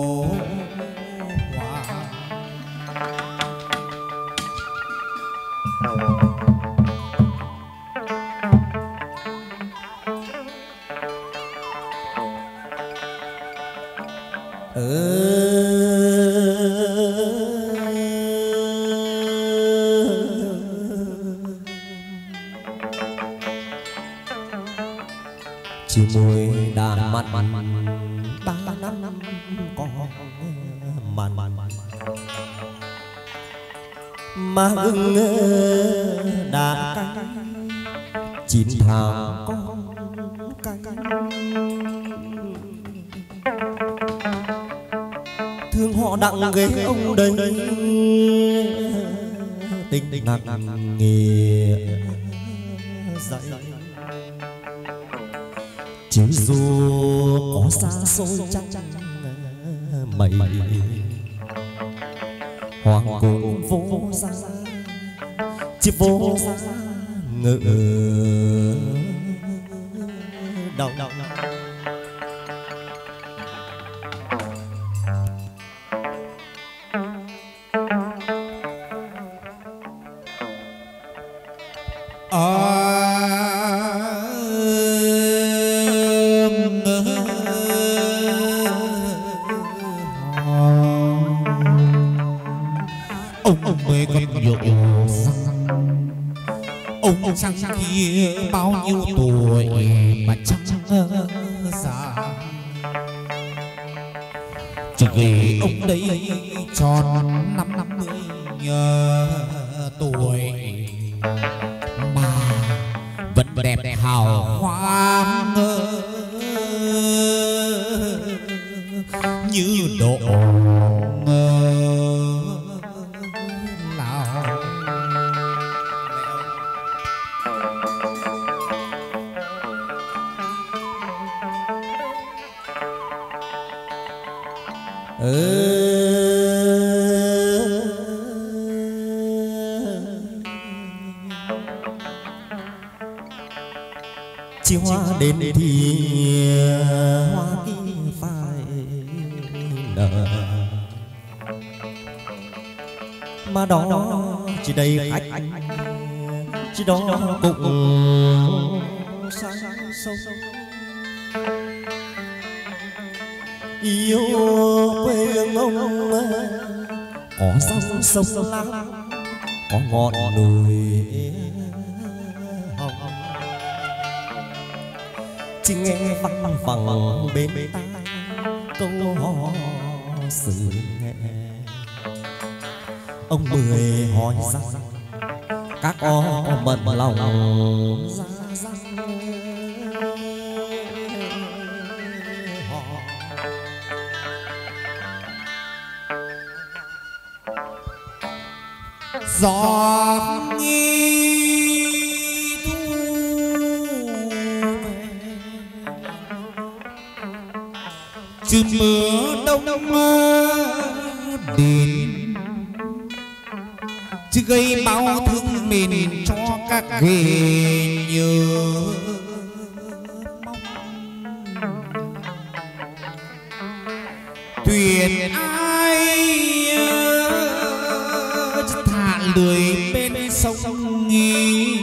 chiều mùi đàn mặn mặn ba năm năm có mặn mặn mà ưng đã canh chín tháng con canh thương họ đặng ghế ông đây tình nặng nghề dạy chứ dù có xa xôi chăng mây hoàng cung vô giá chỉ vô giá ngỡ đầu ông ông mới còn nhiều ông trăng kia bao nhiêu tuổi mà trăng già, chỉ vì ông đây tròn năm năm mươi tuổi mà vẫn đẹp hào hoa như độ chi hoa đến thì hoa kia phải nở, mà đó chỉ đây khách chỉ đó cũng sáng sâu yêu quê hương ông có sông sông lắm có ngọn núi hồng, chỉ nghe văng vẳng bên tai câu hò sự nghe ông mười hỏi rằng các o mận lòng ra gió nghi thu chứ mưa đông đến chứ gây bao thương mình cho các ghề nhớ mong tuyệt ai thả lưới bên sông nghi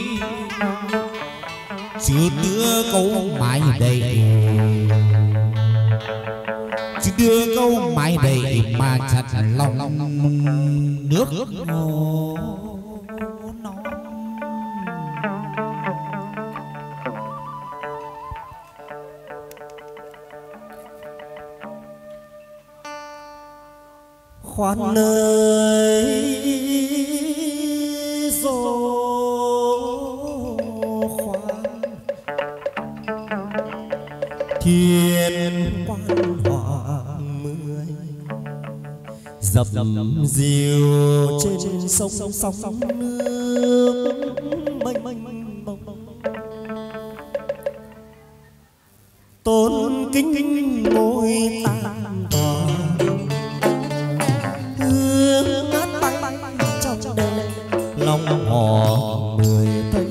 chưa đưa câu mãi đầy chứ đưa câu mãi đầy mà chặt lòng nước ngô nóng khoan ơi dô khoan thiên quan hoàng mười dập diều trên sông sông nước mênh mênh bông tôn kính ngôi tam tòa hương ngát bay trong đêm lòng hò mười thấy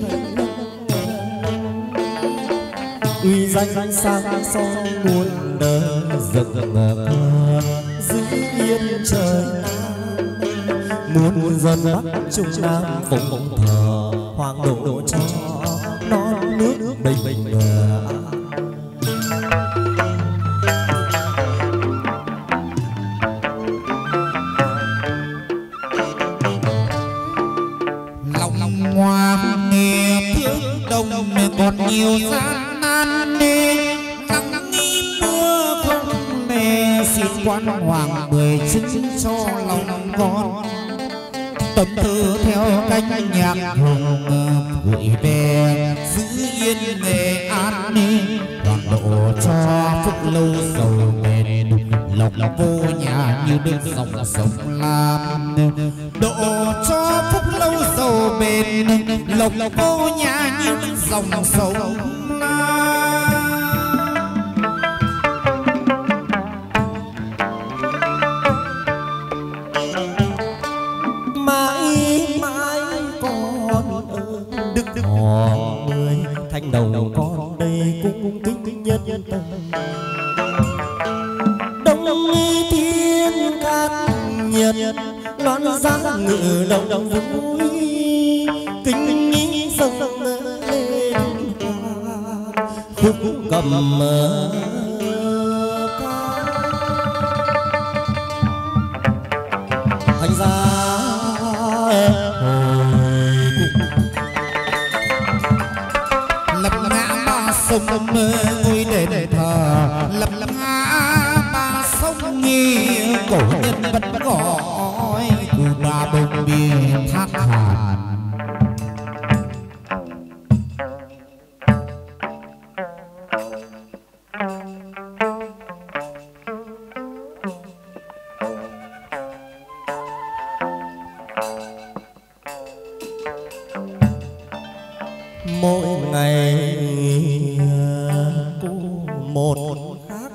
uy danh sang son muôn đời rực rỡ giữ yên trời nam muôn dân bắc trung nam phụng thờ hoàng độ cho non nước bình bình lòng hoa nghe thương đông còn nhiều gian nan đi nắng nghi mưa không mẹ xin quan hoàng mười chứng cho lòng con tâm tư theo cánh nhạc hùng gửi về giữ yên Nghệ An đi toàn độ cho phúc lâu giàu bền lộc vô nhà như nước dòng sông Lam độ cho phúc lâu giàu bền lộc vô nhà như nước dòng sông Lam. Mãi mãi con ơi đức đức hò mười thanh đầu con đây cũng kính nhất nhân tâm đông thiên cát nhật loan giá ngự đồng vui kính nghĩ dâng cầm mơ thành ra hồi lập ngã ba sông ngôi đền thờ lập ngã ba sông nghi cổ nhân vẫn gọi cụ bà bồng bia thác hàn. mỗi ngày cô một khác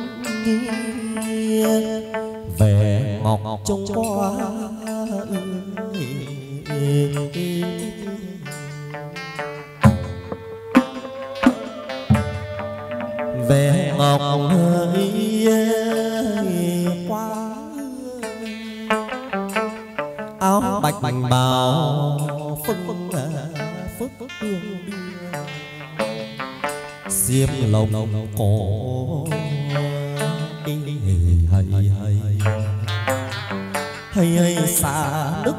về ngọc trông qua về ngọc ơi qua áo bạch bạch bào phưng phước hương xiêm lồng cổ hay hay hay hay xa nước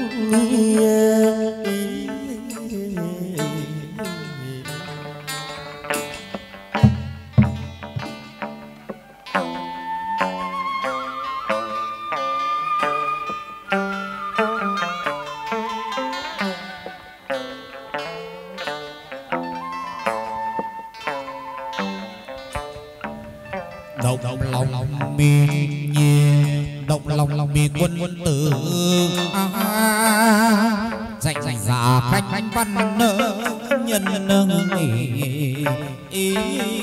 động lòng miền nhiên động lòng lòng miền quân quân tử dạy dạy giả khanh văn nhân nâng ý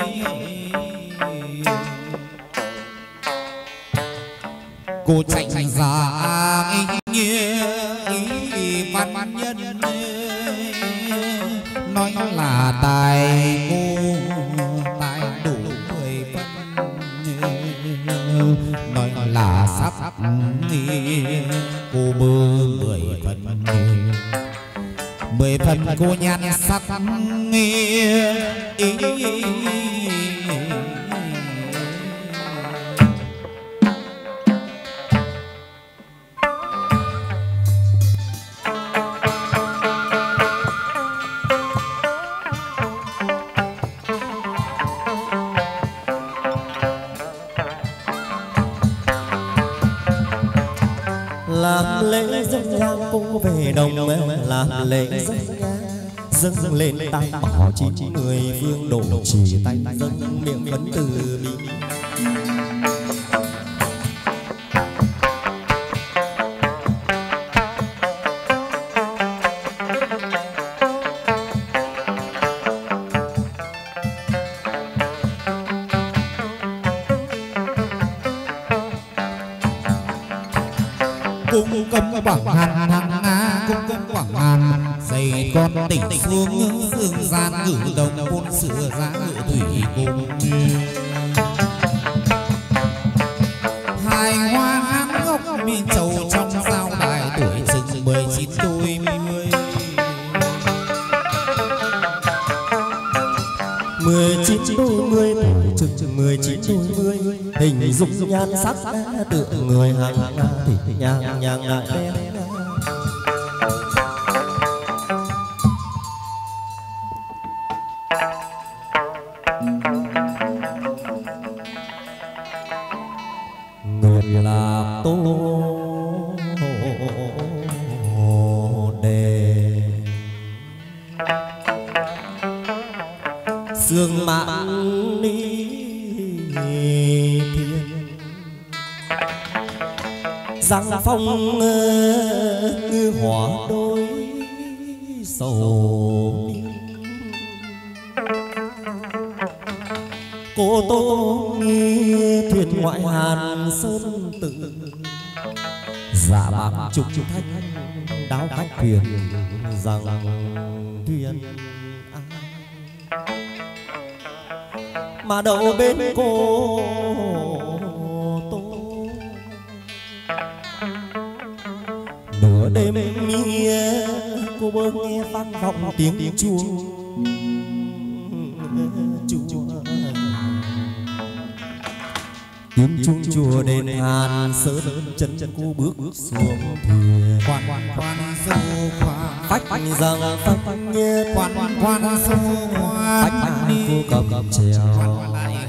cô dạy dạy giả nghĩa văn nhân nói là tài cô tài đủ mười phân nói là sắp cô bơ mười phần mười phần cô nhan sắc ý làm lễ dâng nhang cô về đồng làm lễ dâng nhang dâng lên tay bỏ chín người vương độ chỉ tay dâng miệng vấn từ bi cung cấm quảng hàn hàng nga cung cấm quảng hàn dày con tỉnh xuống dương gian ngự đồng côn sửa giá ngự thủy cung hai hoa hán ngọc miên châu trong sao đài tuổi chừng mười chín đôi mươi mười chín đôi mươi tuổi chừng chừng mười chín đôi mươi hình dung nhan sắc tượng người hàng nga thì nhang nhang lại đen nguyệt là tô đề sương mãn ni thiên giang phong ngư hỏa đôi sầu cô tô nghi thuyền ngoại hàn sơn tự giả bạc trục thách đáo khách thuyền rằng thuyền mà đầu bên cô tô nửa đêm mía cô bơ nghe vang vọng tiếng chuông chuông tiếng chuông chùa đền Hàn sơn chân chân cô bước xuống thuyền quan quan du khoa phách rằng phách nhiệt quan quan du phách ba cô cầm trèo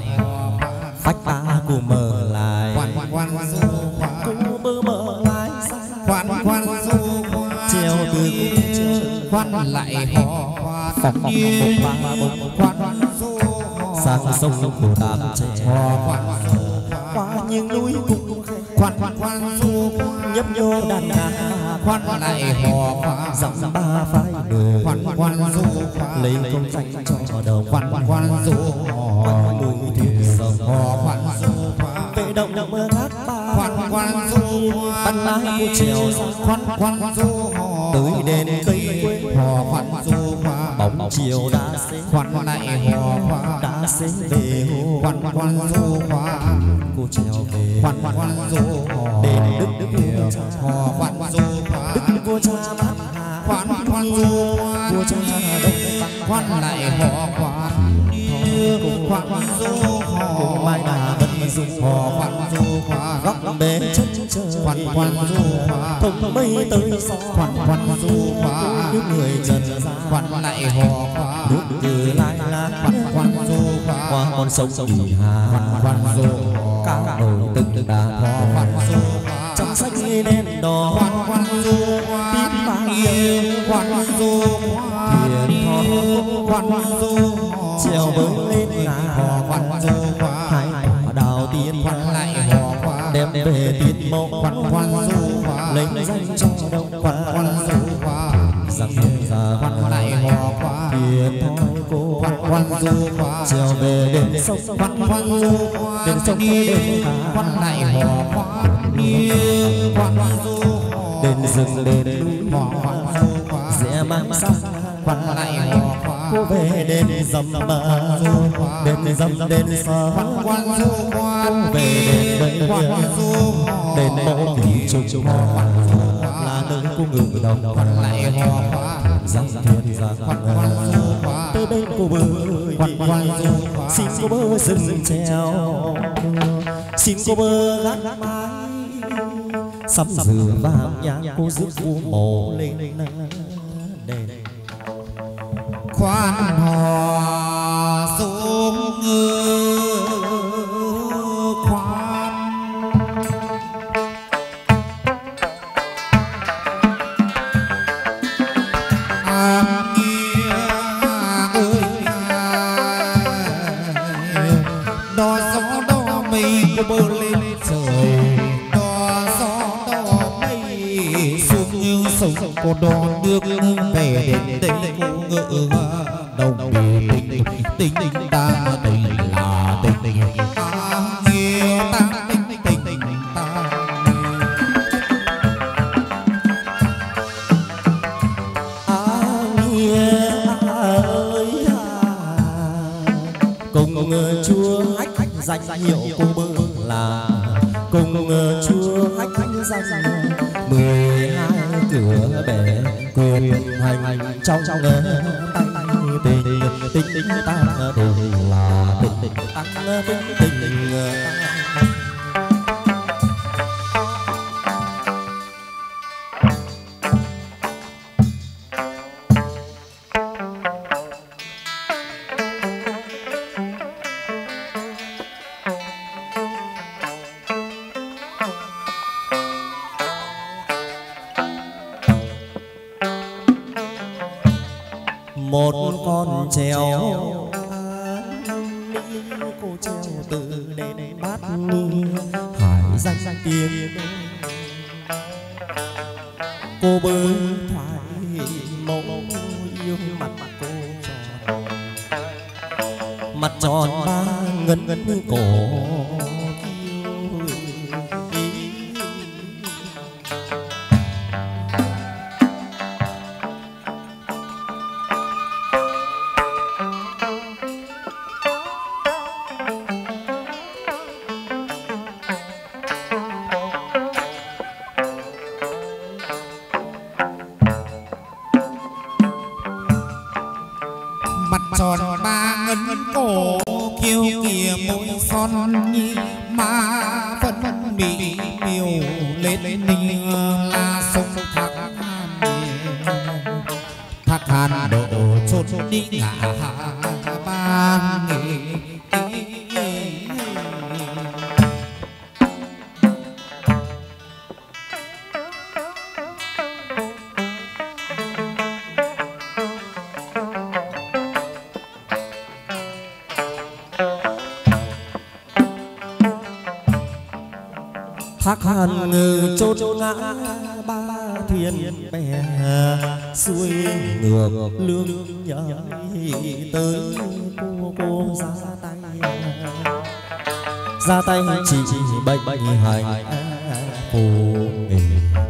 phách ba cô mở lại quan quan du khoa cô mơ mở lại quan quan du khoa treo từ quan lại hò khoa phách một ba bốn quan du sang sông của đàn trẻ hò quan qua những núi cùng quan quan du nhấp nhô đàn ca quan lại hò khoa dặm ba phái đường quan quan du lấy công danh cho đồng quan quan du hò núi thuyền sông hò quan du vệ động mơ hát ba quan quan du bắn lá cô trèo quan quan du tới đền cây quê hò quan du bóng chiều đã xế quan lại hò khoa đã xế về hồ quan quan du cô trèo về quan quan du đền đức đức hò quan du đức vua cha bát quan quan du vua cha đông quan lại hò quan quan du cô mai đà vẫn du hò quan du góc bể chân trời quan quan du thông mây tới gió quan quan du những người trần quan lại hò nước từ lai lá quan quan du qua con sông kỳ hà quan du cá nổi từng đàn quan du trong xanh đen đỏ quan quan du tím vàng yêu quan du thuyền quan du treo bơi lên là quan du hai quả đào tiên quan lại hò đem về tiên mộ quan quan du lấy danh cho đông quan quan du rằng ra quan lại hò thuyền thôi cô quan quan du treo về đền sông quan quan du đền sông đền quan lại hò quan quan du đền rừng đền núi hò quan du rẽ mang sang quan lại hò cô về đền dầm mà đền dầm đền xa quan quan du quan về đền đây quan du đền mộ kỳ trùng trùng là nơi cô ngự đồng quan lại hò giang thiên giang quan quan du tới đây cô bơi quan quan du xin cô bơ rừng treo xin cô bơ gác mái sắm dừa vàng nhang cô rước cô mồ lên đền quan hò xuống ngư quan am kia ơi đò gió đò mây cô bơ lên trời đò gió đò mây xuống như sông cô đò nước về đến đây cô ngự đồng tình tình tình ta tình là tình tình ta yêu ta tình tình tình ta ơi cùng chúa hách danh hiệu cô bơ là cùng chúa hách danh mười hai cửa bể quyền hành trong trong tay tình tình tình ta tình là tình tình tăng tình tình một con trèo cô treo từ đền bát ni hải danh tiếng cô bơi thoại mẫu yêu mặt cô tròn mặt tròn ba ngấn ngấn cổ tròn ba ngân cổ kiêu kìa môi son nhi mà vẫn bị miêu lên ninh là sông thác thác hàn độ chốt đi ngã ba nghề. thác hàn ngừ chốt ngã ba thiên bè xuôi ngược lương nhảy tới cô cô ra tay ra tay chỉ bệnh hành phù nghề.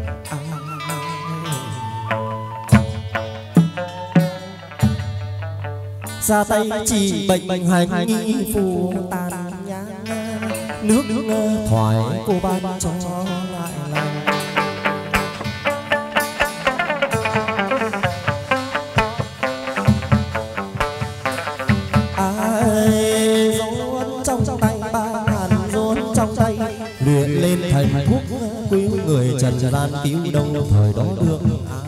Ra tay chỉ bệnh hành nghi phù tàn nhang nước thoải cô ban cho lại lành. Ai rốn trong tay ba hàn rốn trong tay luyện lên thành thuốc cứu người trần gian cứu đông thời đó được.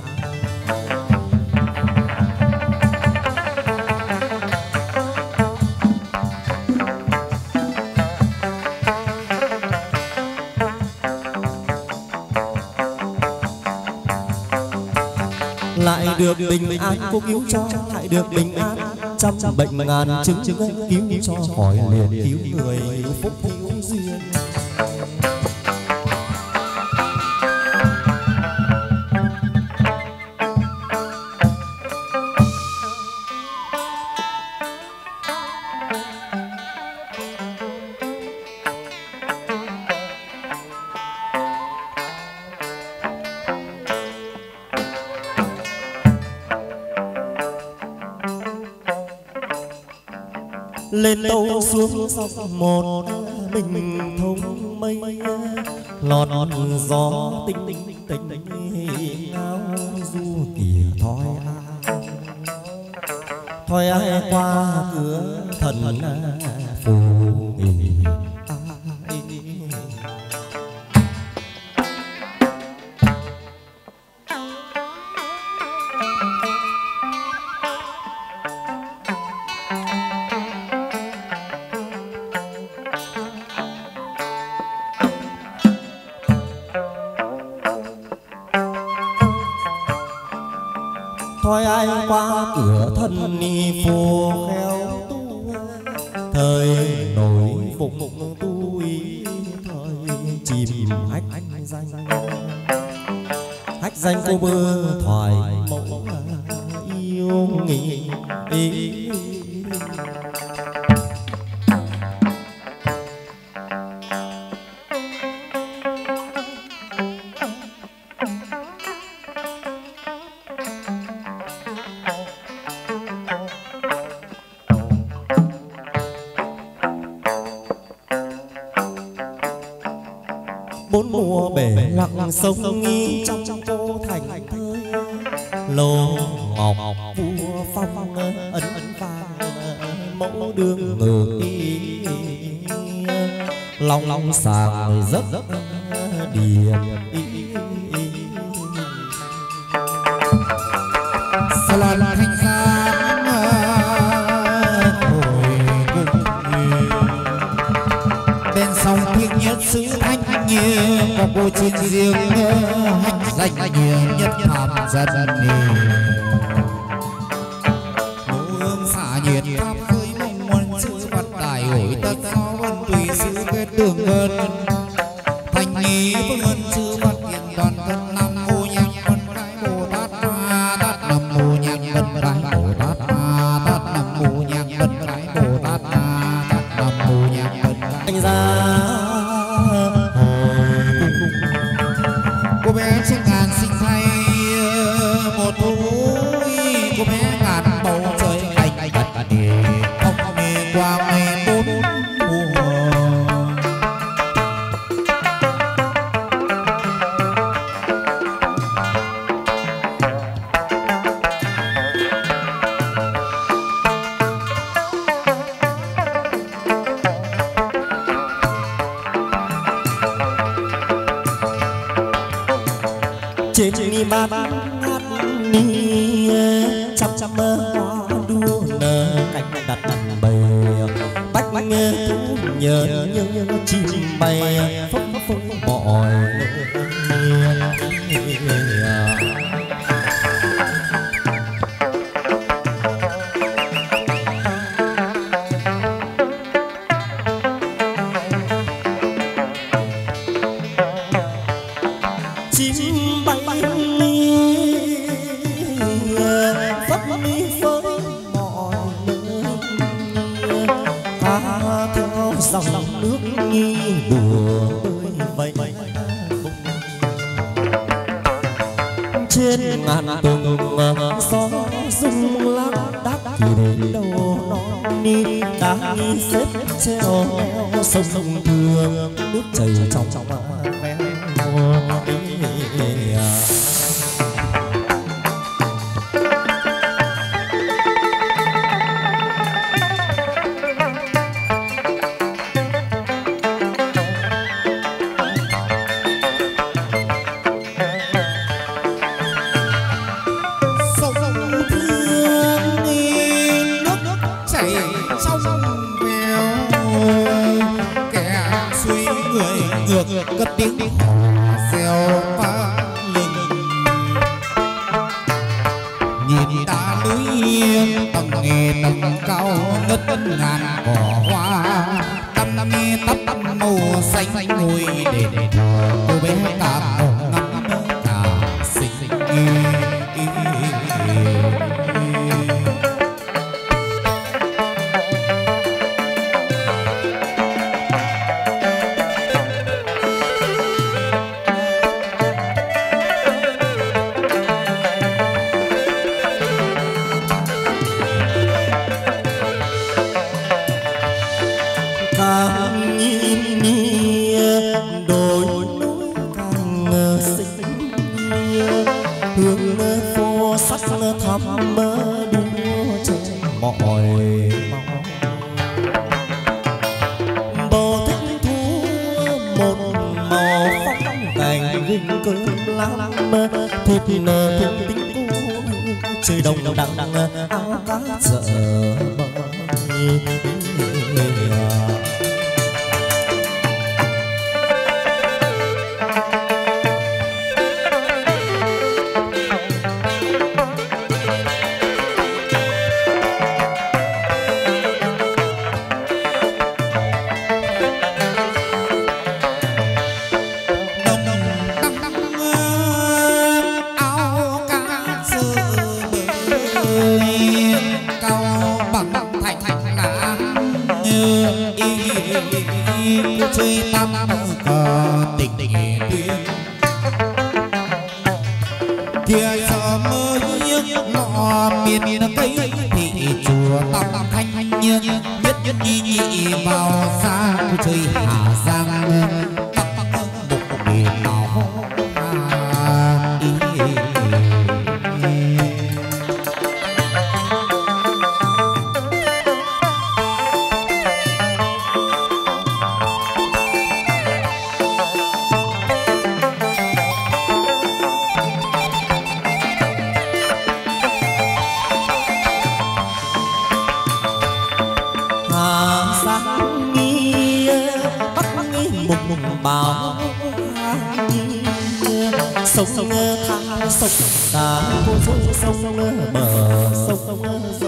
Lại được bình an cô cứu cho lại được bình an trăm bệnh ngàn chứng cứu cho khỏi liền cứu người phúc cứu duyên. Lên tàu xuống sông một mình thông mây lọt gió tinh tinh tinh áo du kìa thoi ai thoi ai qua cửa thần phù nghề. Thôi ai qua cửa thân ni phù khéo tu thời nổi phục tu ý thời chìm hách danh hách danh cô bơ thoại mẫu yêu nghỉ ý. Bốn mùa bể lặng sông nghi trong cô thành thơi lô ngọc vua phong ấn vàng mẫu đương ngự đi long long sàng giấc điềm Salon thanh gian hồi bên sông thiên nhất sứ thanh như có cô trên riêng hách danh nhiều nhất tham dân hương xả nhiệt pháp với mong muốn chữ vật tài hội tất do vân tùy sự kết đường gần thành nghi vân chữ vật hiện toàn thân nam mô nhạc vân cái bồ tát ma tát nam mô nhạc vân cái bồ tát ma tát nam mô nhạc vân cái bồ tát ma tát nam mô nhạc vân anh ra cô bé trên ngàn sinh thay một thú hoa đua nở cánh đặt bầy bách nghe nhớ nhớ chim bay phấp phới mọi chim bay phấp phới mọi nơi ta theo dòng nước nhi đùa bơi bay trên ngàn tầng gió rung lắc đắc thì đến đâu non ni đang nghi xếp treo sông thương nước chảy trong trong ven cất tiếng reo vang lừng nhìn ta lưới tầng nghề tầng cao ngất ngàn cỏ hoa tâm năm tấp màu xanh ngồi để cô bé cả ngắm cả xinh thăm mơ đua trên mọi bầu thích thú một màu phong cảnh hình cơn lắm thịt nở thịt tinh cô trời đông đằng áo cá chợ chơi tam cờ tình duyên kia giờ mơ nhớ nọ miền tây thì chùa tam thanh nhất nhất nhị nhị vào xa chơi Hà Giang một miền nào bảo sông thang sông cả sông sông bờ sông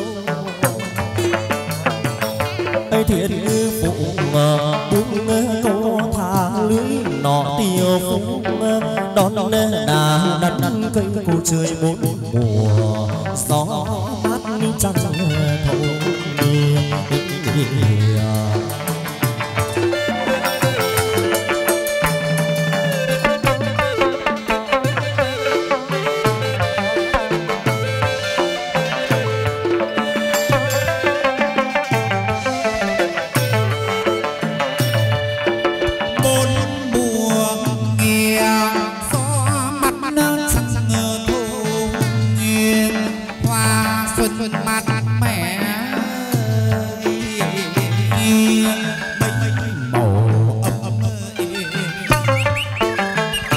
ấy thiên ngư phụ buông câu thả lưới nọ tiêu phung đón đà đặt cây cô chơi bốn mùa gió mát trăng thâu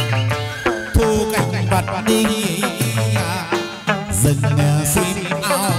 rừng sim ao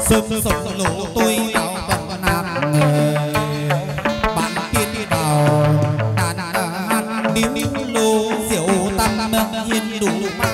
sớm sống lỗ tôi đào tận nam bạn tiên đào đàn hát điếu lô rượu tam hiên đủ ma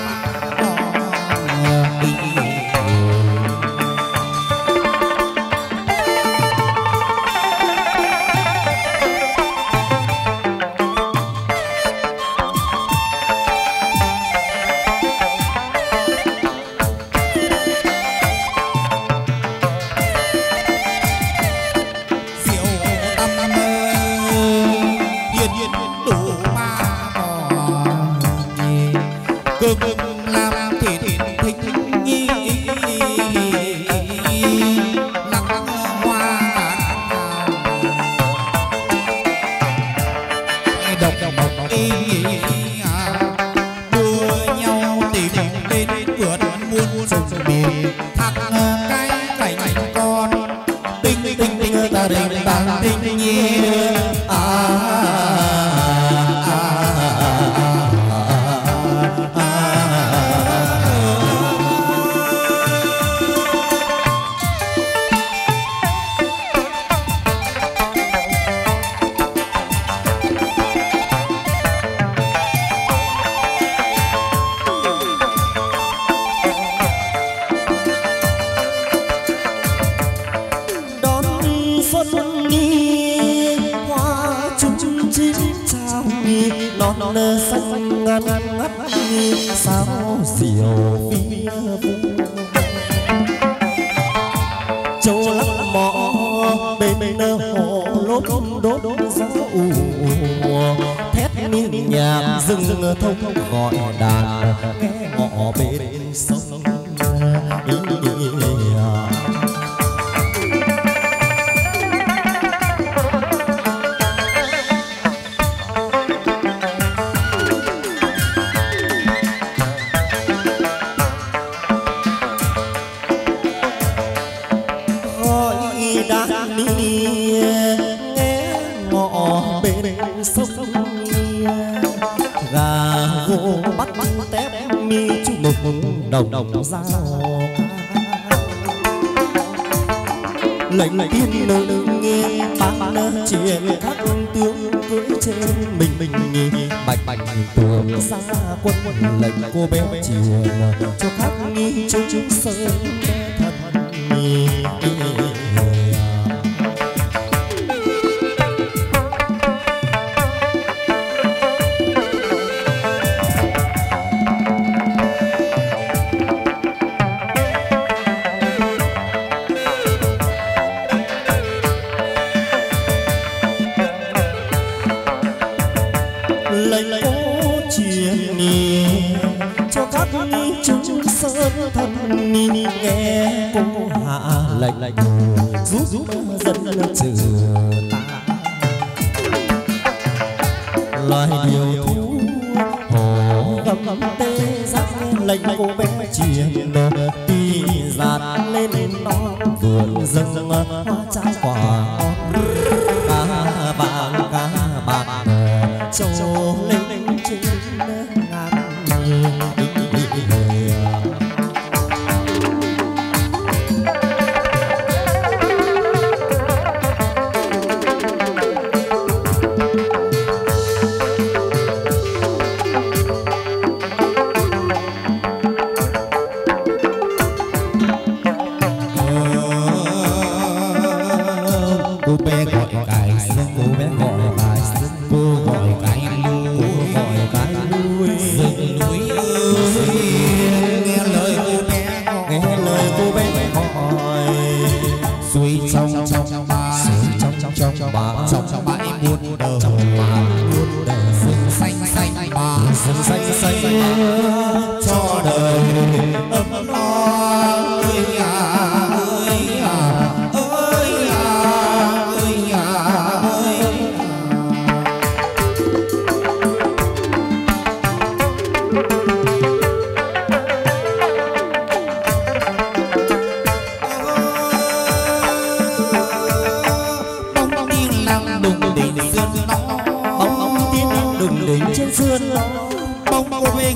lệnh tiên nữ nghe bán chuyện các tướng cưỡi trên mình mình bạch bạch tường ra quân lệnh cô bé chiều cho các nghi chúng chúng sơn thật nghe cô hạ lệnh giúp giúp dân trừ ta loài điều thú hồ gầm tê giác lệnh cô bé truyền tì giạt lên non vườn rừng hoa trái quả cá bạc cá bạc trâu lên trên ngàn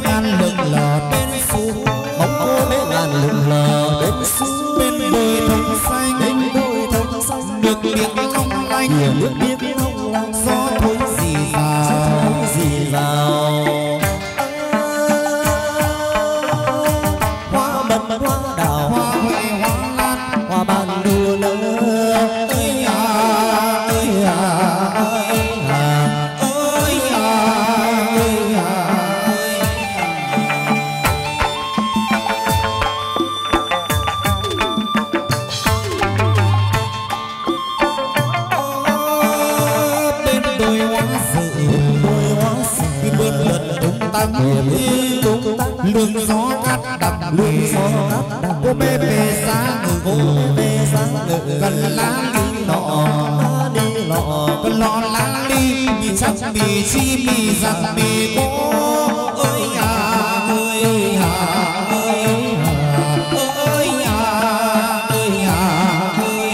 bóng cô bé ngàn lừng lờ bên xứ bên đời thông lìa nước biếc long lanh gió thôi rì rào rì rào hoa mận hoa đào hoa huệ hoa lan hoa ban đua nở ơi à ơi à ơi à ơi à ơi à bên đôi hoa dự đôi hoa cái bước lượn tung tăng tung tăng lương gió cắt đầm lương gió cắt đầm cô bê bê xa ngự cô bê sáng ngự gần lá đi nọ đi lọ gần lọ lá đi mì chắc mì chi mì giặt mì cô ơi à ơi à ơi à ơi à ơi à ơi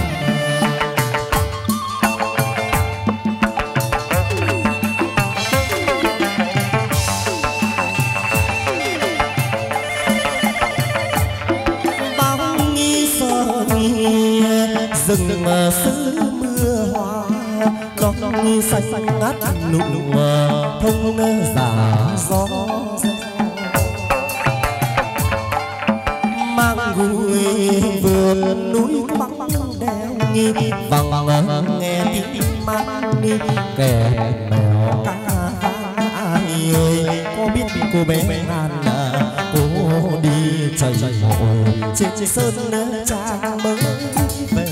bao nghi sơ nghi rừng mà xứ mưa hoa non xanh ngắt nụ thông giả gió mang vui vườn núi băng đèo nghi vằng nghe tiếng mang đi kẻ mèo ca ai ơi có biết cô bé ngàn là cô đi chạy hội trên sơn trang mới về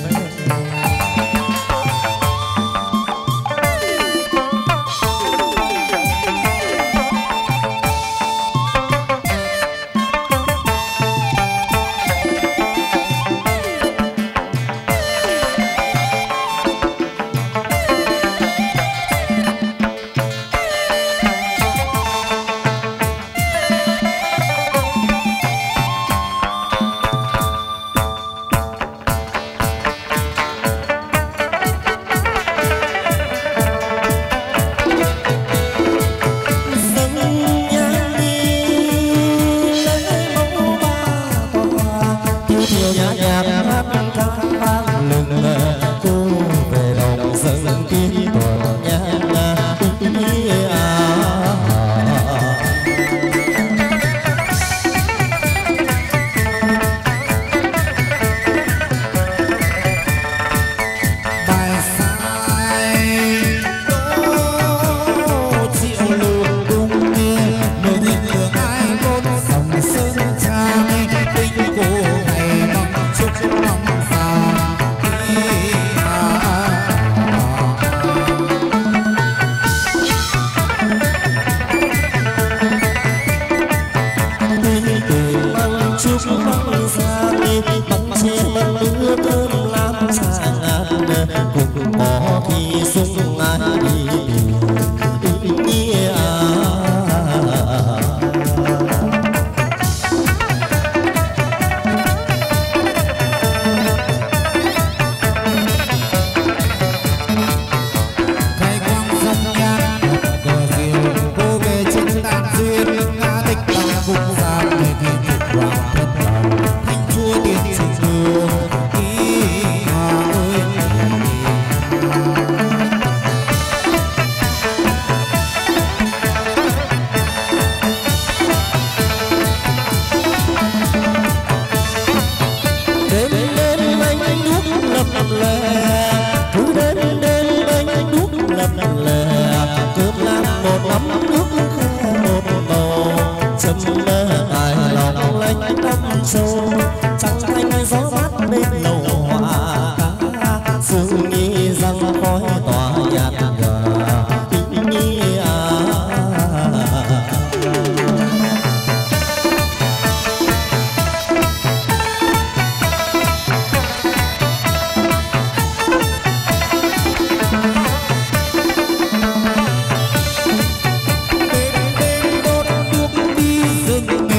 rừng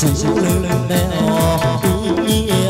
chịu lưng đeo ý nghĩa.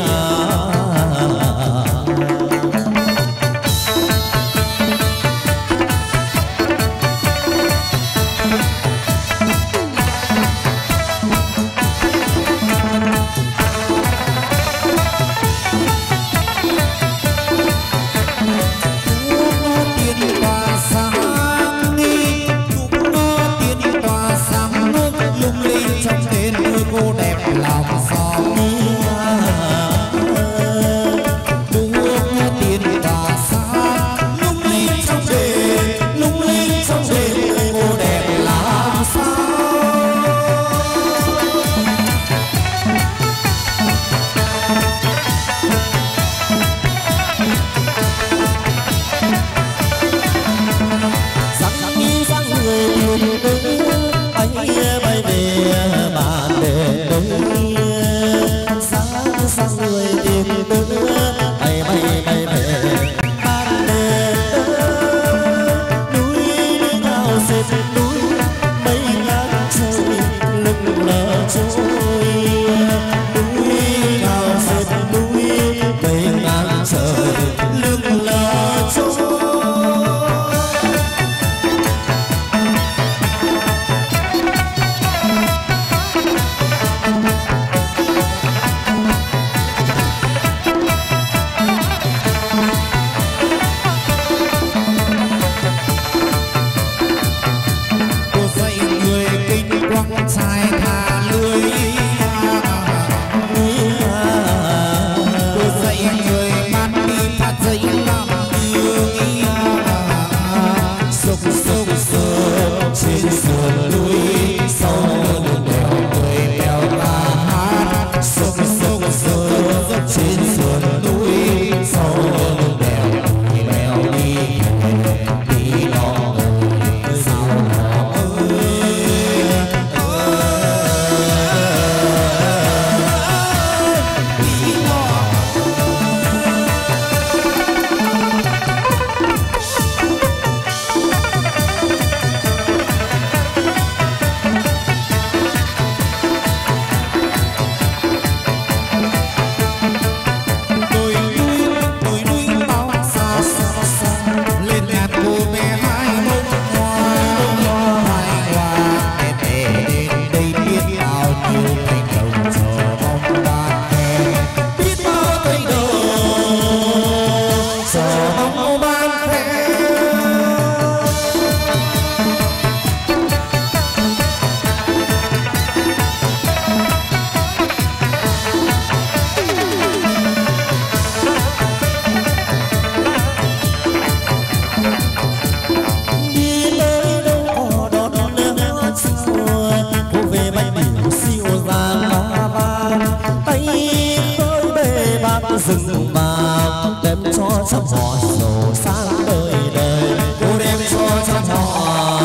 Rừng vàng đem cho trăm họ giàu sang đời đời, cô đem cho trăm họ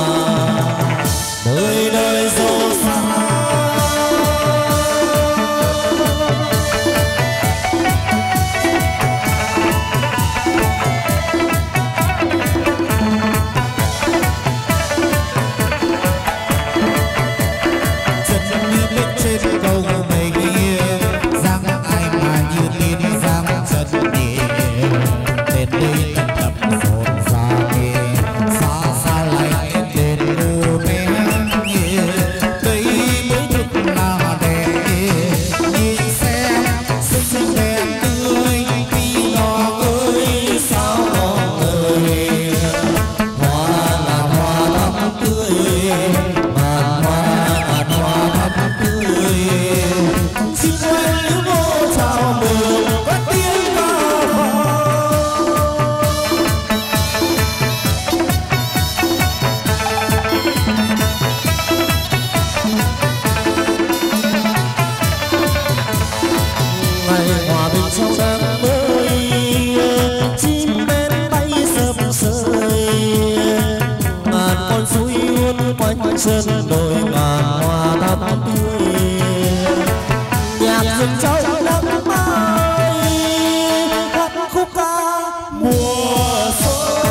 đời đời giàu sang. Sơn đồi ngàn hoa thắm tươi, nhạc rừng trâu nắng mai hát khúc ca mùa xuân.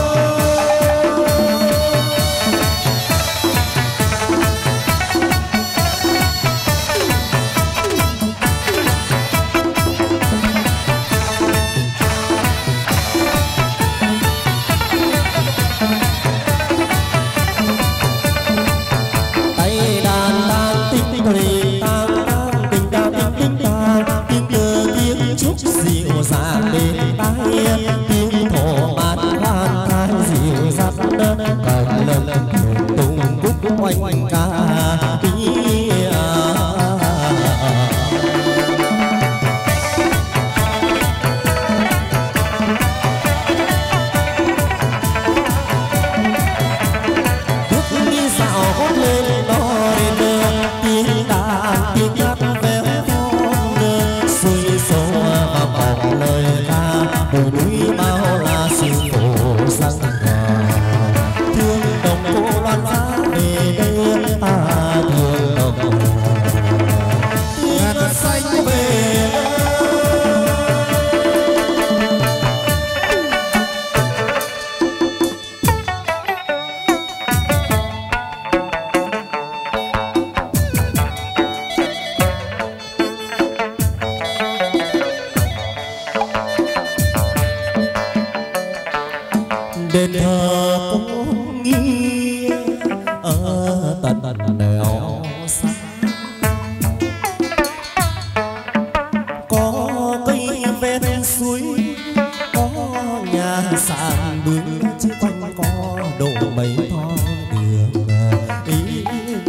đền thờ có nghĩa ở tận nẻo xa, có cây ven suối, có nhà sàn bướm chứ quanh có độ mấy thó đường ý.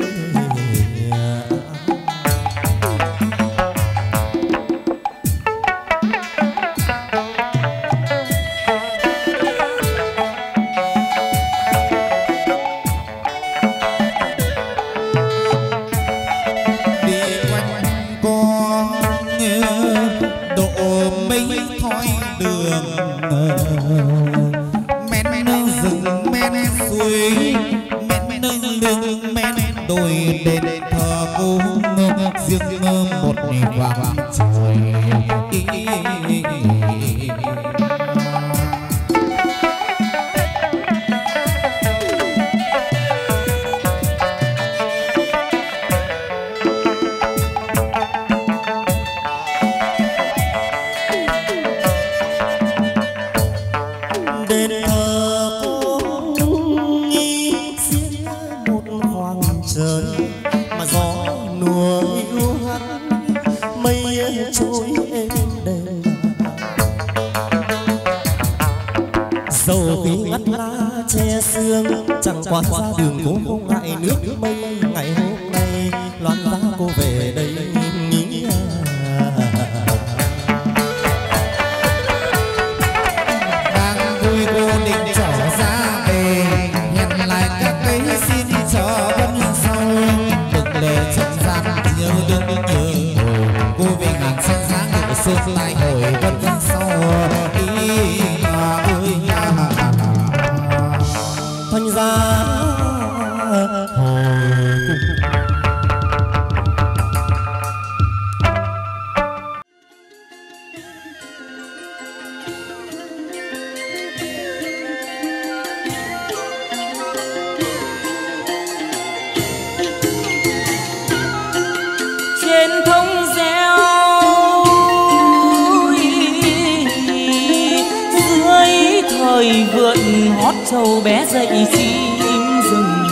Trâu bé dậy chim rừng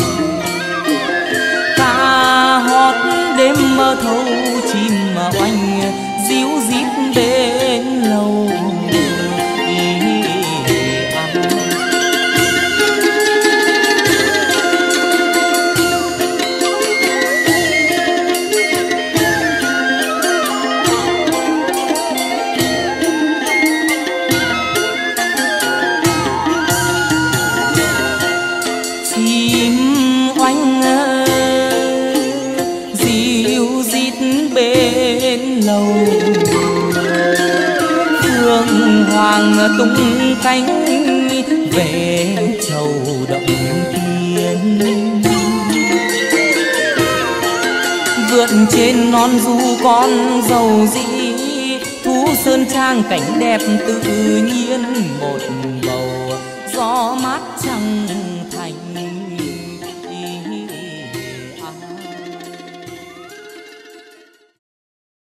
ca hót đêm mơ thâu chim mà oanh díu dít bên lầu. Hoàng tung cánh về châu động tiên, vượt trên non du con dầu dĩ thú sơn trang cảnh đẹp tự nhiên một bầu gió mát.